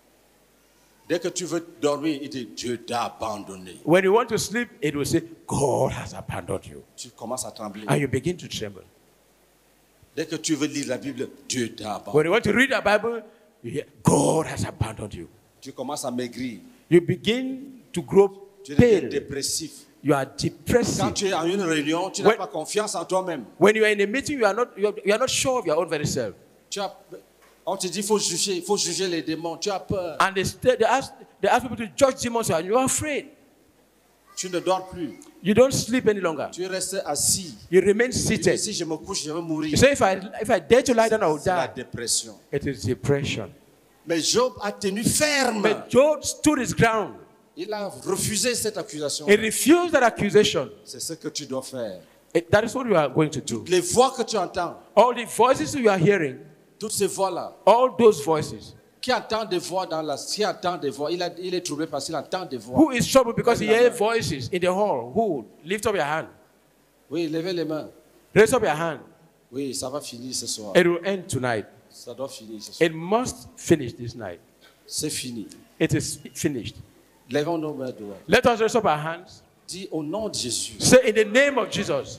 Dès que tu veux dormir, il dit Dieu t'a abandonné. When you want to sleep, it will say God has abandoned you, Tu commences à trembler. and you begin to tremble. Dès que tu veux lire la Bible, Dieu t'a abandonné. When you want to read the Bible, you hear God has abandoned you. Tu commences à maigrir. You begin to grow Tu deviens pale. dépressif. You are Quand depressive. tu es en une réunion, tu n'as When- pas confiance en toi-même. When you are in a meeting, you are not you are, you are not sure of your own very self. Tu as, on te dit il faut juger, il faut juger les démons. Tu as peur. And they, st- they ask they ask people to judge demons, and you are afraid. Tu ne dors plus. You don't sleep any longer. Tu restes assis. You remain Tu dis, seated. si je me couche, je vais mourir. You say, if I if I dare to lie down, I will C'est la die. dépression. It is depression. Mais Job a tenu ferme. But Job stood his ground. Il a refusé cette accusation. He refused that accusation. C'est ce que tu dois faire. It- that is what you are going to do. Les voix que tu entends, All the voices you are hearing, toutes ces voix-là, all those voices. qui entend des voix dans la, qui entend des voix, il, a- il est troublé parce qu'il entend des voix. Who is troubled because he hears voices in the hall? Who? Lift up your hand. Oui, levez les mains. Raise up your hand. Oui, ça va finir ce soir. It will end tonight. Ça doit finir ce soir. It must finish this night. C'est fini. It is finished. Lèvons nos mains droites. Let us raise up our hands. Dis au nom de Jésus. Say in the name of Jesus.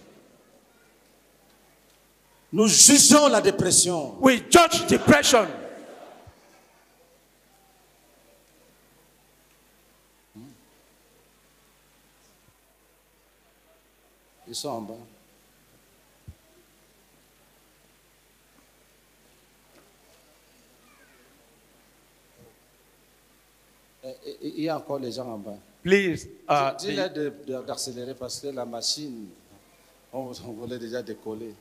Nous jugeons la dépression. We judge depression. Ils sont en bas. Et- et- Il y a encore les gens en bas. Please, uh, Dis- Dis-leur de- de- d'accélérer parce que la machine, on, on voulait déjà décoller.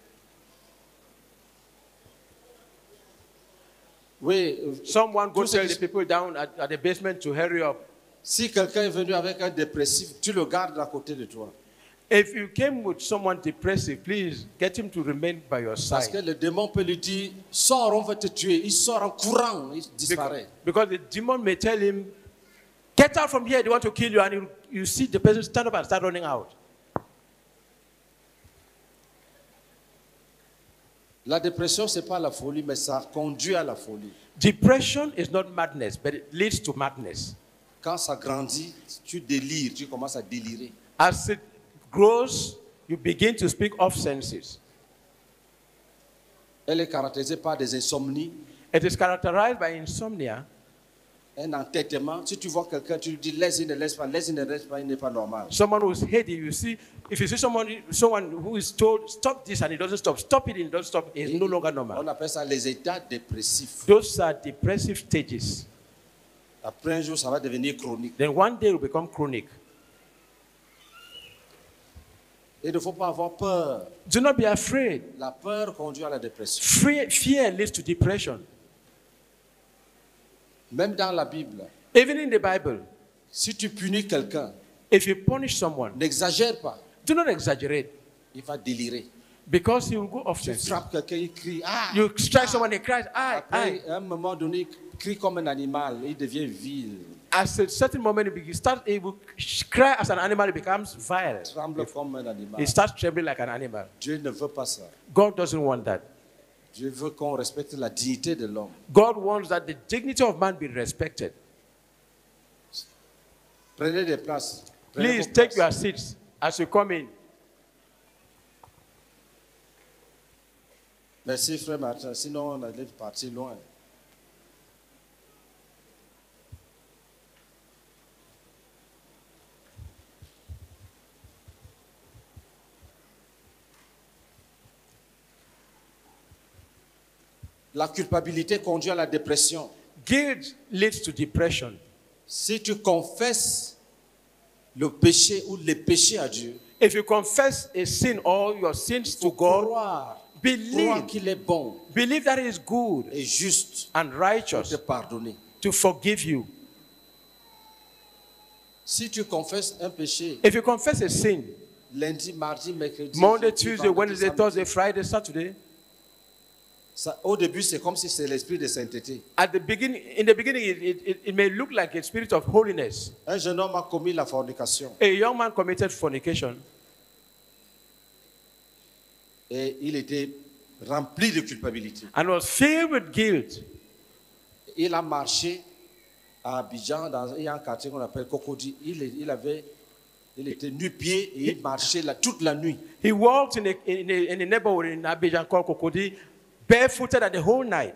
Oui, euh, someone go Tous ceux tell qui- the people down at, at the basement to hurry up. Si quelqu'un est venu avec un dépressif, tu le gardes à côté de toi. If you came with someone depressive, please get him to remain by your Parce que side. le démon peut lui dire, sors, on va te tuer. Il sort en courant, il disparaît. Because the demon may tell him, get out from here, they want to kill you. And you, you see the person stand up and start running out. La dépression, ce n'est pas la folie, mais ça conduit à la folie. Depression is not madness, but it leads to madness. Quand ça grandit, tu délires, tu commences à délirer. As it grows, you begin to speak off senses. Elle est caractérisée par des insomnies, It is characterized by insomnia. un entêtement. Si tu vois quelqu'un, tu lui dis laisse, il ne laisse pas, laisse, il ne laisse pas, il n'est pas normal. Someone who's heady, you see, if you see someone, someone who is told, stop this and he doesn't stop, stop it and he doesn't stop, it's no longer On normal. appelle ça les états dépressifs. Those are depressive stages. Après un jour, ça va devenir chronique. Then one day it will become chronic. Il ne faut pas avoir peur. Do not be afraid. La peur conduit à la dépression. Fear, fear leads to depression. Même dans la Bible, Even in the Bible, si tu punis quelqu'un, if you punish someone, n'exagère pas. do not exaggerate Il va délirer. because he will go off Tu senses. frappes quelqu'un, il crie. Ah! You strike someone, he cries, aye, Après, aye. à un moment donné, il crie comme un animal. Il devient vil. At a certain moment, he starts able to cry as an animal, he becomes vile. Tremble comme un animal. He starts trembling like an animal. Dieu ne veut pas ça. God doesn't want that. Dieu veut qu'on respecte la dignité de l'homme. God wants that the dignity of man be respected. Prenez des places. Prenez Please vos take places. your seats as you come in. Merci, frère Martin. Sinon, on allait partir loin. La culpabilité conduit à la dépression. Guilt leads to depression. Si tu confesses le péché ou les péchés à Dieu, If you confess a sin or your sins to God, croire, croire believe, qu'il est bon believe that He is good et juste and de righteous te pardonner. to forgive you. Si tu confesses un péché, If you confess a sin, lundi, mardi, mercredi, Monday, jeudi, Tuesday, vendredi, Wednesday, samedi, Thursday, Friday, Saturday, ça, au début, c'est comme si c'est l'esprit de sainteté. at the beginning, in the beginning, it, it, it- it may look like a spirit of holiness. Un jeune homme a commis la fornication A young man committed fornication et il était rempli de culpabilité. and was filled with guilt. Il a marché à Abidjan, dans il y a un quartier qu'on appelle Cocody. Il, est- il avait, il était nu-pied et il marchait là, toute la nuit. He walked in a, in a, in a neighborhood in Abidjan called Cocody, barefooted at the whole night.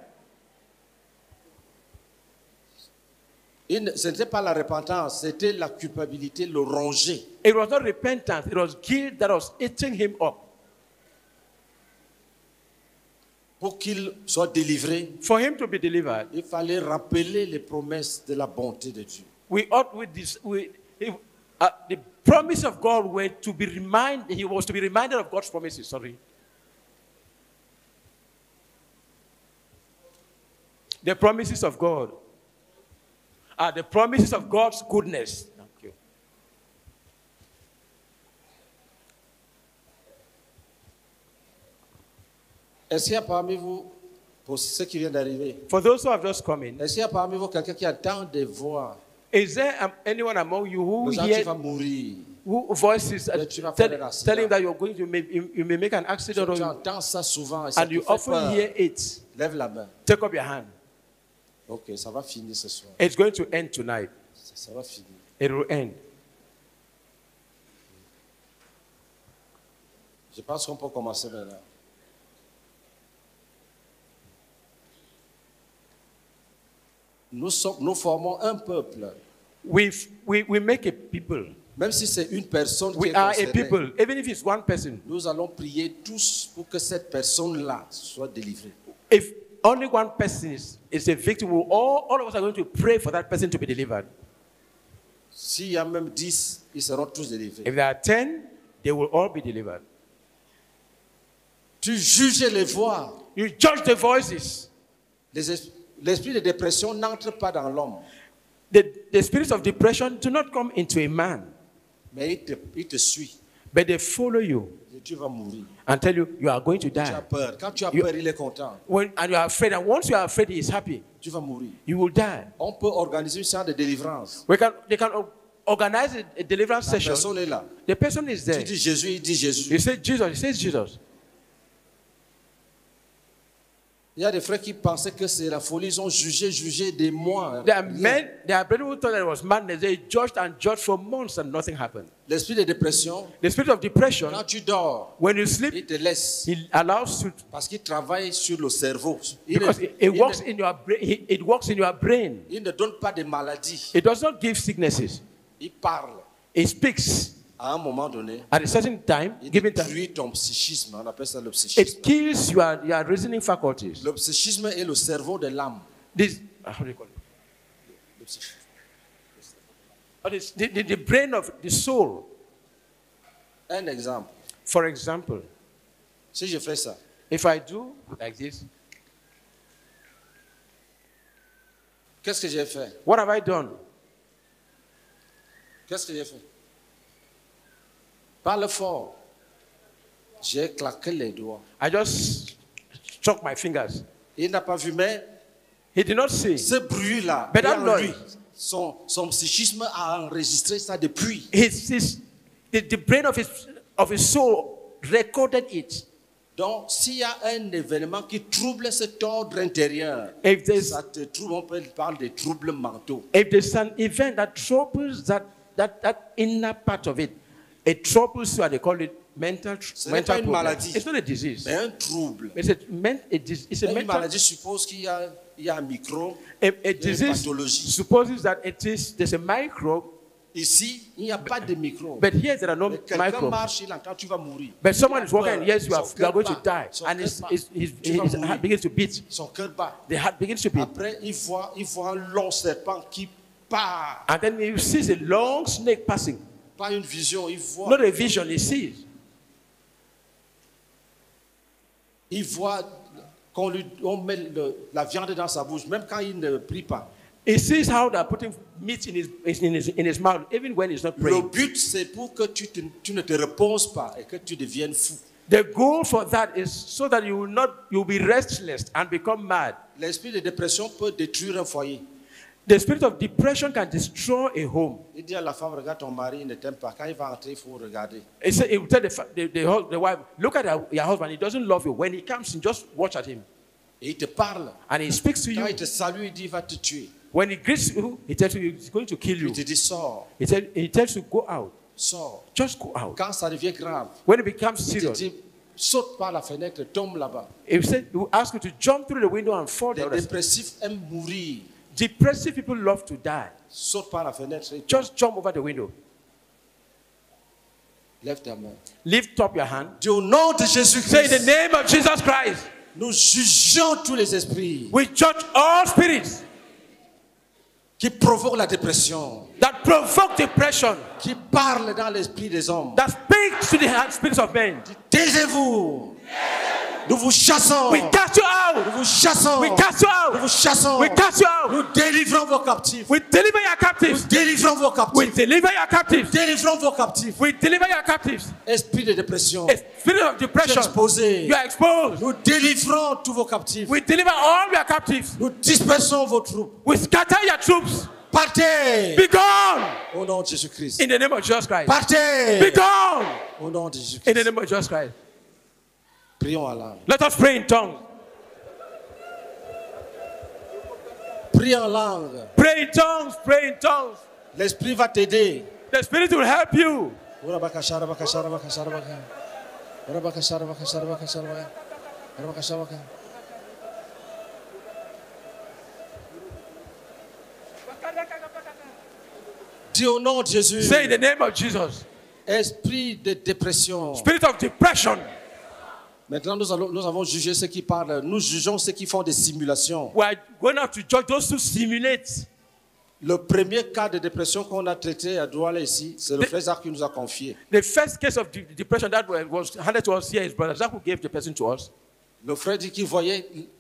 Il ne- Ce n'était pas la repentance, c'était la culpabilité, le ronger. It was not repentance, it was guilt that was eating him up. Pour qu'il soit délivré, For him to be delivered, il fallait rappeler les promesses de la bonté de Dieu. we ought with this, we, if, uh, the promise of God were to be reminded, he was to be reminded of God's promises, sorry. The promises of God are the promises of God's goodness. Thank you. Est-ce qu'il y a parmi vous, pour ceux qui viennent d'arriver, For those who have just come in, est-ce qu'il y a parmi vous quelqu'un qui entend des voix? is there um, anyone among you who Le genre, tu hears vas mourir. who voices uh, Mais tu vas tell- faire un accident. telling that you're going to make, you, you may make an accident or Tu you, entends ça souvent et ça and te you fait often peur. hear it. Lève la main. Take up your hand. Ok, ça va finir ce soir. It's going to end tonight. Ça, ça va finir. It will end. Je pense qu'on peut commencer maintenant. Nous, sommes, nous formons un peuple. We, we, we make a people. Même si c'est une personne qui We est are a concernée, people. Even if it's one person. nous allons prier tous pour que cette personne-là soit délivrée. If only one person is, is a victim, we all, all of us are going to pray for that person to be delivered. S'il y a même dix, ils seront tous délivrés. If there are ten, they will all be delivered. Tu juges les voix. You judge the voices. Les es- L'esprit de dépression n'entre pas dans l'homme. The, the spirits of depression do not come into a man, Mais il te, il te suit. but they follow you Et tu vas mourir. and tell you you are going to Tu as die. peur. Quand tu as You- peur, il est content. When, and you are afraid, and once you are afraid, he is happy. Tu vas mourir. You will die. On peut organiser une séance de délivrance. We can, they can o- organize a, a deliverance La session. personne est là. The person is Tu there. dis Jésus, il dit Jésus. You say Jesus, he says Jesus. Il y a des frères qui pensaient que c'est la folie. Ils ont jugé, jugé des mois. There are men, there are people who thought that it was madness. They judged and judged for months and nothing happened. L'esprit de dépression, The spirit of depression, quand tu dors, when you sleep, il te laisse. he allows you to, Parce qu'il travaille sur le cerveau. Il because ne, it, it il works ne- in your brain. It works in your brain. il ne donne pas de maladies. It does not give sicknesses. Il parle. It speaks À un moment donné, at a certain time, il given time. détruit ton psychisme. On appelle ça le psychisme. It kills your, your reasoning faculties. Le psychisme est le cerveau de l'âme. This, uh, how do you call it? Le psychisme. Or this- the, the, the brain of the soul. Un exemple. For example, Si je fais ça, if I do like this, qu'est-ce que j'ai fait? what have I done? Qu'est-ce que j'ai fait? Parle fort. J'ai claqué les doigts. I just struck my fingers. Il n'a pas vu, mais He did not see. ce bruit-là, Mais est that en noise- lui. Son, son psychisme a enregistré ça depuis. His, his, the, the brain of his, of his soul recorded it. Donc, s'il y a un événement qui trouble cet ordre intérieur, If there's, ça te trouble, on peut parler de troubles mentaux. if there's an event that troubles that, that, that inner part of it, it troubles you, and they call it mental, tr- Ce n'est mental pas une problem. maladie. It's not a disease. Mais un trouble. It's a, men, a, dis- it's a Une mental. maladie suppose qu'il y a, il y a un microbe. A, a Il y a une disease pathologie. supposes that it is there's a microbe, Ici, il n'y a pas de microbe. but here there are no Mais quelqu'un microbes. marche, il entend, tu vas mourir. But someone Il is a walking, peur. and yes, you are, Son you are cœur going to bat. die. Son And cœur his, bat. his, his, Tu vas his mourir. heart begins to beat. Son cœur bat. The heart begins to beat. Après, il voit, il voit un long serpent qui part. And then he sees a long snake passing. Pas une vision, il voit. Not a vision, he sees. Il voit qu'on lui on met le- la viande dans sa bouche, même quand il ne prie pas. He sees how they're putting meat in his, in his, in his mouth, even when he's not Le praying. but, c'est pour que tu, te- tu ne te reposes pas et que tu deviennes fou. The goal for that is so that you will not, you'll be restless and become mad. L'esprit de dépression peut détruire un foyer. The spirit of depression can destroy a home. Il dit à la femme, regarde ton mari, il ne t'aime pas. Quand il va entrer, il faut regarder. He said, he will tell the, fa- the, the, hus- the wife, look at your, your husband, he doesn't love you. When he comes in, just watch at him. Et il te parle. And he speaks to Quand you. il te salue, il dit, il va te tuer. When he greets you, he tells you he's going to kill you. Il te dit, sors, He, tell, he tells you, go out. sors. Just go out. Quand ça devient grave, When it becomes il te serious, dit, saute par la fenêtre, tombe là-bas. he will, say, he will ask you to jump through the window and fall Les down. the stairs. dépressifs aiment mourir. Depressive people love to die. Saute par la fenêtre et tombe. Just jump over the window. Lève ta main. Lift up your hand. Dis au nom de Say in Jésus-Christ, the name of Jesus Christ, nous jugeons tous les esprits we judge all spirits qui provoquent la dépression, that provoke depression, qui parlent dans l'esprit des hommes. that speaks to the heart spirits of men. Taisez-vous. Nous vous chassons. We cast you Nous out. vous chassons. We cast you Nous vous out. chassons. We cast you out. Nous délivrons vos captifs. We deliver your Nous captives. délivrons vos We captifs. deliver your captives. Délivrons vos captifs. We deliver your captives. Esprit de dépression. A spirit of depression. Exposé. You are exposed. Nous délivrons tous vos captifs. We deliver all your captives. Nous dispersons vos troupes. We scatter your troops. Partez. Be gone Au nom de Jésus-Christ. in the name of Jesus Christ. Partez. Be gone Au nom de in the Jésus-Christ. name of Jesus Christ. Prions à langue. Let us pray in tongues. Prie en langue. Pray in tongues. Pray in tongues. L'esprit va t'aider. The Spirit will help you. Dis au nom de Jésus. Say in the name of Jesus. Esprit de dépression. Spirit of depression. Maintenant, nous, allons, nous avons jugé ceux qui parlent. Nous jugeons ceux qui font des simulations. We are going out to judge those who simulate. Le premier cas de dépression qu'on a traité à Douala ici, c'est le frère Zach qui nous a confié. The first case of de- depression that was was handed to us here is Brother Zach who gave the person to us. Le frère dit qu'il voyait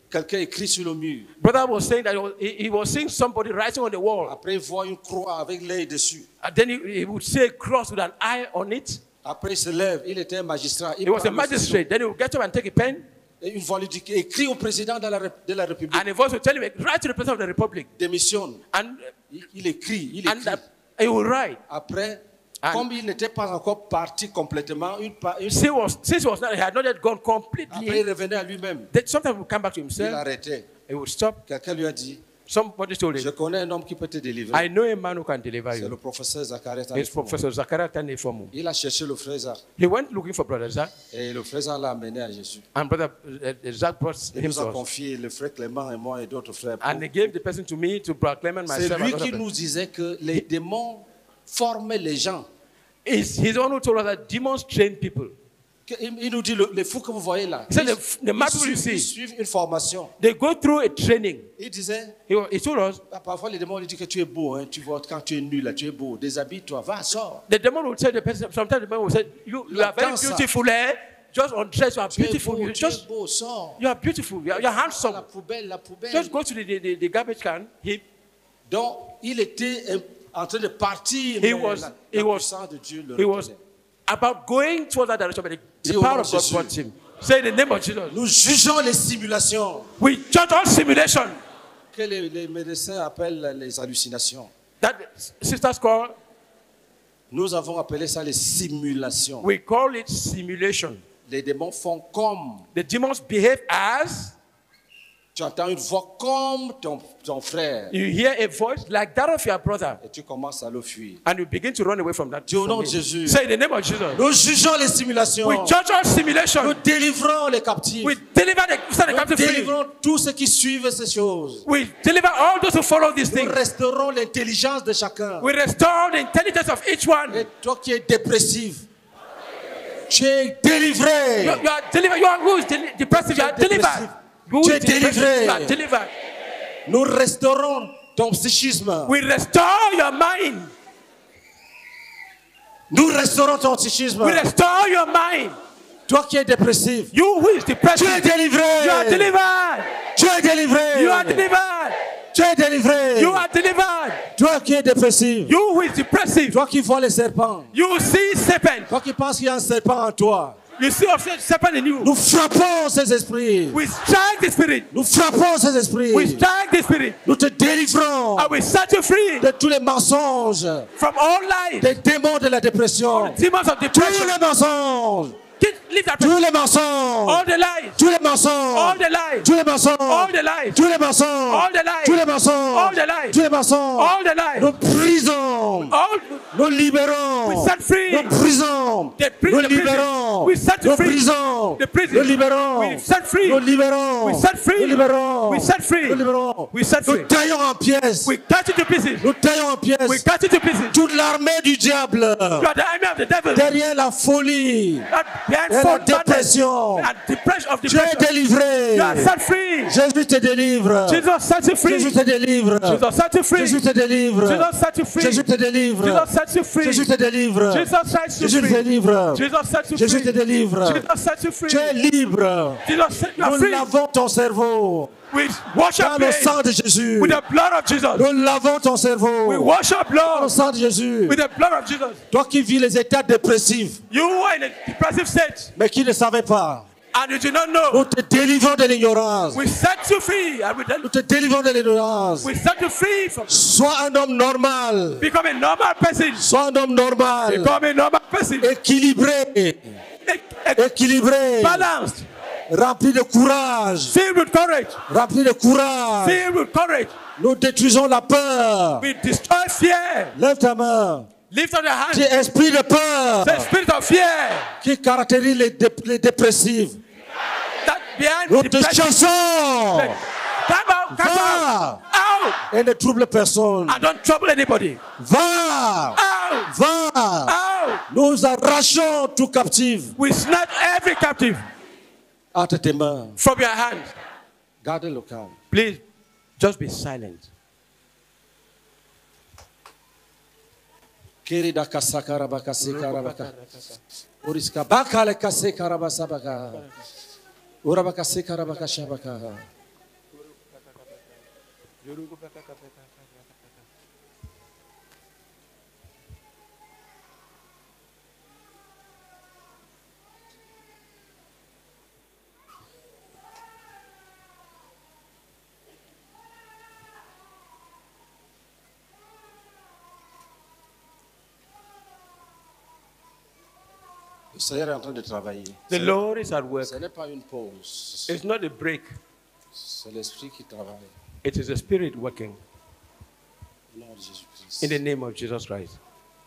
quelqu'un écrit sur le mur. Brother was saying that he was, he, he was seeing somebody writing on the wall. Après, il voit une croix avec l'œil dessus. And then he, he would see a cross with an eye on it. Après, il se lève. Il était un magistrat. Il He was prend a le magistrate. Then he would get up and take a pen. Et une voix lui dit écris au président de la, de la République. And a voice would tell him, write to the president of the republic. Démissionne. And, Il, il écrit. Il and écrit. uh, he would write. Après, And- comme il n'était pas encore parti complètement, une, pa- une, Since he was, since he was not, he had not yet gone après, il completely. revenait à lui-même. Then sometimes he would come back to Il himself. arrêtait. He would stop. Quelqu'un lui a dit Somebody told je him, connais un homme qui peut te délivrer. I know a man who can deliver C'est le you. professeur Zacharie. It's Professor Zachariah Tanefomu. Il a cherché le frère Zach. He went looking for Brother Zach, Et le frère Zach l'a amené à Jésus. and Brother uh, Zach brought Il him nous a to us. confié le frère Clément et moi et d'autres frères. And he gave the person to me to proclaim and C'est myself. lui and qui other nous disait que les démons formaient les gens. He's, he's the one who told us that demons train people. Que- Il il nous dit, le- les fous que vous voyez là, He said ils, the, the mad people you ils suivent, ils see, suivent une formation. they go through a training. Il disait, He, wa- he told us, ah, parfois les démons lui disent que tu es beau, hein, tu vois, quand tu es nul, là, tu es beau, déshabille-toi, va, sors. the demon will tell the person, sometimes the demon will say, you, you are very Attends ça. beautiful, eh? Just undress, you are Tu es beautiful. beau, You tu es just, beau, sors. you are beautiful, you are, you are La handsome. poubelle, la poubelle. Just go to the, the, the, the garbage can. He, Donc, il était euh, en train de partir, He mais was- la, he la was- puissance de Dieu le he was retenait. about going towards that direction, but the, Dis the au power nom of de God Jésus. brought him. Say in the name of Jesus. Nous jugeons les simulations We judge all simulation que les, les médecins appellent les hallucinations. that sisters call, Nous avons appelé ça les simulations. we call it simulation. Les démons font comme. The demons behave as, Tu entends une voix comme ton, ton frère you hear a voice like that of your brother, et tu commences à le fuir. and you begin to run away from that. Dis au from nom de it. Jésus. Say in the name of Jesus. Nous jugeons les simulations. We judge all Nous simulation. délivrons les captifs. We deliver the, set the Nous captive free. délivrons tous ceux qui suivent ces choses. We deliver all those who follow these Nous things. restaurons l'intelligence de chacun. We restore the intelligence of each one. Et toi qui es dépressif, tu es délivré. You, you are delivered. You are who is deli- depressive. You are delivered. Who Tu is es depressive, délivré. You are delivered. Nous restaurons ton psychisme. We restore your mind. Nous restaurons ton psychisme. We restore your mind. Toi qui es dépressif, You who is tu es depressive. délivré. You are delivered. Tu es délivré. You are delivered. Tu es délivré. You are delivered. Toi qui es dépressif, You who is depressive. toi qui vois les serpents, You see serpent. toi qui penses qu'il y a un serpent en toi, You see of serpent in you. nous frappons ces esprits. We strike the spirit. Nous frappons ces esprits. We strike the spirit. Nous te délivrons And we set you free de tous les mensonges, from all lies. des démons de la dépression, Demons of tous depression. les mensonges, Get, leave that tous person. les mensonges, All the lies. tous les mensonges, All the lies. tous les mensonges, All the lies. tous les mensonges, All the lies. tous les mensonges, All the lies. tous les mensonges, All the lies. nos prisons, All nous libérons, We set free. nos prisons, The pri- nous the prison. libérons, We set nos free. prisons, The prison. nous libérons, We set free. nous libérons, We set free. nous libérons, We set free. nous libérons, We set nous free. taillons en pièces, We cut it to pieces. nous taillons en pièces We cut it to pieces. toute l'armée du diable You are the enemy of the devil. derrière la folie, That behind et la false madness dépression. and depression of Tu es depression. délivré. You are set free. Jésus te délivre. Jesus set you free. Jésus te délivre. Jesus set you free. Jésus te délivre. Jesus set you free. Jésus te délivre. Jesus set you free. Jésus te délivre. Jesus set you Jésus te free. délivre. Jesus set you Jésus te free. délivre. Jesus set you free. Tu es libre. Jesus set you are Nous free. lavons ton cerveau We wash dans your le brain sang de Jésus. with the blood of Jesus. Nous lavons ton We cerveau wash your dans le blood sang de Jésus. with the blood of Jesus. Toi qui vis les états dépressifs, You are in a depressive state mais qui ne savais pas, and you do not know. nous te délivrons de l'ignorance. We set you free and we, Nous te délivrons de l'ignorance. we set you free from Sois un homme normal. become a normal person. Sois un homme normal. Become a normal person. Équilibré. E- e- Équilibré. Balanced. Rempli de courage. Filled with courage. Rempli de courage. Filled with courage. Nous détruisons la peur. We destroy fear. Lève ta main. Lift up your Qui hand. est esprit de peur The spirit of fear qui caractérise les, dé- les dépressifs. that behind Nous te depression. chassons. Come out, come Va. out, out, Et ne trouble personne. and don't trouble anybody. Va. Out, Va. out. Nous arrachons tout captif. We snatch every captive Entre tes mains. from your hand. Garde le calme. Please, just be silent. Kerida kasaka rabakasi karabaka. Uriska baka le kase karabasabaka. Urabakasi karabaka shabaka. Le Seigneur est en train de travailler. The Lord is at work. Ce n'est pas une pause. It's not a break. C'est l'Esprit qui travaille. It is the Spirit working. Au nom de Jésus-Christ. In the name of Jesus Christ.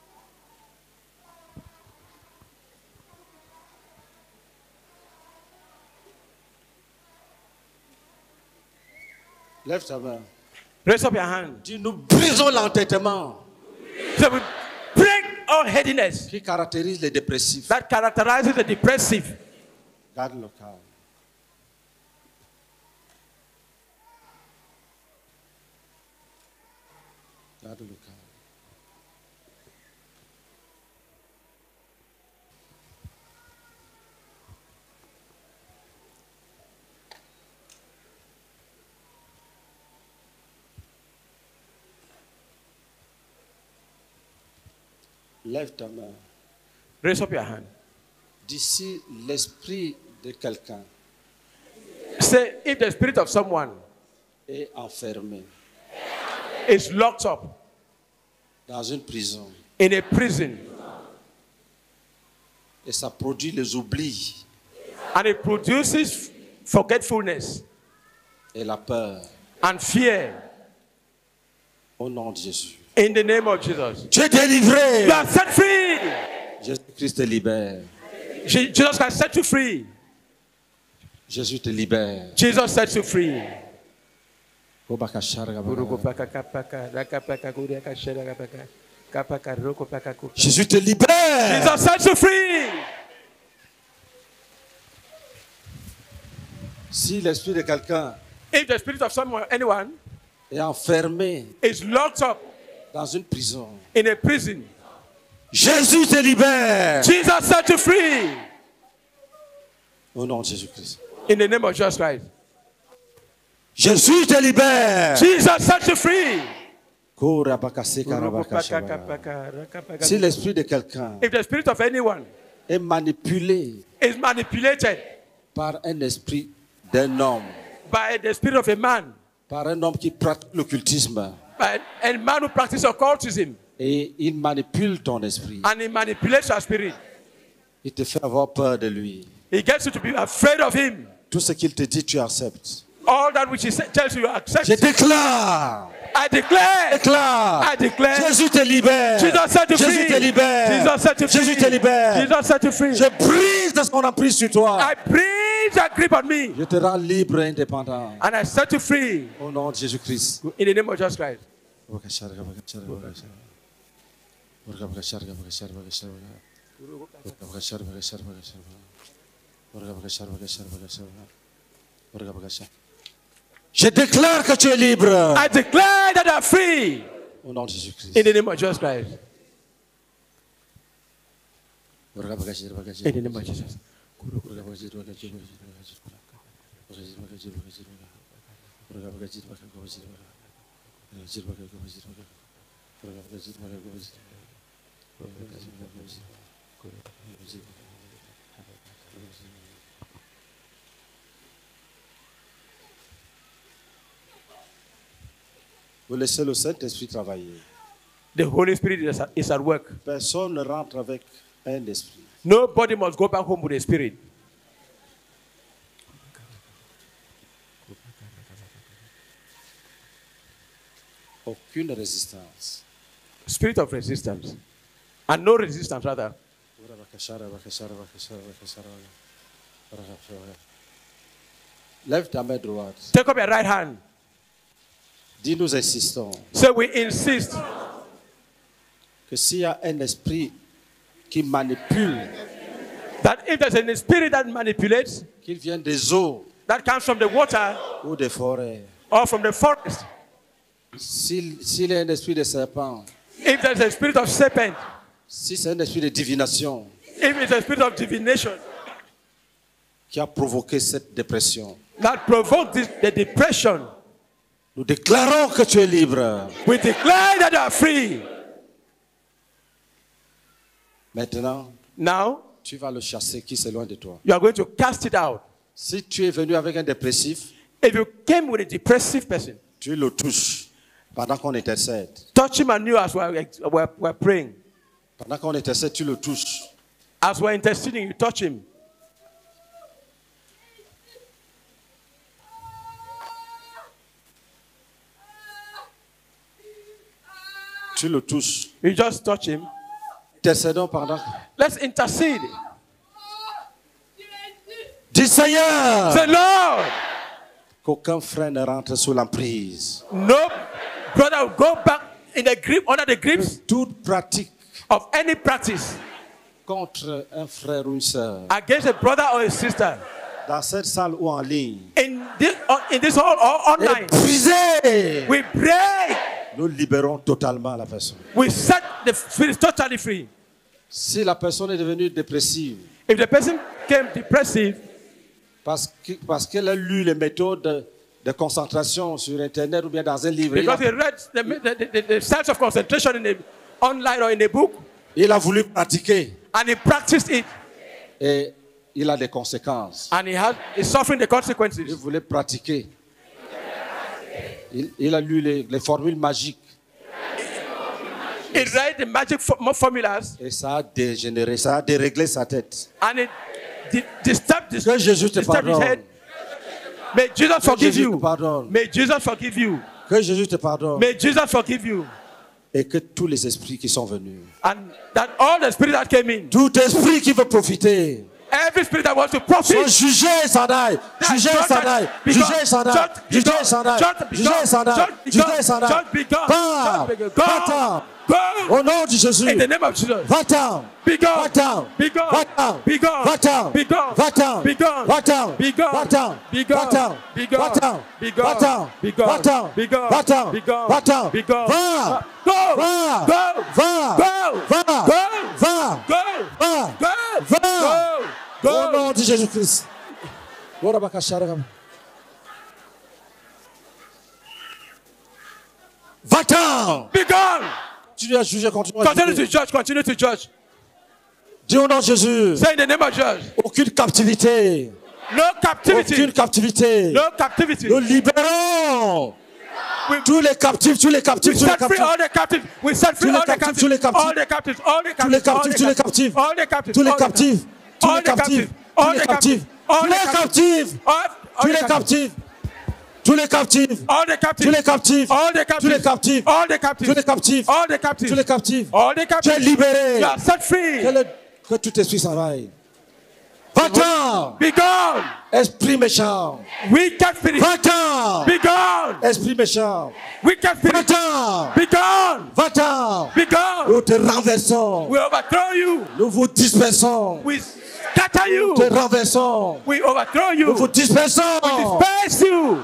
Lève ta main. Raise up your hand. Dis, nous brisons l'entêtement So we break all headiness qui caractérise les dépressifs. that characterizes the depressive. Garde le calme. Garde le calme. Lève ta main. Raise up your hand. D'ici l'esprit de quelqu'un Say, if the spirit of someone est enfermé is locked up dans une prison in a prison et ça produit les oublis and it produces forgetfulness et la peur, and fear, au nom de Jésus. in the name of Jesus, Tu es délivré. you are set free. Jésus-Christ te libère. Je- Jesus can set you free. Jésus te libère. Jesus sets you free. Jésus te libère. Jesus sets you free. Si l'esprit de quelqu'un If the spirit of someone, anyone, est enfermé is locked up dans une prison, in a prison, Jésus te libère. Jesus set you free. Au nom de Jésus-Christ. In the name of Jesus Christ. Jésus te libère. Jesus set you free. Si l'esprit de quelqu'un If the spirit of anyone est manipulé is manipulated par un esprit d'un homme, by the spirit of a man, par un homme qui pratique l'occultisme, by a man who practices occultism, et il manipule ton esprit, and he manipulates your spirit, il te fait avoir peur de lui. he gets you to be afraid of him. Tout ce qu'il te dit, tu acceptes. All that which he sa- tells you, you accept. Je déclare, I declare, déclare, I declare, Jésus te libère. Jesus set you Jésus free. te libère. Jesus set you free. Jésus te libère. Jesus set you free. Je brise de ce qu'on a pris sur toi. I breathe that grip on me, Je te rends libre et indépendant. and I set you free Au nom de Jésus-Christ. in the name of Jesus Christ. Je déclare que tu es libre. I declare that I'm free Au nom de Jésus-Christ. in the name of Jesus Christ. In the name of Jesus. Vous laissez le Saint-Esprit travailler. The Holy Spirit is at, is at work. Personne ne rentre avec un esprit. Nobody must go back home with a spirit. Aucune résistance. Spirit of resistance. And no resistance, rather. Lève ta main droite. Take up your right hand. Dis, nous insistons So we insist que s'il y a un esprit qui manipule, that if there's a spirit that manipulates, qu'il vienne des eaux that comes from the water ou des forêts, or from the forest, s'il s'il y a un esprit de serpent, if there's a spirit of serpent, si c'est un esprit de divination if it's a spirit of divination qui a provoqué cette dépression, that provoked this, the depression, Nous déclarons que tu es libre. We declare that you are free. Maintenant, Now, tu vas le chasser qui s'éloigne de toi. you are going to cast it out. Si tu es venu avec un dépressif, If you came with a depressive person, tu le touches pendant qu'on intercède. touch him anew as we're, we're, we're praying. Pendant qu'on intercède, tu le touches. As we're interceding, you touch him. Tu le touches. You just touch him. Intercédons pendant. Let's intercede. Dis Seigneur, Say, Lord, qu'aucun frère ne rentre sous l'emprise. no brother will go back in the grip, under the grips Toute pratique of any practice contre un frère ou une sœur, against a brother or a sister dans cette salle ou en ligne, in this, in this hall or online. est brisée. We break. Nous libérons totalement la personne. We set the spirit totally free. Si la personne est devenue dépressive, If the person came depressive parce que- parce qu'elle a lu les méthodes de, de concentration sur Internet ou bien dans un livre, il because a, he read the, the, the, the styles of concentration in the online or in a book il a voulu pratiquer and he practiced it et il a des conséquences. and he has is suffering the Il consequences. voulait pratiquer. Il, il a lu les, les formules magiques He read the magic fo- formulas et ça a dégénéré, ça a déréglé sa tête. and it di- disturbed, his, Que Jésus te disturbed his pardonne. head. May Jesus forgive Jésus te you. pardonne. May Jesus forgive you. Que Jésus te pardonne. May Jesus forgive you. Et que tous les esprits qui sont venus, And that all the spirit that came in, tout esprit qui veut profiter, every spirit that wants to sont profit, jugés, s'en aille. Jugés, s'en aille. Jugés, s'en aille. Jugés, s'en aille. Jugés, s'en aille. Jugés, s'en aille. Pars. Va-t'en. Go Au nom de Jésus. in the name of Jesus. Va-t'en. Be gone. Va-t'en. Be gone. Va-t'en. Be gone. Va-t'en. Be gone. Va-t'en. Be gone. Va-t'en. Be gone. Va-t'en. Be gone. Va-t'en. Be gone. Va-t'en. Be gone. Va-t'en. Be gone. Va-t'en. Be gone. Va-t'en. Be gone. Va-t'en. Be gone. Va. Go. Va. Go. Va. Go. Va. Go. Va. Go. Va. Go. Va. Go. Au Go. nom de Jésus-Christ. Va-t'en. Be gone. Continue à juger, continue à Continue to juger. judge. Continue to judge. Dis au nom de Jésus. Say in the name of Jesus. Aucune captivité. No captivity. Aucune captivité. No captivity. Nous libérons We- tous les captifs, tous les We captifs, tous les set free captifs. all the captives. We set free Tous les all the captifs, captives. tous les captifs. All the captives. All the Tous les captives. captifs, tous les captifs. All the captives. Tous les All the captifs. Tous All les the captifs. All Tous the les captifs. All Tous the les captifs. All- all Tous the les captifs. Tous les captifs. All the captives. Tous les captifs. All the Tous les captives. captifs. All the captives. Tous les captifs. All the captives. Tous les captifs. All the Tu es captives. libéré. You are set free. Que, le- que tout esprit s'en aille. Va-t'en. Be gone. Esprit méchant. Wicked spirit. Va-t'en. Be gone. Esprit méchant. Wicked spirit. Va-t'en. Be gone. Va-t'en. Be gone. Nous te renversons. We overthrow you. Nous vous dispersons. We scatter you. Te renversons. We overthrow Nous vous you. dispersons. Disperse you.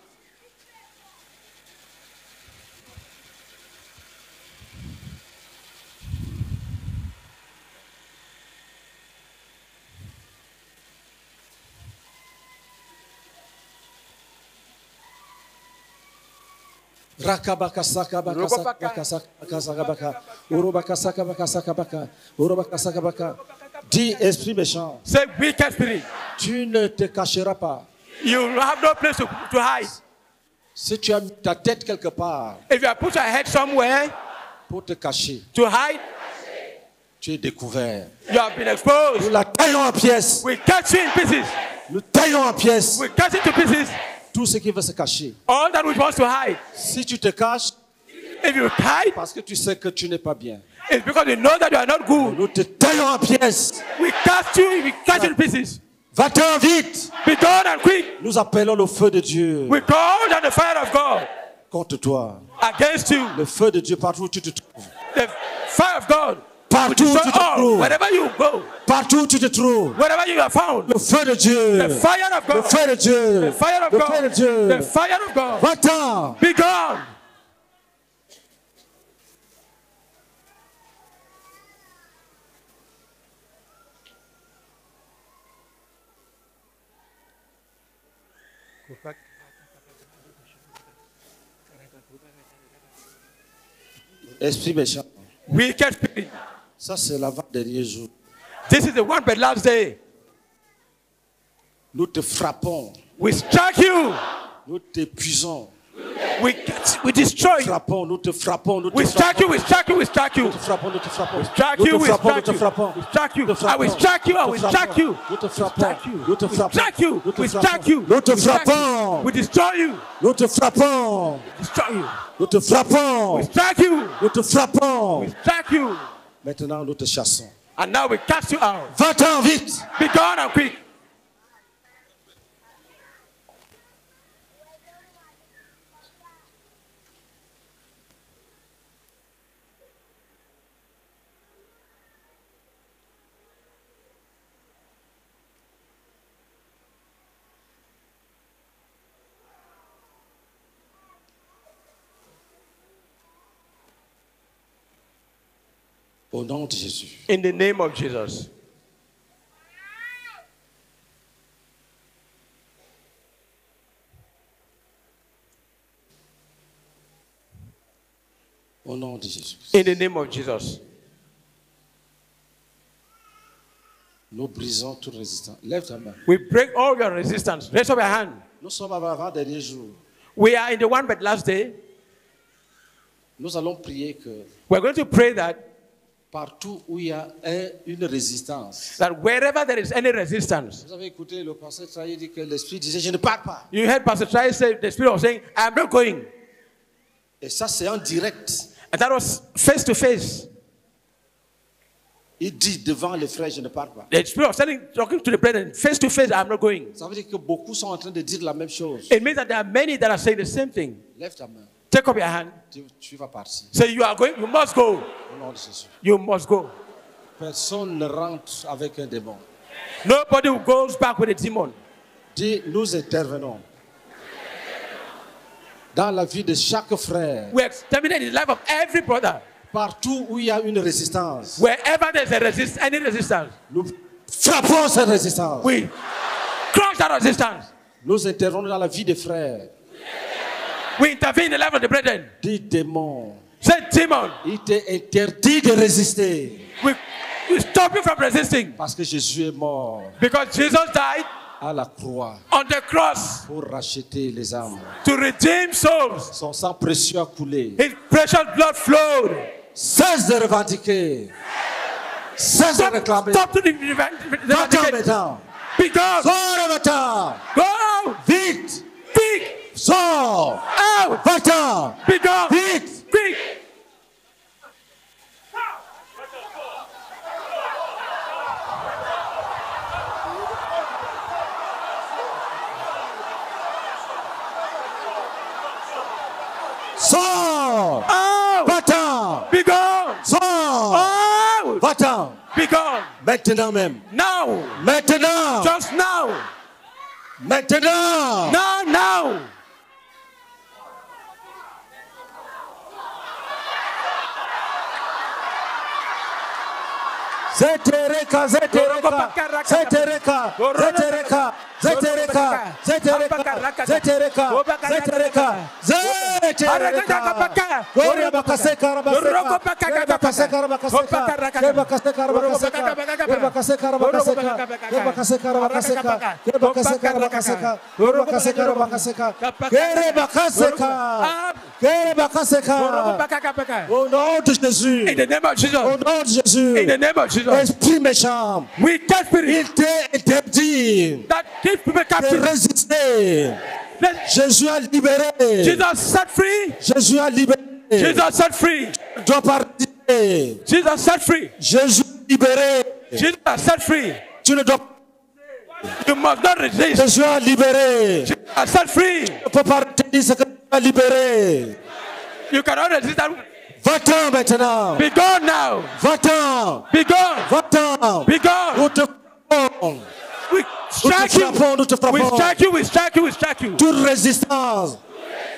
Rakabaka sakabaka sakabaka sakabaka sakabaka. Urubaka sakabaka sakabaka. Urubaka sakabaka. Dis esprit méchant, Say wicked spirit. tu ne te cacheras pas. You have no place to, to hide. Si tu as mis ta tête quelque part If you have put your head somewhere pour te cacher, to hide, tu es découvert. you have been Nous exposed. la taillons en pièces. We cut you in pieces. Nous taillons en pièces. We cut it to pieces. Tout ce qui veut se cacher. All that we want to hide. Si tu te caches, If you hide, parce que tu sais que tu n'es pas bien, it's because you know that you are not good. nous te taillons en pièces. We cast you, we cut you in pieces. Va-t'en vite. Be done and quick. Nous appelons le feu de Dieu We call down the fire of God contre toi. against you. Le feu de Dieu partout où tu te trouves. The fire of God. Partout où tu te all, trouves. wherever you go, Partout où tu te trouves. wherever you are found, Le feu de Dieu. the fire of Le God. feu de Dieu. The fire of Le feu de God. Dieu. The fire of God. Va-t'en. Be gone. Esprit méchant. Wicked spirit. Ça, c'est l'avant-dernier jour. This is the one but last day. Nous te frappons. We strike you. Nous t'épuisons. We, we destroy Nous te you. frappons, nous te frappons, nous te We strike you, frappons. we strike you, we strike you. Nous te frappons, nous te frappons. Strike Nous you, te we frappons, nous strike te you. frappons. We strike you. Nous te I will frappons. strike you, I Nous will te strike you. Nous te We frappons. strike you. Nous te We frappons. strike you. Nous te We frappons. strike you. Nous te We strike you. frappons. We destroy you. Nous te frappons. Destroy you. Nous te frappons. We strike you. Nous te frappons. We strike you. Maintenant, nous te chassons. And now we cast you out. Va-t'en vite. Be gone and quick. Au nom de Jésus. In the name of Jesus. Au nom de Jésus. In the name of Jesus. Nous brisons toute résistance. Lève ta main. We break all your resistance. Raise up your hand. Nous sommes à l'avant-dernier jour. We are in the one but last day. Nous allons prier que We're going to pray that, partout où il y a un- une résistance. that wherever there is any resistance, Vous avez écouté le pasteur Trahi dire que l'esprit disait je ne pars pas. you heard Pastor Trai say, the Spirit was saying, I'm not going. Et ça c'est en direct. And that was face to face. Il dit devant les frères je ne pars pas. The Spirit was telling, talking to the brethren, face to face, I'm not going. Ça veut dire que beaucoup sont en train de dire la même chose. It means that there are many that are saying the same thing. Lève ta main. Take up your hand. Tu, tu vas partir. Say, you are going, you must go. Au nom de Jésus. You must go. Personne ne rentre avec un démon. Nobody who goes back with a demon. Dis nous intervenons dans la vie de chaque frère. We exterminate the life of every brother. Partout où il y a une résistance, Wherever there's a resist, any resistance, nous frappons cette résistance. we crush that resistance. Nous intervenons dans la vie des frères. We intervene in the life of the brethren. Dis démon, Say, demon, il t'est interdit de résister we, we stop you from resisting. parce que Jésus est mort Because Jesus died à la croix on the cross pour racheter les âmes. to redeem souls. Son sang précieux a coulé. His precious blood flowed. Cesse de revendiquer. Cesse de Stop, réclamer. stop to the, the, the, the, Va-t'en the maintenant. Be gone. Sors maintenant. Go. Vite. Quick. Sors. Out. Va-t'en. Be gone. Vite. Quick. Sors. Out. Va-t'en. Be gone. Sors. Out. Va-t'en. Be gone. Maintenant même. Now. Maintenant. Just now. Maintenant. Now, now. Zetereka, zetereka, zetereka, zetereka, zetereka, zetereka, zetereka, zetereka, zetereka. Gloria bakaseka, rabaseka, rebakaseka, rabakaseka, rebakaseka, rabakaseka, rebakaseka, rabakaseka, rebakaseka, rabakaseka, rebakaseka, rabakaseka, rebakaseka, rabakaseka, kerebakaseka, kerebakaseka. Au nom de Jésus, In the name of au Jesus. nom de Jésus. In the name of Jesus. Esprit méchant, We catch spirit il t'est interdit that keep people de captive. résister. Let Jésus a libéré. Jesus set free. Jésus a libéré. Jesus set free. Tu dois pas résister. Jesus set free. Jésus a libéré. Jesus set free. Tu ne dois pas. You must not resist. Jésus a libéré. Tu Jesus set free. ne peux pas retenir ce que tu as libéré. You cannot resist that. Va-t'en maintenant. Be gone now. Va-t'en. Be gone. Va-t'en. Be gone. Nous te frappons. We strike Nous te you. frappons. Nous te We frappons. strike you. We strike you. We strike you. Toute résistance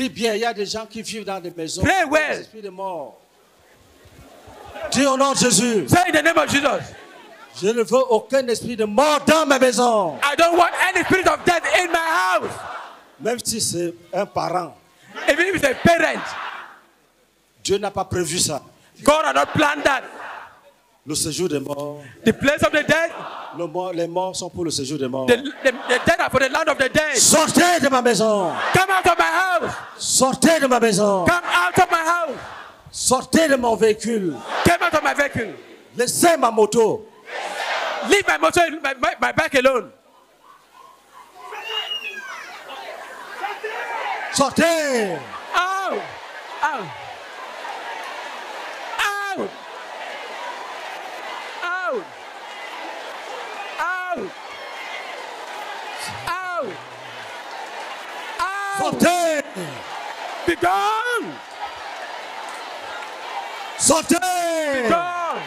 Prie bien, il y a des gens qui vivent dans des maisons. Pray well. Des esprits de mort. Dis au nom de Jésus. Say in the name of Jesus. Je ne veux aucun esprit de mort dans ma maison. I don't want any spirit of death in my house. Même si c'est un parent. Even if it's a parent. Dieu n'a pas prévu ça. God has not planned that. Le séjour des morts. The place of the dead. Le mort, les morts sont pour le séjour des morts. The, the, the dead are for the land of the dead. Sortez de ma maison. Come out of my house. Sortez de ma maison. Come out of my house. Sortez de mon véhicule. Come out of my vehicle. Laissez ma moto. Leave my motor, my, my, my bike alone. Sortez. Out. Out. Out. Out. Out. Out. Out. Sortez. Be gone. Sortez. Be gone.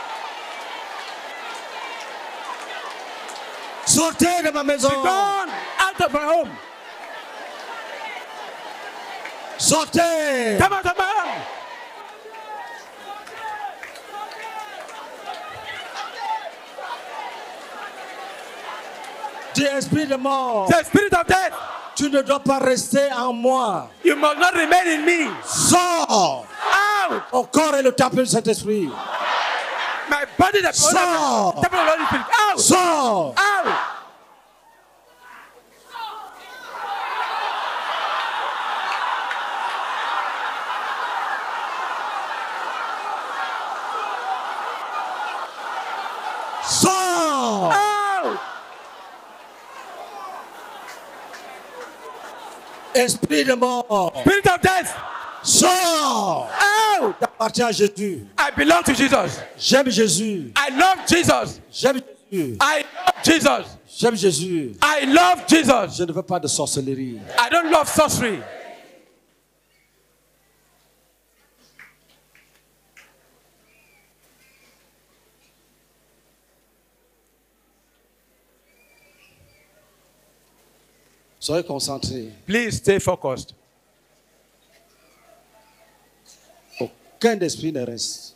Sortez de ma maison. Be gone. Out of my home. Sortez. Come out of my home. Dis esprit de mort. The spirit of death. Tu ne dois pas rester en moi. You must not remain in me. Sors. Out. Mon corps est le temple de cet esprit. My body is the Sors. temple of the Holy Spirit. Out. Sors. Out. Sors. Out. Esprit de mort. Spirit of death. Sors. Out. J'appartiens à Jésus. I belong to Jesus. J'aime Jésus. I love Jesus. J'aime Jésus. I love Jesus. J'aime Jésus. I love Jesus. Je ne veux pas de sorcellerie. I don't love sorcery. Soyez concentrés. Please stay focused. Aucun esprit ne reste.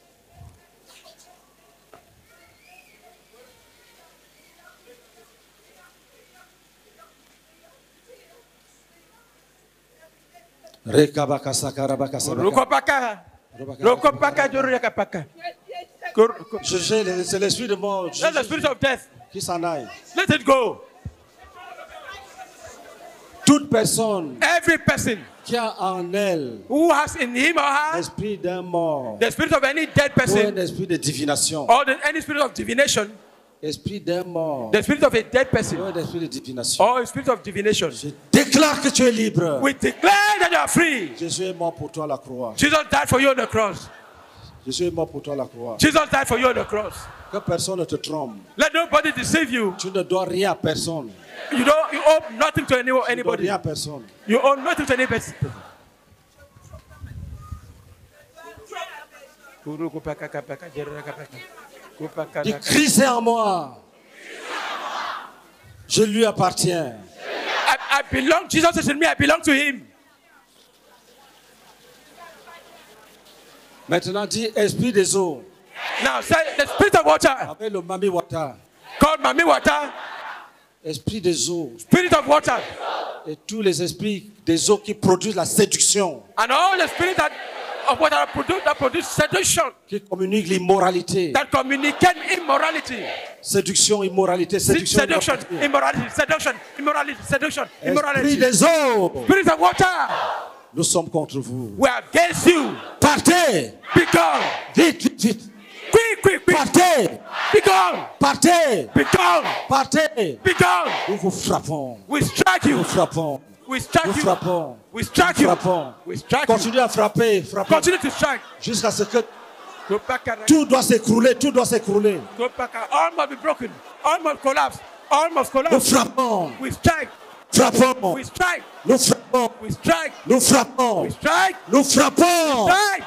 Rokopaka. Rokopaka jorokapaka. Je- je- C'est l'esprit de mort. Je- Let the spirit of death. Qui s'en aille. Let it go. Toute personne Every person qui a en elle who has in him or her l'esprit d'un mort the spirit of any dead ou un person esprit de divination, or the, any spirit of divination, esprit d'un mort the spirit of a dead ou person un esprit de divination, or a spirit of divination, je déclare que tu es libre. we declare that you are free. Jésus est mort pour toi à la croix. Jesus died for you on the cross. Jésus est mort pour toi à la croix. Jesus died for you on the cross. Que personne ne te trompe. Let nobody deceive you. Tu ne dois rien à personne. You don't. You owe nothing to anyone, Tu ne dois anybody. rien à personne. You owe nothing to any person. Dis, Christ est en moi. Je lui appartiens. I, I belong. Jesus is in me. I belong to Him. Maintenant, dis esprit des eaux. Now say the spirit of water. Avec le Mami Wata. Called Mami water. Esprit des eaux. Spirit of water. Et tous les esprits des eaux qui produisent la séduction. And all the spirit that of water that produce that produce seduction. Qui communiquent l'immoralité. That communicate immorality. Séduction, immoralité, séduction. Seduction, immorality, seduction, immorality, seduction, Esprit immorality. des eaux. Spirit of water. Nous sommes contre vous. We are against you. Partez. Be gone. Vite, vite, vite. Quick, quick, quick. Partez. Be gone. Partez. Be gone. Partez. Be gone. Nous vous frappons. We strike you. Nous frappons. We strike Nous you. frappons. We strike Nous you. frappons. We strike you. Continuez à frapper, frapper. Continue to strike. Jusqu'à ce que Go back and tout doit s'écrouler, tout doit s'écrouler. go back. and- All must be broken. All must collapse. All must Nous collapse. frappons. We strike. Frappons. We strike. Nous frappons. We strike. Nous frappons. We strike. Nous frappons. Strike.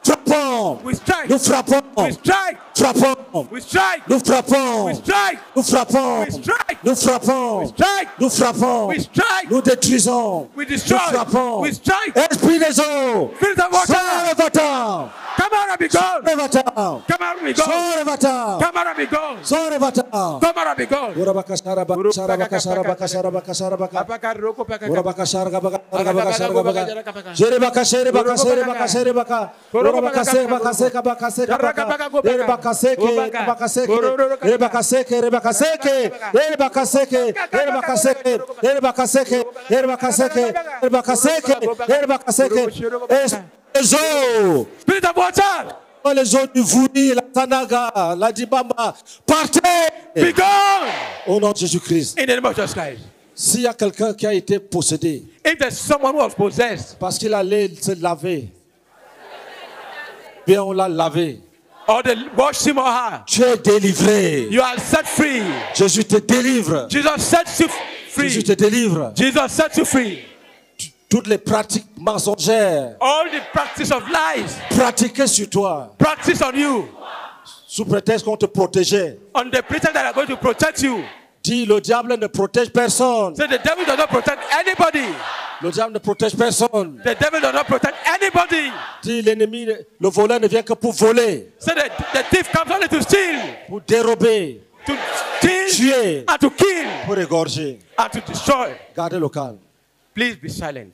frappons. We strike. Nous frappons. We strike. Frappons. We strike. Nous frappons. We strike. Nous frappons. We strike. Nous frappons. We strike. Nous frappons. We strike. Nous détruisons. We destroy. Nous frappons. We strike. Esprit des eaux. Spirit of water. Sors et va-t'en. Come out and be gone. Sors et va-t'en. Come out and be gone. Sors et va-t'en. Come out and be gone. Sors et va-t'en. Come out and be gone. Urabaka saraba sarabaka sarabaka sarabaka sarabaka. Apaka roko paka. Urabaka sarabaka sarabaka sarabaka. Jerebaka serebaka serebaka serebaka. Urabaka sebaka sekabaka sekabaka. Jerebaka seke rebaka seke rebaka seke rebaka seke rebaka seke rebaka seke rebaka seke rebaka seke rebaka seke rebaka seke. Les eaux. Spirit of water. Les eaux du Vouni, la Tanaga, la Dibamba, partez! Be gone! Au nom de Jésus-Christ. In the name of Jesus Christ. S'il y a quelqu'un qui a été possédé, If there's someone who was possessed, parce qu'il allait se laver, bien on l'a lavé. or they washed him or her, Tu es délivré. you are set free. Jésus te délivre. Jesus sets you Jésus free. te délivre. Jesus sets you free. Toutes les pratiques mensongères All the practice of lies, pratiquées sur toi, practice on you, sous prétexte qu'on te protégeait. on the pretext that are going to protect you. Dis, le diable ne protège personne. So the devil does not protect anybody. Le diable ne protège personne. The devil does not protect anybody. Dis, l'ennemi, le voleur ne vient que pour voler, So the, the thief comes only to steal, pour dérober, to steal, tuer, and to kill, pour égorger. and to destroy. Gardez le calme. Please be silent.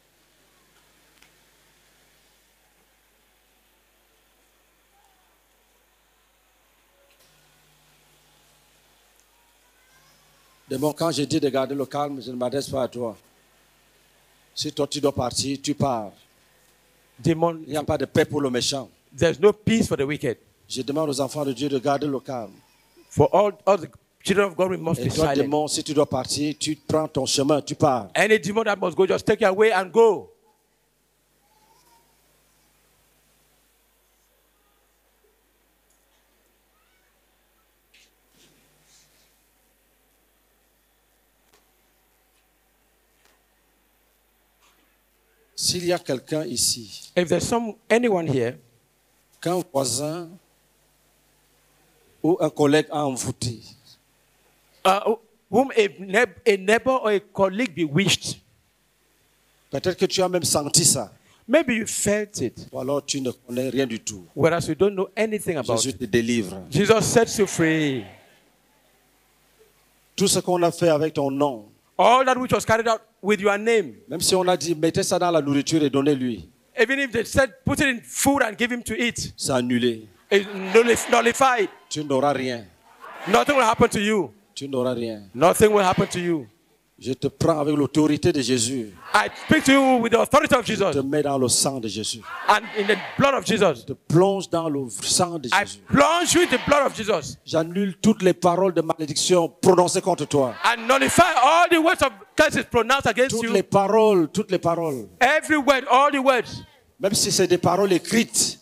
Démon, quand je dis de garder le calme, je ne m'adresse pas à toi. Si toi tu dois partir, tu pars. Demon, Il n'y a pas de paix pour le méchant. there's no peace for the wicked. Je demande aux enfants de Dieu de garder le calme. For all, all the children of God, we must Et be toi, silent. démon, si tu dois partir, tu prends ton chemin, tu pars. Any demon that must go, just take your way and go. S'il y a quelqu'un ici, If there's some anyone here, qu'un voisin ou un collègue a envoûté, uh, whom a, neigh- a neighbor or a colleague bewitched, peut-être que tu as même senti ça, maybe you felt it, ou alors tu ne connais rien du tout. whereas you don't know anything about Jésus it. te délivre. Jesus sets you free. Tout ce qu'on a fait avec ton nom, All that which was carried out with your name, même si on a dit mettez ça dans la nourriture et donnez-lui, even if they said put it in food and give him to eat, c'est annulé. it's nullif- nullified. Tu n'auras rien. Nothing will happen to you. Tu n'auras rien. Nothing will happen to you. Je te prends avec l'autorité de Jésus. I speak to you with the authority of Je Jesus te mets dans le sang de Jésus. and in the blood of Jesus. Je te plonge dans le sang de I Jésus. plunge you in the blood of Jesus J'annule toutes les paroles de malédiction prononcées contre toi. and nullify all the words of curses pronounced against Toutes you. les paroles, toutes les paroles. Every word, all the words. Même si c'est des paroles écrites.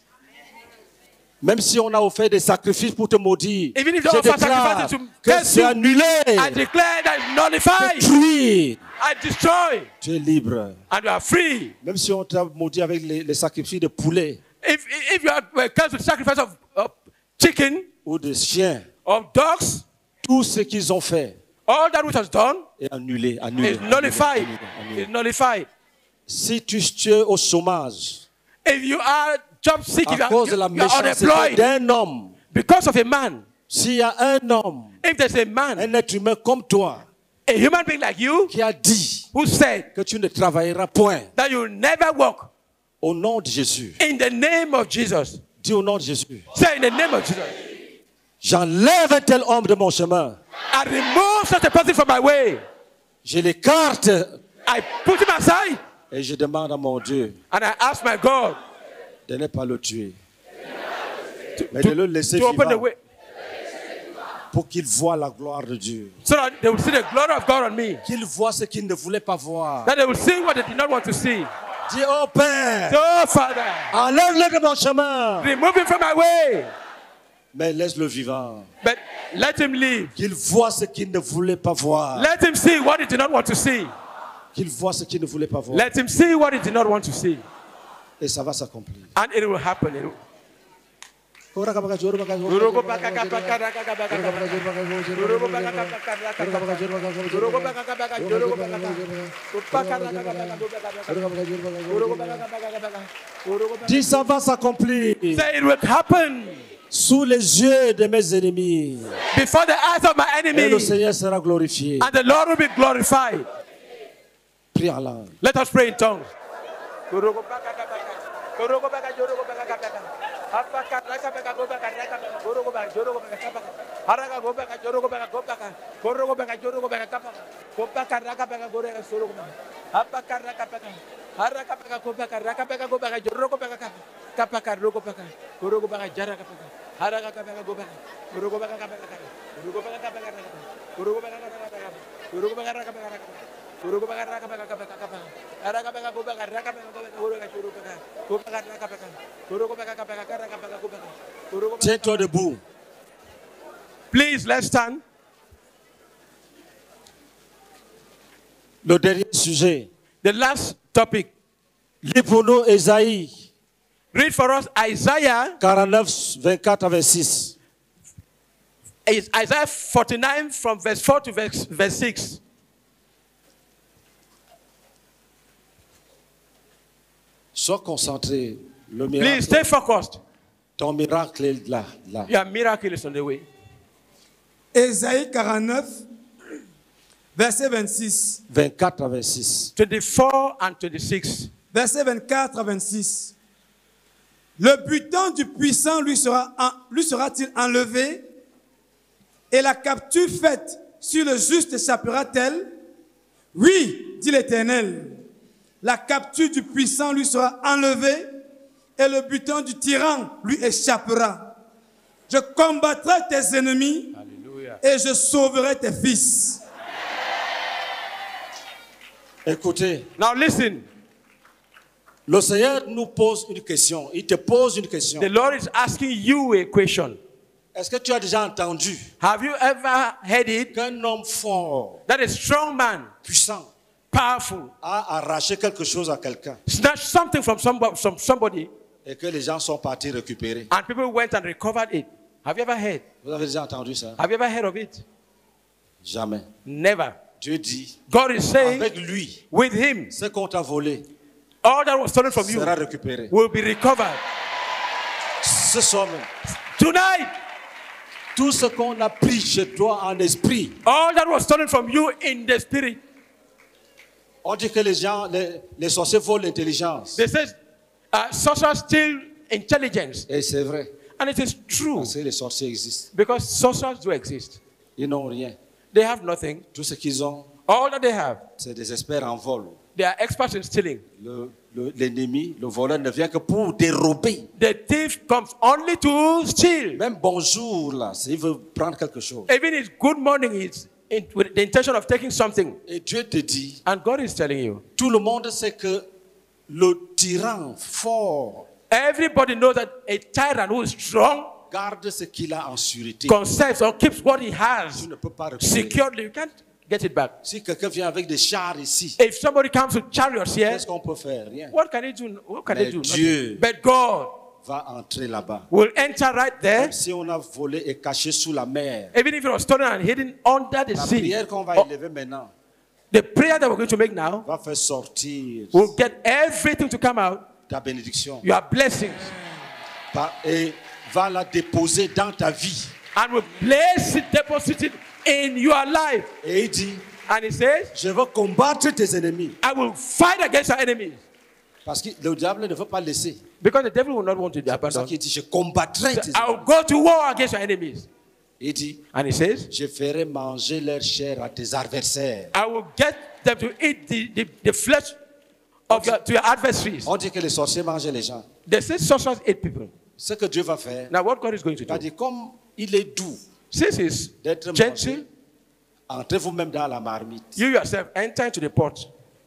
Même si on a offert des sacrifices pour te maudire. Even if Je they offer déclare sacrifices to que curse c'est you, annulé. I declare that it's nullified. Détruit. I destroy. Tu es libre. And you are free. Même si on t'a maudit avec les, les sacrifices de poulet If, if you are were cursed with sacrifice of, of chicken, ou de chiens, of dogs, tout ce qu'ils ont fait all that which was done est annulé. annulé, is annulé, nullified. annulé, annulé. Is nullified. Si tu, tu es au chômage, If you are job sick, if you à are, cause de la you are méchanceté unemployed, d'un homme, because of a man, s'il y a un homme, if there's a man, un être humain comme toi, a human being like you, qui a dit who said que tu ne travailleras point, that you will never walk au nom de Jésus, in the name of Jesus, dis au nom de Jésus, say in the name of Jesus, j'enlève un tel homme de mon chemin, I remove such a person from my way. je l'écarte I put him aside et je demande à mon Dieu and I ask my God de ne pas le tuer, to, mais to- de le laisser to open the vivant way pour qu'il voie la gloire de Dieu, so that they will see the glory of God on me. qu'il voie ce qu'il ne voulait pas voir. That they will see what they did not want to see. Dis, oh Père, So, Father, enlève-le de mon chemin, remove him from my way, mais laisse-le vivant. but let him live. Qu'il voit ce qu'il ne voulait pas voir. Let him see what he did not want to see. Qu'il voit ce qu'il ne voulait pas voir. Let him see what he did not want to see. Et ça va s'accomplir. And it will happen. It will... Dis, ça va s'accomplir. Say it will happen. Sous les yeux de mes ennemis. Before the eyes of my enemies. Et le Seigneur sera glorifié. And the Lord will be glorified. Prie en langue. Let us pray in tongues. Tiens-toi debout. Please, let's stand. Le dernier sujet. The last topic. Lis pour nous Isaïe. Read for us Isaiah quarante-neuf, vingt-quatre à vingt-six. Isaiah forty-nine from verse four to verse, verse six. Sois concentré. Le miracle, Please stay focused. Ton miracle est là, là. Your miracle is on the way. Ésaïe quarante-neuf, verset vingt-six. vingt-quatre à vingt-six. twenty-four and twenty-six. Verset vingt-quatre à vingt-six. Le butin du puissant lui sera, lui sera-t-il enlevé et la capture faite sur le juste échappera-t-elle? Oui, dit l'Éternel. La capture du puissant lui sera enlevée et le butin du tyran lui échappera. Je combattrai tes ennemis. Alléluia. Et je sauverai tes fils. Écoutez. Now listen. Le Seigneur nous pose une question. Il te pose une question. The Lord is asking you a question. Est-ce que tu as déjà entendu? Have you ever heard it? Qu'un homme fort, that a strong man, puissant, powerful, a arraché quelque chose à quelqu'un. Snatched something from somebody, from somebody. Et que les gens sont partis récupérer. And people went and recovered it. Have you ever heard? Vous avez déjà entendu ça? Have you ever heard of it? Jamais. Never. Dieu dit, God is saying, avec lui, with him, ce qu'on t'a volé, all that was stolen from you sera récupéré. will be recovered. Ce soir même, tonight, tout ce qu'on a pris chez toi en esprit, all that was stolen from you in the spirit. On dit que les gens, les, les sorciers volent l'intelligence. They say, uh, sorcerers steal intelligence. Et c'est vrai. And it is true. Parce que les sorciers existent. Because sorcerers do exist. Ils n'ont rien. They have nothing. Tout ce qu'ils ont, all that they have, c'est des experts en vol. They are experts in stealing. Le, le, l'ennemi, le voleur ne vient que pour dérober. The thief comes only to steal. Même bonjour là, s'il veut prendre quelque chose. Even his good morning is in, with the intention of taking something. Et Dieu te dit, and God is telling you, tout le monde sait que le tyran fort, everybody knows that a tyrant who is strong garde ce qu'il a en sûreté. Conserves or keeps what he has tu ne peux pas securely. You can't get it back. Si quelqu'un vient avec des chars ici, if somebody comes with chariots here, qu'est-ce qu'on peut faire? Rien. What can he do? What can Mais they do? Dieu But God va entrer là-bas. Will enter right there. Même si on a volé et caché sous la mer. Even if it was stolen and hidden under the la sea. La prière qu'on va élever maintenant, the prayer that we're going to make now, va faire sortir. Will get everything to come out. Ta bénédiction. Your blessings. Par, et va la déposer dans ta vie. And will place it, deposit it in your life. Et il dit, and he says, je vais combattre tes ennemis. I will fight against your enemies. Parce que le diable ne veut pas laisser. Because the devil will not want to be abandoned. C'est pour ça qu'il dit, je combattrai so tes I will ennemis. go to war against your enemies. Il dit, and he says, je ferai manger leur chair à tes adversaires. I will get them to eat the, the, the flesh of your, to your adversaries. On dit que les sorciers mangent les gens. They say sorcerers eat people. Ce que Dieu va faire. Now what God is going to do? Dit, comme il est doux. Since he's d'être gentle, entrez vous-même dans la marmite. You yourself enter into the pot.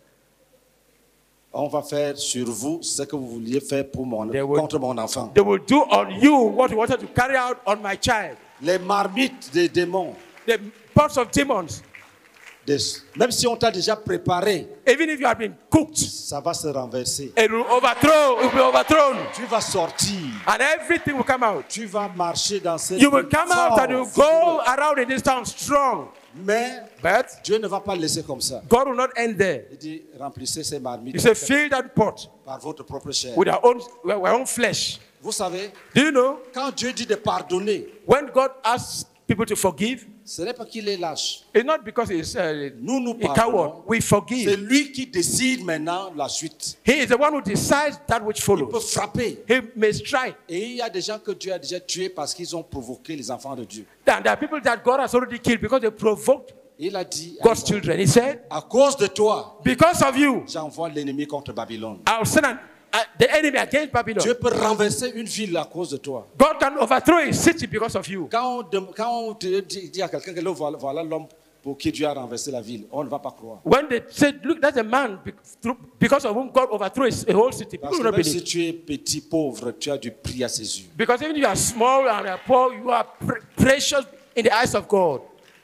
On va faire sur vous ce que vous vouliez faire pour mon, will, contre mon enfant. They will do on you what you wanted to carry out on my child. Les marmites des démons. The pots of demons. des- même si on t'a déjà préparé, even if you have been cooked, ça va se renverser. it will overthrow, it will be overthrown, Tu vas sortir. and everything will come out. Tu vas marcher dans cette You will come out and you fort, go around in this town strong. Mais But Dieu ne va pas le laisser comme ça. God will not end there. Il dit, remplissez ces marmites He said, fill that pot par votre propre chair. with our own, our own flesh. Vous savez, Do you know, quand Dieu dit de pardonner, when God asks people to forgive, ce n'est pas qu'il est lâche. it's not because he's uh, Nous, nous a coward. pardonnons. We C'est forgive. lui qui décide maintenant la suite. He is the one who decides that which Il peut follows. frapper. He may strike. Et il y a des gens que Dieu a déjà tués parce qu'ils ont provoqué les enfants de Dieu. And there are people that God has already killed because they provoked Il a dit, à God's Israël, children. He said, à cause de toi, because of you, j'envoie l'ennemi contre Babylone. I'll send an, uh, the enemy against Babylon. Dieu peut renverser une ville à cause de toi. God can overthrow a city because of you. Quand on, dem- quand on te dit, dit à quelqu'un que là, voilà, voilà l'homme pour qui Dieu a renversé la ville, on ne va pas croire. When they said, look, that's a man be- through- because of whom God overthrew a a whole city. People Parce will que not même si believe. tu es petit, pauvre, tu as du prix à ses yeux. Because even if you are small and you are poor, you are pre- precious in the eyes of God.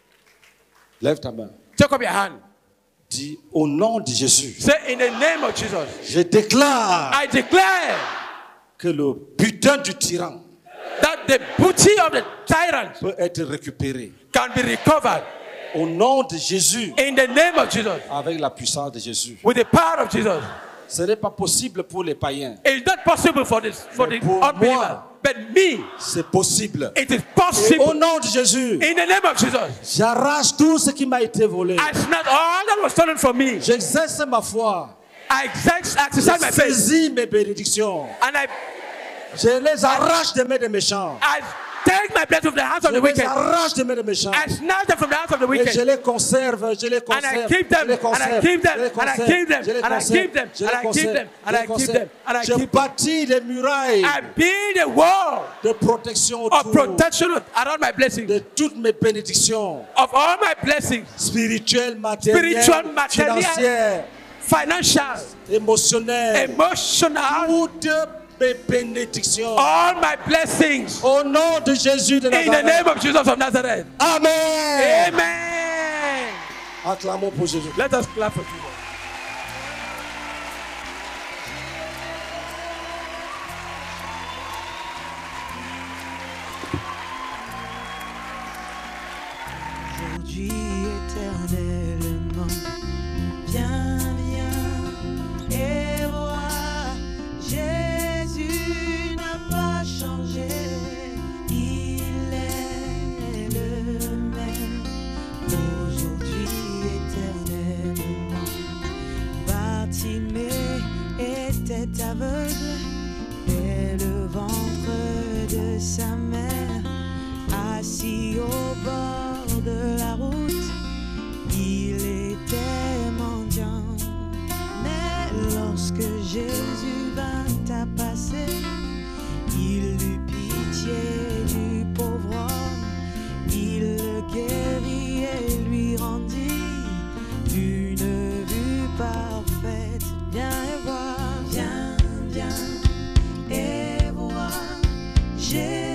Lève ta main. Take up your hand. Dis, au nom de Jésus, Say, in the name of Jesus, je déclare I declare que le butin du tyran that the booty of the tyrant peut être récupéré. can be recovered Au nom de Jésus, in the name of Jesus, avec la puissance de Jésus. with the power of Jesus. Ce n'est pas possible pour les païens. It's not possible for this for the pour unbeliever, moi, but me, c'est possible. it is Et au possible. nom de Jésus, In the name of Jesus, j'arrache tout ce qui m'a été volé. I snatch all that was stolen from me. J'exerce ma foi. I exercise, exercise my Je faith, saisis mes bénédictions. and I, Je les arrache des mains des méchants. I take my blessing from the hands of Je the les wicked. arrache des mains des méchants. I snatch them from the hands of the Et je wicked, les conserve, je les and I conserve, keep je them, les and I conserve, keep them, je les and I conserve, keep them, je les and I conserve, keep them, je and les I keep conserve, them, and je I les keep conserve. them, and I Je keep them. bâtis des murailles I build a wall de protection of autour protection around my blessings, de toutes mes bénédictions of all my blessings, spirituelles, matérielles, Spiritual, matérielles, financières, financial, émotionnelles, emotional, toutes mes bénédictions. all my blessings. Au nom de Jésus de In the Nazareth. name of Jesus of Nazareth. Amen. Amen. Acclamons pour Jésus. Let us clap for Jesus. Aujourd'hui éternellement, viens, viens et vois, Jésus n'a pas changé, il est le même. Aujourd'hui éternellement, Bartimée était aveugle, et le ventre de sa mère, assis au bord de la route, il était mendiant. Mais lorsque Jésus vint à passer, il eut pitié du pauvre homme, il le guérit et lui rendit une vue parfaite. Viens et vois, viens, viens et vois, Jésus.